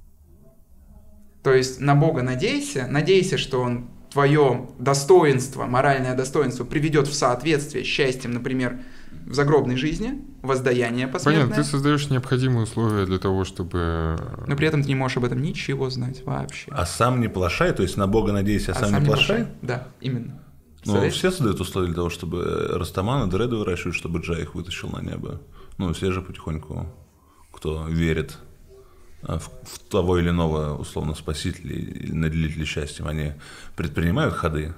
То есть на Бога надейся, что Он твое достоинство, моральное достоинство приведет в соответствие с счастьем, например, в загробной жизни, воздаяние посмертное. Понятно, ты создаешь необходимые условия для того, чтобы... Но при этом ты не можешь об этом ничего знать вообще. А сам не плашай, то есть на Бога надейся, а сам не плашай? Да, именно. Ну, все создают условия для того, чтобы Растамана, Дреды выращивать, чтобы Джай их вытащил на небо. Ну, все же потихоньку... кто верит в того или иного, условно, спасителя или наделителя счастьем, они предпринимают ходы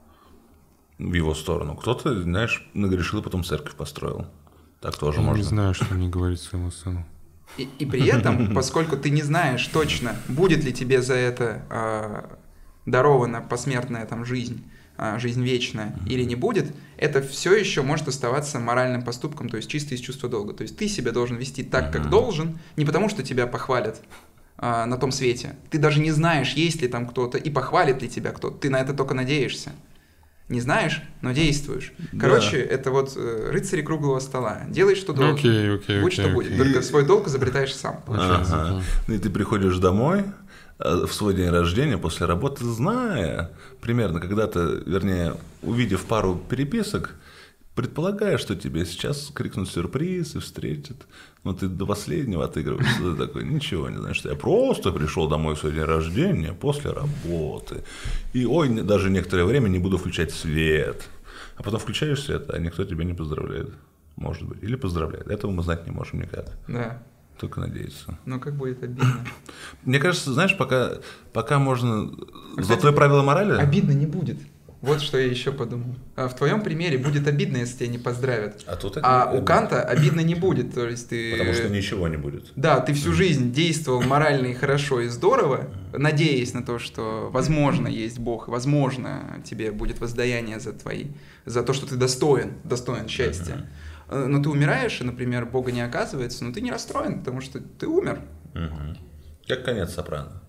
в его сторону. Кто-то, знаешь, нагрешил и потом церковь построил. Так тоже можно. Я не знаю, что мне говорить своему сыну. И при этом, поскольку ты не знаешь точно, будет ли тебе за это дарована посмертная там жизнь вечная или не будет, это все еще может оставаться моральным поступком, то есть чисто из чувства долга. То есть ты себя должен вести так, как должен, не потому что тебя похвалят на том свете. Ты даже не знаешь, есть ли там кто-то и похвалит ли тебя кто-то. Ты на это только надеешься. Не знаешь, но действуешь. Короче, это вот рыцари круглого стола. Делай, что должен. Будь, что будет. Только свой долг изобретаешь сам. И ты приходишь домой в свой день рождения после работы, зная примерно, когда-то, вернее, увидев пару переписок, предполагая, что тебе сейчас крикнут сюрприз и встретят, но ты до последнего отыгрываешь, ты такой, ничего не знаешь, что я просто пришел домой в свой день рождения после работы, и даже некоторое время не буду включать свет, а потом включаешь свет, а никто тебя не поздравляет, может быть, или поздравляет, этого мы знать не можем никак. Да. Только надеяться. Ну, как будет обидно. Мне кажется, знаешь, пока можно... Золотое правило морали... Обидно не будет. Вот что я еще подумал. В твоем примере будет обидно, если тебя не поздравят. А у Канта обидно не будет. То есть ты... Потому что ничего не будет. Да, ты всю жизнь действовал морально и хорошо и здорово, надеясь на то, что возможно есть Бог, возможно тебе будет воздаяние за то, что ты достоин счастья. Но ты умираешь, и, например, Бога не оказывается, но ты не расстроен, потому что ты умер. Как конец «Сопрано».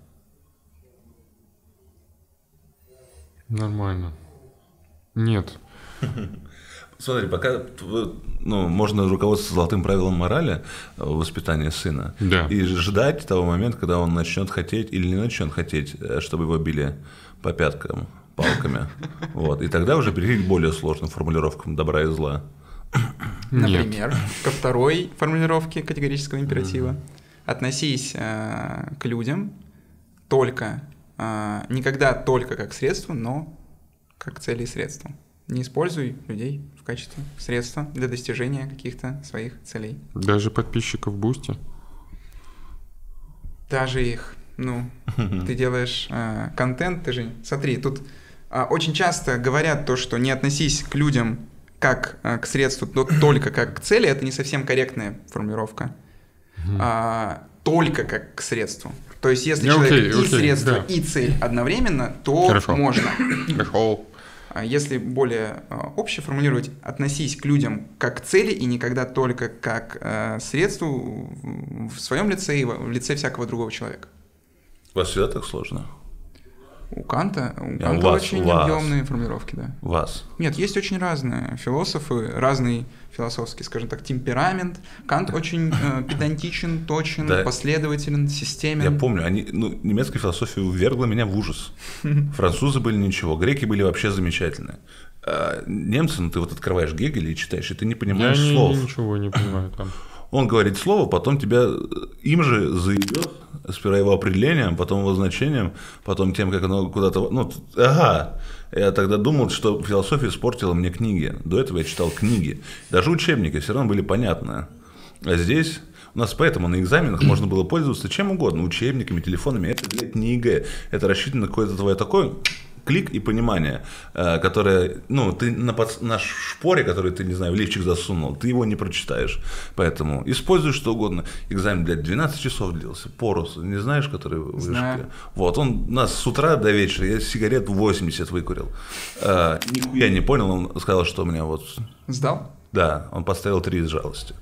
Нормально. Нет. Смотри, пока можно руководствоваться золотым правилом морали в воспитании сына и ждать того момента, когда он начнет хотеть или не начнет хотеть, чтобы его били по пяткам палками. Вот. И тогда уже перейти к более сложным формулировкам добра и зла. Например, ко второй формулировке категорического императива. Относись к людям только, никогда только как к средству, но как к цели и средству. Не используй людей в качестве средства для достижения каких-то своих целей. Даже подписчиков Boosty? Даже их. Ты делаешь контент, ты же... Смотри, тут очень часто говорят то, что не относись к людям как к средству, только как к цели. Это не совсем корректная формулировка. Только как к средству. То есть, если человек и средство, и цель одновременно, то можно. А если более обще формулировать, относись к людям как к цели и никогда только как средству в своем лице и в лице всякого другого человека. У вас всегда так сложно? У Канта очень объемные формулировки, да. Вас? Нет, есть очень разные философы, разный философский, скажем так, темперамент. Кант очень педантичен, точен, последователен, системен. Я помню, немецкая философия увергла меня в ужас. Французы были ничего, греки были вообще замечательные. А немцы, ты вот открываешь Гегеля и читаешь, и ты не понимаешь слов. Я ничего не понимаю там. Он говорит слово, потом тебя им же заебет, сперва его определением, потом его значением, потом тем, как оно куда-то... Я тогда думал, что философия испортила мне книги. До этого я читал книги. Даже учебники все равно были понятны. А здесь... У нас поэтому на экзаменах можно было пользоваться чем угодно, учебниками, телефонами. Это, блядь, не ЕГЭ. Это рассчитано на какое-то твое такое... клик и понимание, которое, ты на шпоре, который ты, не знаю, в лифчик засунул, ты его не прочитаешь. Поэтому используй что угодно. Экзамен, 12 часов длился, Порус, не знаешь, который в вышке? Вот, он нас с утра до вечера, я сигарет 80 выкурил. Нихуя не понял, он сказал, что у меня вот... Сдал? Да, он поставил 3 из жалости.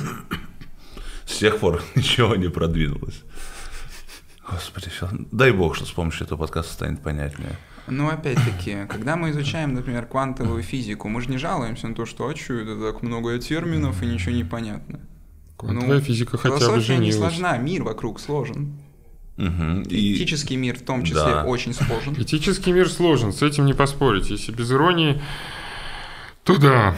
С тех пор ничего не продвинулось. Господи, дай бог, что с помощью этого подкаста станет понятнее. Опять-таки, когда мы изучаем, например, квантовую физику, мы же не жалуемся на то, что это так много терминов и ничего не понятно. Квантовая физика хотя бы женилась. Философия не сложна, мир вокруг сложен. Этический мир в том числе очень сложен. Этический мир сложен, с этим не поспорить. Если без иронии, то да.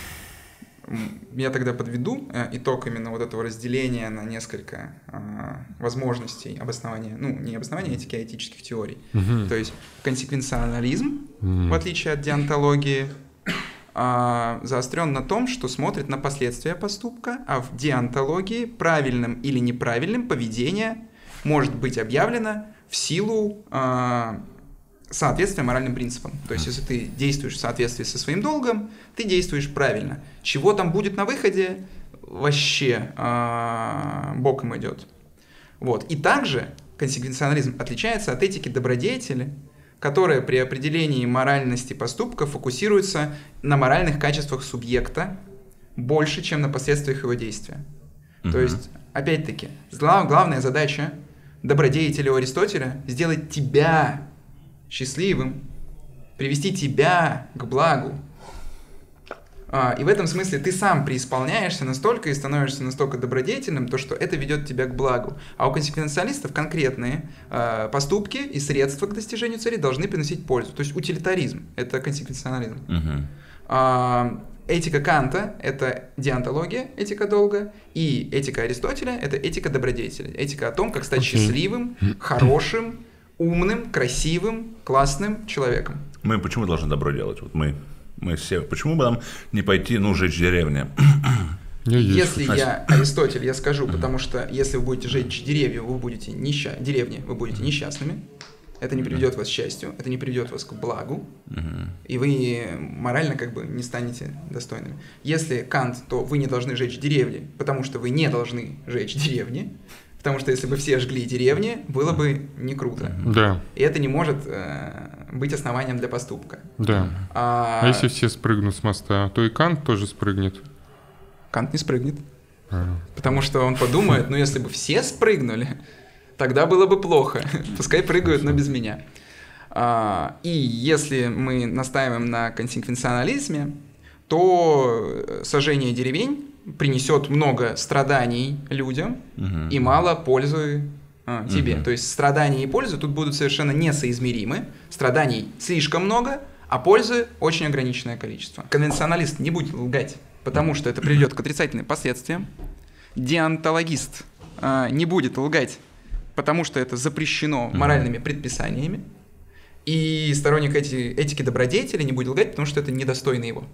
Я тогда подведу итог именно вот этого разделения на несколько возможностей обоснования, не обоснования этики, а этических теорий. То есть консеквенциализм, в отличие от деонтологии, заострен на том, что смотрит на последствия поступка, а в деонтологии правильным или неправильным поведение может быть объявлено в силу соответствие моральным принципам. То есть, если ты действуешь в соответствии со своим долгом, ты действуешь правильно. Чего там будет на выходе, вообще боком идет. Вот. И также консеквенциализм отличается от этики добродетели, которая при определении моральности поступка фокусируется на моральных качествах субъекта больше, чем на последствиях его действия. То есть, опять-таки, главная задача добродетеля у Аристотеля — сделать тебя счастливым, привести тебя к благу. И в этом смысле ты сам преисполняешься настолько и становишься настолько добродетельным, то что это ведет тебя к благу. А у консеквенциалистов конкретные поступки и средства к достижению цели должны приносить пользу. То есть утилитаризм — это консеквенциализм. Этика Канта — это деонтология, этика долга, и этика Аристотеля — это этика добродетеля. Этика о том, как стать счастливым, хорошим, умным, красивым, классным человеком. Мы почему должны добро делать? Вот мы все. Почему бы нам не пойти, жечь деревни? Если я Аристотель, я скажу, потому что если вы будете жечь деревья, вы будете несчастными. Это не приведет вас к счастью, это не приведет вас к благу, и вы морально не станете достойными. Если Кант, то вы не должны жечь деревни, потому что вы не должны жечь деревни. Потому что если бы все жгли деревни, было бы не круто. Да. И это не может быть основанием для поступка. Да. А если все спрыгнут с моста, то и Кант тоже спрыгнет. Кант не спрыгнет. Потому что он подумает, если бы все спрыгнули, Тогда было бы плохо. Пускай прыгают, но без меня. И если мы настаиваем на консеквенционализме, то сожжение деревень принесет много страданий людям и мало пользы тебе. То есть страдания и пользы тут будут совершенно несоизмеримы. Страданий слишком много, а пользы очень ограниченное количество. Конвенционалист не будет лгать, потому что это приведет к отрицательным последствиям. Деонтологист не будет лгать, потому что это запрещено моральными предписаниями. И сторонник этики добродетели не будет лгать, потому что это недостойно его.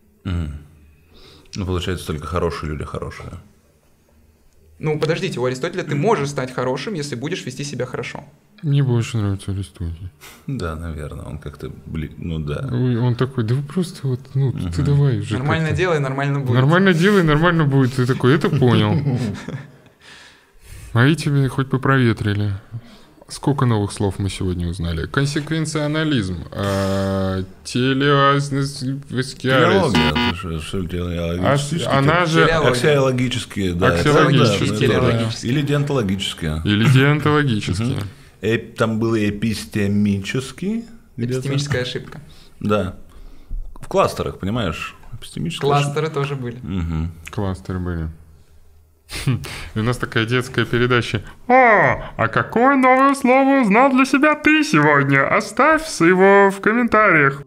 Ну, получается, только хорошие люди хорошие. Ну, подождите, у Аристотеля ты можешь стать хорошим, если будешь вести себя хорошо. Мне больше нравится Аристотель. Да, наверное, он как-то, ну да. Он такой, да вы просто вот, ну, ты давай уже. Нормально делай, нормально будет. Нормально делай, нормально будет. Ты такой, это понял. А и тебе хоть бы проветрили. Сколько новых слов мы сегодня узнали? Консеквенционализм, она же аксиологические, да, или деонтологические. Или деонтологические. Там было эпистемические. Эпистемическая ошибка. Да. В кластерах, понимаешь? Кластеры тоже были. Кластеры были. И у нас такая детская передача. А какое новое слово узнал для себя ты сегодня? Оставь его в комментариях.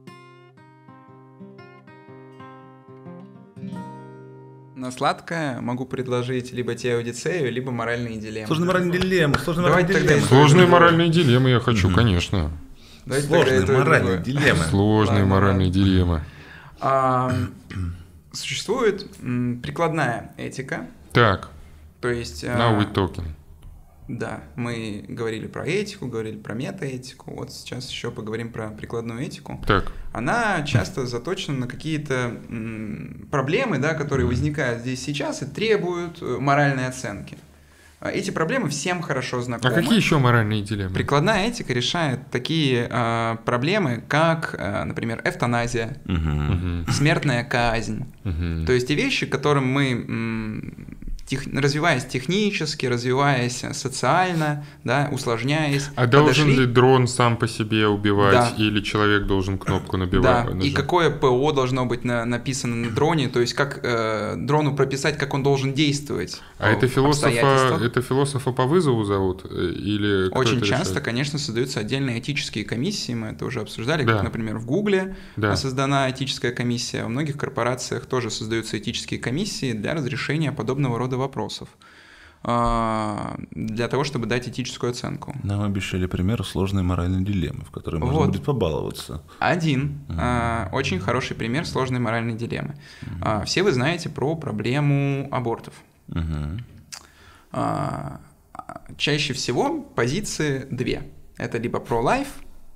На сладкое могу предложить либо теодицею, либо моральные дилеммы. Сложные моральные дилеммы. Сложные моральные дилеммы я хочу, конечно. Сложные моральные дилеммы. Сложные моральные дилеммы. Существует прикладная этика. Так. То есть... Now we talking. Да, мы говорили про этику, говорили про метаэтику, вот сейчас еще поговорим про прикладную этику. Так. Она часто заточена на какие-то проблемы, да, которые возникают здесь сейчас и требуют моральной оценки. Эти проблемы всем хорошо знакомы. А какие еще моральные дилеммы? Прикладная этика решает такие проблемы, как, например, эвтаназия, смертная казнь. То есть те вещи, которым мы... развиваясь технически, развиваясь социально, да, усложняясь. А должен ли дрон сам по себе убивать, или человек должен кнопку набивать? Да, и какое ПО должно быть написано на дроне, то есть как дрону прописать, как он должен действовать. А это философа по вызову зовут? Или очень часто, конечно, создаются отдельные этические комиссии, мы это уже обсуждали, как, например, в Гугле создана этическая комиссия, во многих корпорациях тоже создаются этические комиссии для разрешения подобного рода вопросов, для того, чтобы дать этическую оценку. Нам обещали пример сложной моральной дилеммы, в которой можно будет побаловаться. Очень хороший пример сложной моральной дилеммы. Все вы знаете про проблему абортов. Чаще всего позиции две. Это либо pro-life,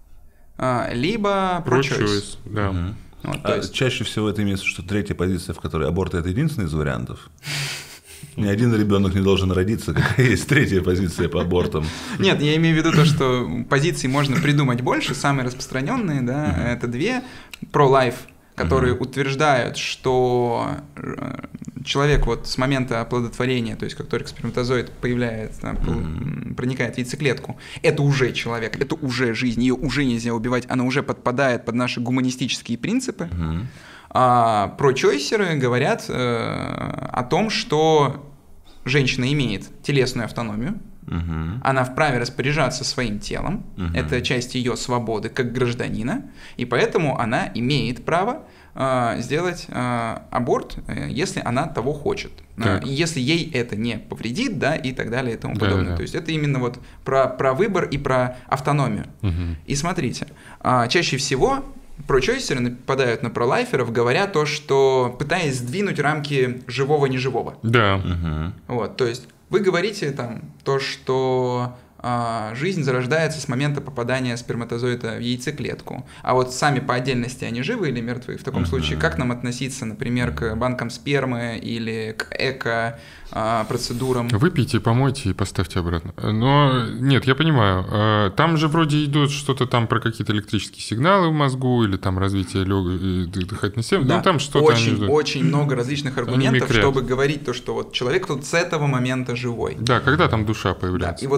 либо pro-choice. Да. Чаще всего это имеется, что третья позиция, в которой аборт – это единственный из вариантов. Ни один ребенок не должен родиться, какая есть третья позиция по абортам. Нет, я имею в виду то, что позиций можно придумать больше, самые распространенные, да, это две. Pro-life, которые утверждают, что человек вот с момента оплодотворения, то есть как только сперматозоид появляется, проникает в яйцеклетку, это уже человек, это уже жизнь, ее уже нельзя убивать, она уже подпадает под наши гуманистические принципы. А про-чойсеры говорят о том, что женщина имеет телесную автономию, она вправе распоряжаться своим телом, это часть ее свободы как гражданина, и поэтому она имеет право сделать аборт, если она того хочет, если ей это не повредит, да, и так далее и тому подобное. То есть это именно вот про выбор и про автономию. И смотрите, чаще всего про-чойсеры нападают на пролайферов, говоря то, что пытаясь сдвинуть рамки живого-неживого. Да. Вот, то есть вы говорите там то, что жизнь зарождается с момента попадания сперматозоида в яйцеклетку. А вот сами по отдельности они живы или мертвы? В таком случае как нам относиться, например, к банкам спермы или к эко-процедурам? Выпейте, помойте и поставьте обратно. Но нет, я понимаю. Там же вроде идет что-то там про какие-то электрические сигналы в мозгу или там развитие дыхательной системы. Да, ну, там что-то очень много различных аргументов, чтобы говорить то, что вот человек тут с этого момента живой. Да, когда там душа появляется. Да, и вот это как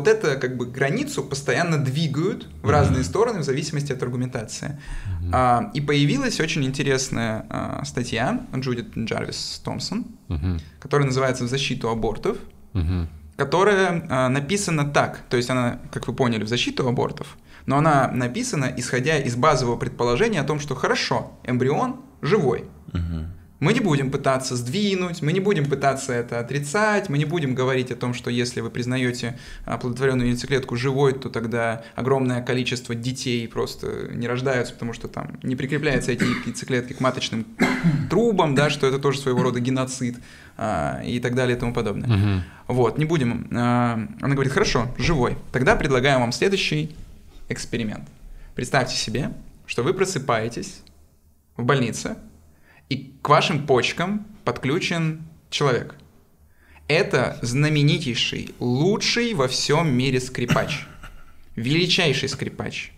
как бы границу постоянно двигают в разные стороны в зависимости от аргументации. И появилась очень интересная статья Джудит Джарвис Томпсон, которая называется «В защиту абортов», которая написана так, то есть она, как вы поняли, в защиту абортов, но она написана, исходя из базового предположения о том, что хорошо, эмбрион живой. Мы не будем пытаться сдвинуть, мы не будем пытаться это отрицать, мы не будем говорить о том, что если вы признаете оплодотворенную яйцеклетку живой, то тогда огромное количество детей просто не рождаются, потому что там не прикрепляются эти яйцеклетки к маточным трубам, да, что это тоже своего рода геноцид и так далее и тому подобное. Вот, не будем. Она говорит, хорошо, живой. Тогда предлагаем вам следующий эксперимент. Представьте себе, что вы просыпаетесь в больнице, и к вашим почкам подключен человек. Это знаменитейший, лучший во всем мире скрипач. Величайший скрипач.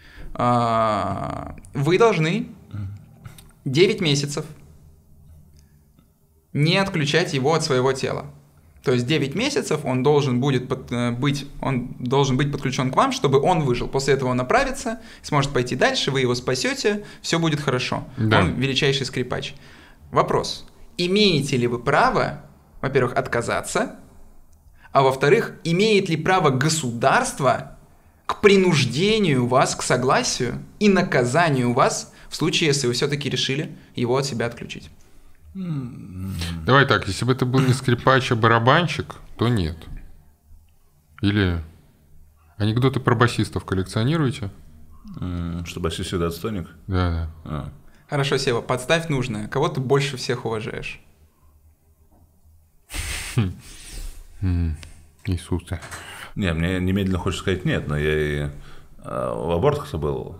Вы должны 9 месяцев не отключать его от своего тела. То есть 9 месяцев он должен быть подключен к вам, чтобы он выжил. После этого он оправится, сможет пойти дальше, вы его спасете, все будет хорошо. Да. Он величайший скрипач. Вопрос. Имеете ли вы право, во-первых, отказаться, а во-вторых, имеет ли право государство к принуждению вас к согласию и наказанию вас в случае, если вы все-таки решили его от себя отключить? Давай так, если бы это был не скрипач, а барабанщик, то нет. Или анекдоты про басистов коллекционируете? Что басист всегда отстойник? Да. Хорошо, Сева, подставь нужное. Кого ты больше всех уважаешь? Иисуса. Не, мне немедленно хочется сказать нет, но я и в абортах был,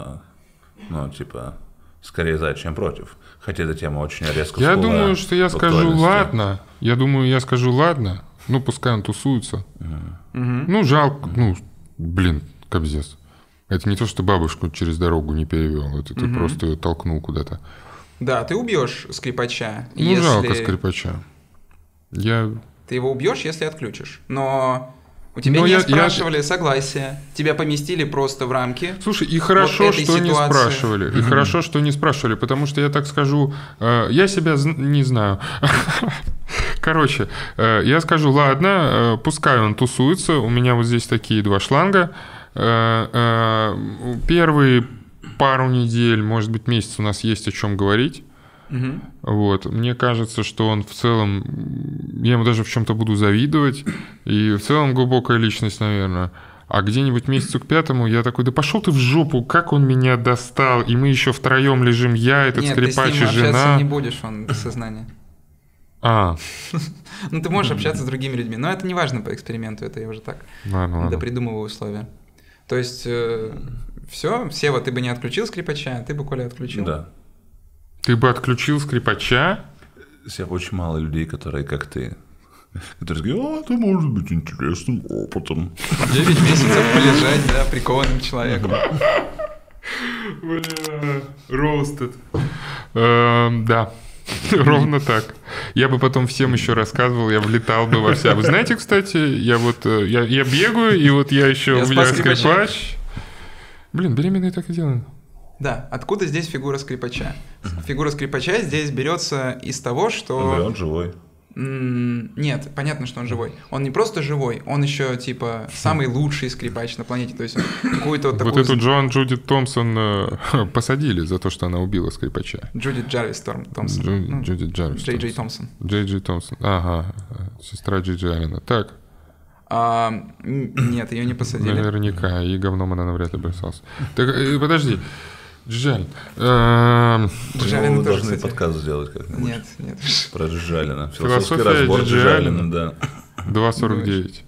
скорее за, чем против. Хотя эта тема очень резко Я думаю, что я скажу ладно. Я скажу ладно. Ну, пускай он тусуется. Ну, жалко. Ну, блин, кобздец. Это не то, что бабушку через дорогу не перевел. Это ты просто ее толкнул куда-то. Да, ты убьешь скрипача. Ну, если... жалко скрипача. Ты его убьешь, если отключишь. Но... У тебя не спрашивали согласия, тебя поместили просто в рамки. Слушай, и хорошо, что не спрашивали. И хорошо, что не спрашивали, потому что я так скажу, я себя не знаю. Короче, я скажу, ладно, пускай он тусуется, у меня вот здесь такие 2 шланга. Первые пару недель, может быть, месяц у нас есть о чем говорить. Вот. Мне кажется, что он в целом, я ему даже в чем-то буду завидовать, и в целом глубокая личность, наверное. А где-нибудь месяцу к 5 я такой, да пошел ты в жопу, как он меня достал, и мы еще втроем лежим, я, этот скрипач и жена. Нет, ты с ним общаться не будешь, он без сознания. Ну, ты можешь общаться с другими людьми, но это не важно по эксперименту, это я уже так допридумываю условия. То есть, все, Сева, ты бы не отключил скрипача, ты бы, Коля, отключил? Да. Ты бы отключил скрипача? Очень мало людей, которые как ты. Которые говорят, это может быть интересным опытом. 9 месяцев полежать, да, прикованным человеком. Бля, роустед. Да, ровно так. Я бы потом всем еще рассказывал, я влетал бы во вся. Вы знаете, кстати, я бегаю, и вот я еще, у меня скрипач. Блин, беременные так и делают. Да, откуда здесь фигура скрипача? Фигура скрипача здесь берется из того, что... Да, он живой. Нет, понятно, что он живой. Он не просто живой, он еще, типа, самый лучший скрипач на планете. То есть он какую-то вот такую... Вот эту Джудит Томпсон посадили за то, что она убила скрипача. Джудит Джарвис Томпсон. Джудит Джарвис. Джей Джей Томпсон. Джей Джей Томпсон. Ага, сестра Джиджи Аллена. Так. Нет, ее не посадили. Наверняка, и говном она навряд ли бросалась. Так, подожди. Джиджи Аллен. Мы должны подкаст сделать как-нибудь. Нет. Про Джиджи Аллена. Философский разбор Джиджи Аллена, да. 2.49.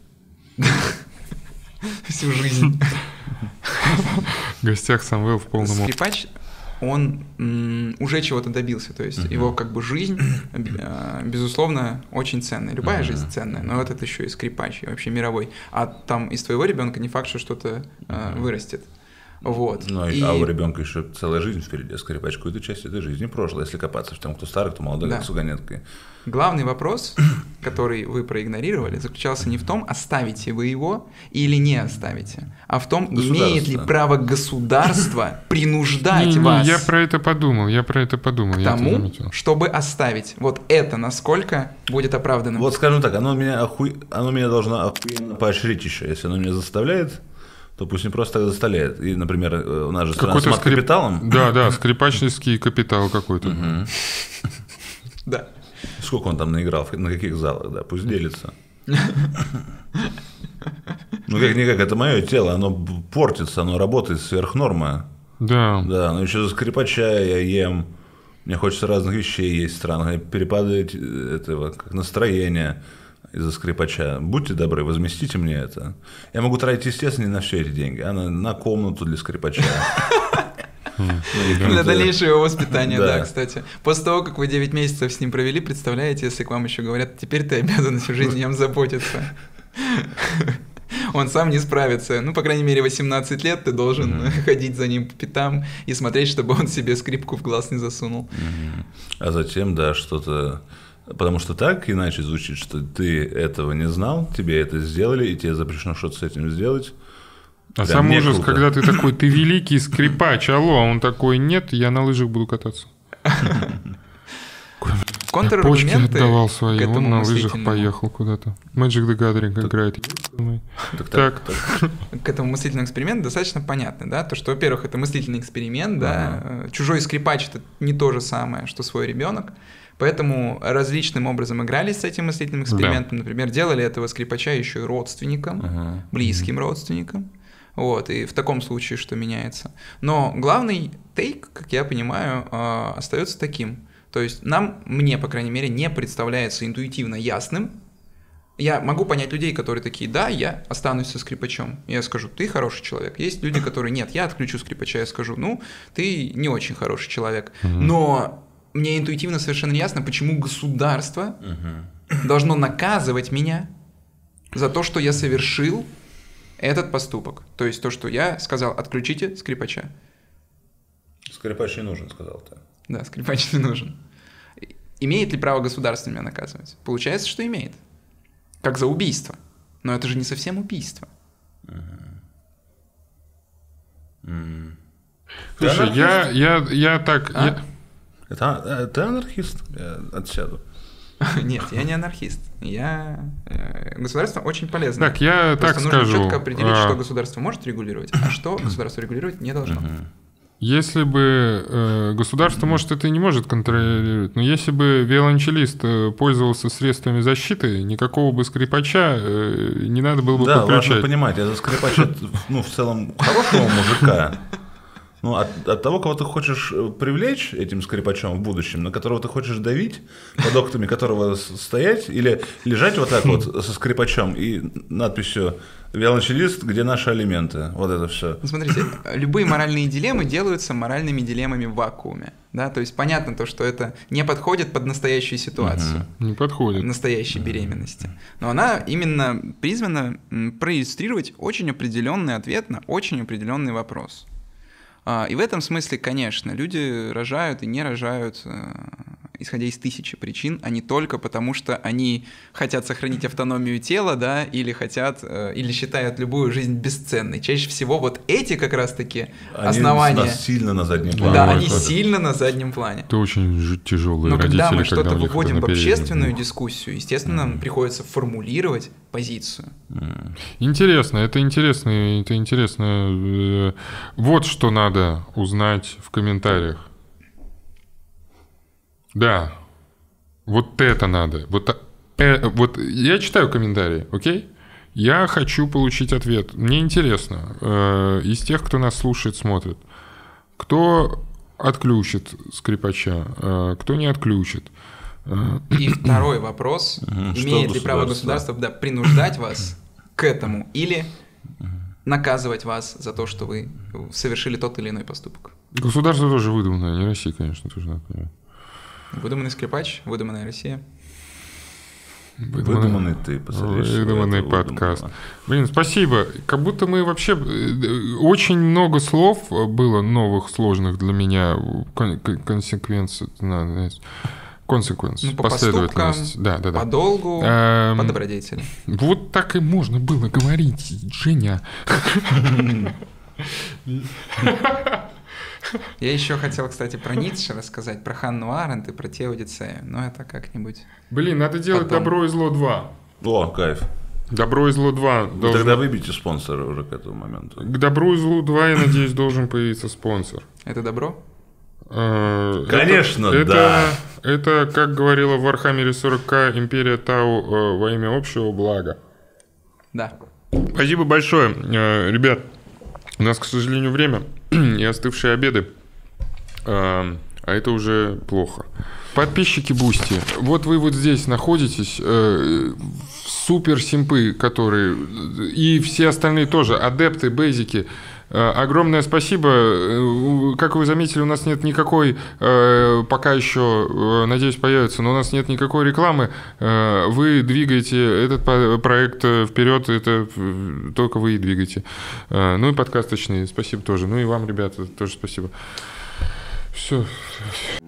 Всю жизнь. В гостях Самвел в полном... Скрипач, он уже чего-то добился. То есть его как бы жизнь, безусловно, очень ценная. Любая жизнь ценная, но вот это еще и скрипач, и вообще мировой. А там из твоего ребенка не факт, что что-то вырастет. Вот. Ну, а у ребенка еще целая жизнь впереди, скрипач какую-то часть этой жизни прошлой, если копаться в том, кто старый, кто молодой, как с вагонеткой. Главный вопрос, который вы проигнорировали, заключался не в том, оставите вы его или не оставите, а в том, имеет ли право государство принуждать вас. Я про это подумал. К тому, чтобы оставить. Вот это насколько будет оправданным. Вот скажем так, оно меня должно охуенно поощрить еще. Если оно меня заставляет, то пусть не просто так заставляет. И, например, у нас же страна с мат-капиталом. Да, скрипачный капитал какой-то. Да. Сколько он там наиграл, на каких залах, да, пусть делится. Ну, как-никак, это мое тело, оно портится, оно работает сверх нормы. Да. Да, но еще за скрипача я ем, мне хочется разных вещей есть странных, перепадает этого, как настроение из-за скрипача. Будьте добры, возместите мне это. Я могу тратить, естественно, не на все эти деньги, а на комнату для скрипача. Для дальнейшего воспитания, да, кстати. После того, как вы 9 месяцев с ним провели, представляете, если к вам еще говорят, теперь ты обязан всю жизнь о нем заботиться. Он сам не справится. Ну, по крайней мере, 18 лет ты должен ходить за ним по пятам и смотреть, чтобы он себе скрипку в глаз не засунул. А затем, да, что-то... Потому что так иначе звучит, что ты этого не знал, тебе это сделали, и тебе запрещено что-то с этим сделать. А сам ужас, когда ты такой, ты великий скрипач, алло, а он такой, нет, я на лыжах буду кататься. Контраргументы отдавал свои, он на лыжах поехал куда-то. Magic the Gathering играет. Так. К этому мыслительному эксперименту достаточно понятно, да, то, что, во-первых, это мыслительный эксперимент, да, чужой скрипач — это не то же самое, что свой ребенок, поэтому различным образом игрались с этим мыслительным экспериментом, например, делали этого скрипача еще и родственником, близким родственником. Вот, и в таком случае что меняется. Но главный тейк, как я понимаю, остается таким. То есть мне, по крайней мере, не представляется интуитивно ясным. Я могу понять людей, которые такие, да, я останусь со скрипачом. Я скажу, ты хороший человек. Есть люди, которые, нет, я отключу скрипача. Я скажу, ну, ты не очень хороший человек. Но мне интуитивно совершенно ясно, почему государство должно наказывать меня за то, что я совершил этот поступок. То есть то, что я сказал, отключите скрипача. Скрипач не нужен, сказал ты. Да, скрипач не нужен. Имеет ли право государство меня наказывать? Получается, что имеет. Как за убийство. Но это же не совсем убийство. Слушай, я так... Ты анархист? Я отсяду. Нет, я не анархист. Государство очень полезно. Так, я так скажу. Нужно четко определить, что государство может регулировать, а что государство регулировать не должно. Если бы государство, может, это и не может контролировать, но если бы виолончелист пользовался средствами защиты, никакого бы скрипача не надо было бы подключать. Да, важно понимать, это скрипач, в целом, хорошего мужика. Ну, от того, кого ты хочешь привлечь этим скрипачом в будущем, на которого ты хочешь давить, под окнами которого стоять, или лежать вот так вот со скрипачом и надписью «Виолончелист, где наши алименты?» Вот это все. Смотрите, любые моральные дилеммы делаются моральными дилеммами в вакууме. Да? То есть понятно то, что это не подходит под настоящую ситуацию. Не подходит. Настоящей беременности. Но она именно призвана проиллюстрировать очень определенный ответ на очень определенный вопрос. И в этом смысле, конечно, люди рожают и не рожают, исходя из тысячи причин, а не только потому, что они хотят сохранить автономию тела, да, или считают любую жизнь бесценной. Чаще всего вот эти как раз-таки основания... Они сильно на заднем плане. Да, они сильно на заднем плане. Это очень тяжелые родители. Но когда мы что-то выводим в общественную дискуссию, естественно, нам приходится формулировать позицию. Интересно, это интересно. Вот что надо узнать в комментариях. Да, вот это надо. Вот я читаю комментарии, окей? Я хочу получить ответ. Мне интересно, из тех, кто нас слушает, смотрит, кто отключит скрипача, кто не отключит. И второй вопрос. Имеет ли право государство принуждать вас к этому или наказывать вас за то, что вы совершили тот или иной поступок? Государство тоже выдуманное, не Россия, конечно, тоже надо понимать. Выдуманный скрипач, выдуманная Россия. Выдуманный ты, выдуманный подкаст. Блин, спасибо. Как будто мы вообще... Очень много слов было новых, сложных для меня. Консеквенции. По последовательность. Да. По долгу, по добродетели. Вот так и можно было говорить, Женя. Я еще хотел, кстати, про Ницше рассказать, про Ханну Аренд и про Теодицею, но это как-нибудь... Блин, надо делать потом. «Добро и зло 2». О, кайф. «Добро и зло 2». Вы тогда выберите спонсора уже к этому моменту. К «Добру и злу 2», я надеюсь, должен появиться спонсор. Это добро? Конечно, да. Это, как говорила в Вархаммере 40К, империя Тау во имя общего блага. Да. Спасибо большое, ребят. У нас, к сожалению, время и остывшие обеды, а это уже плохо. Подписчики Бусти, вот вы вот здесь находитесь, супер симпы, которые, и все остальные тоже, адепты, бейзики. Огромное спасибо. Как вы заметили, у нас нет никакой, пока еще, надеюсь, появится, но у нас нет никакой рекламы. Вы двигаете этот проект вперед, это только вы и двигаете. Ну и подкасточные, спасибо тоже. Ну и вам, ребята, тоже спасибо. Все.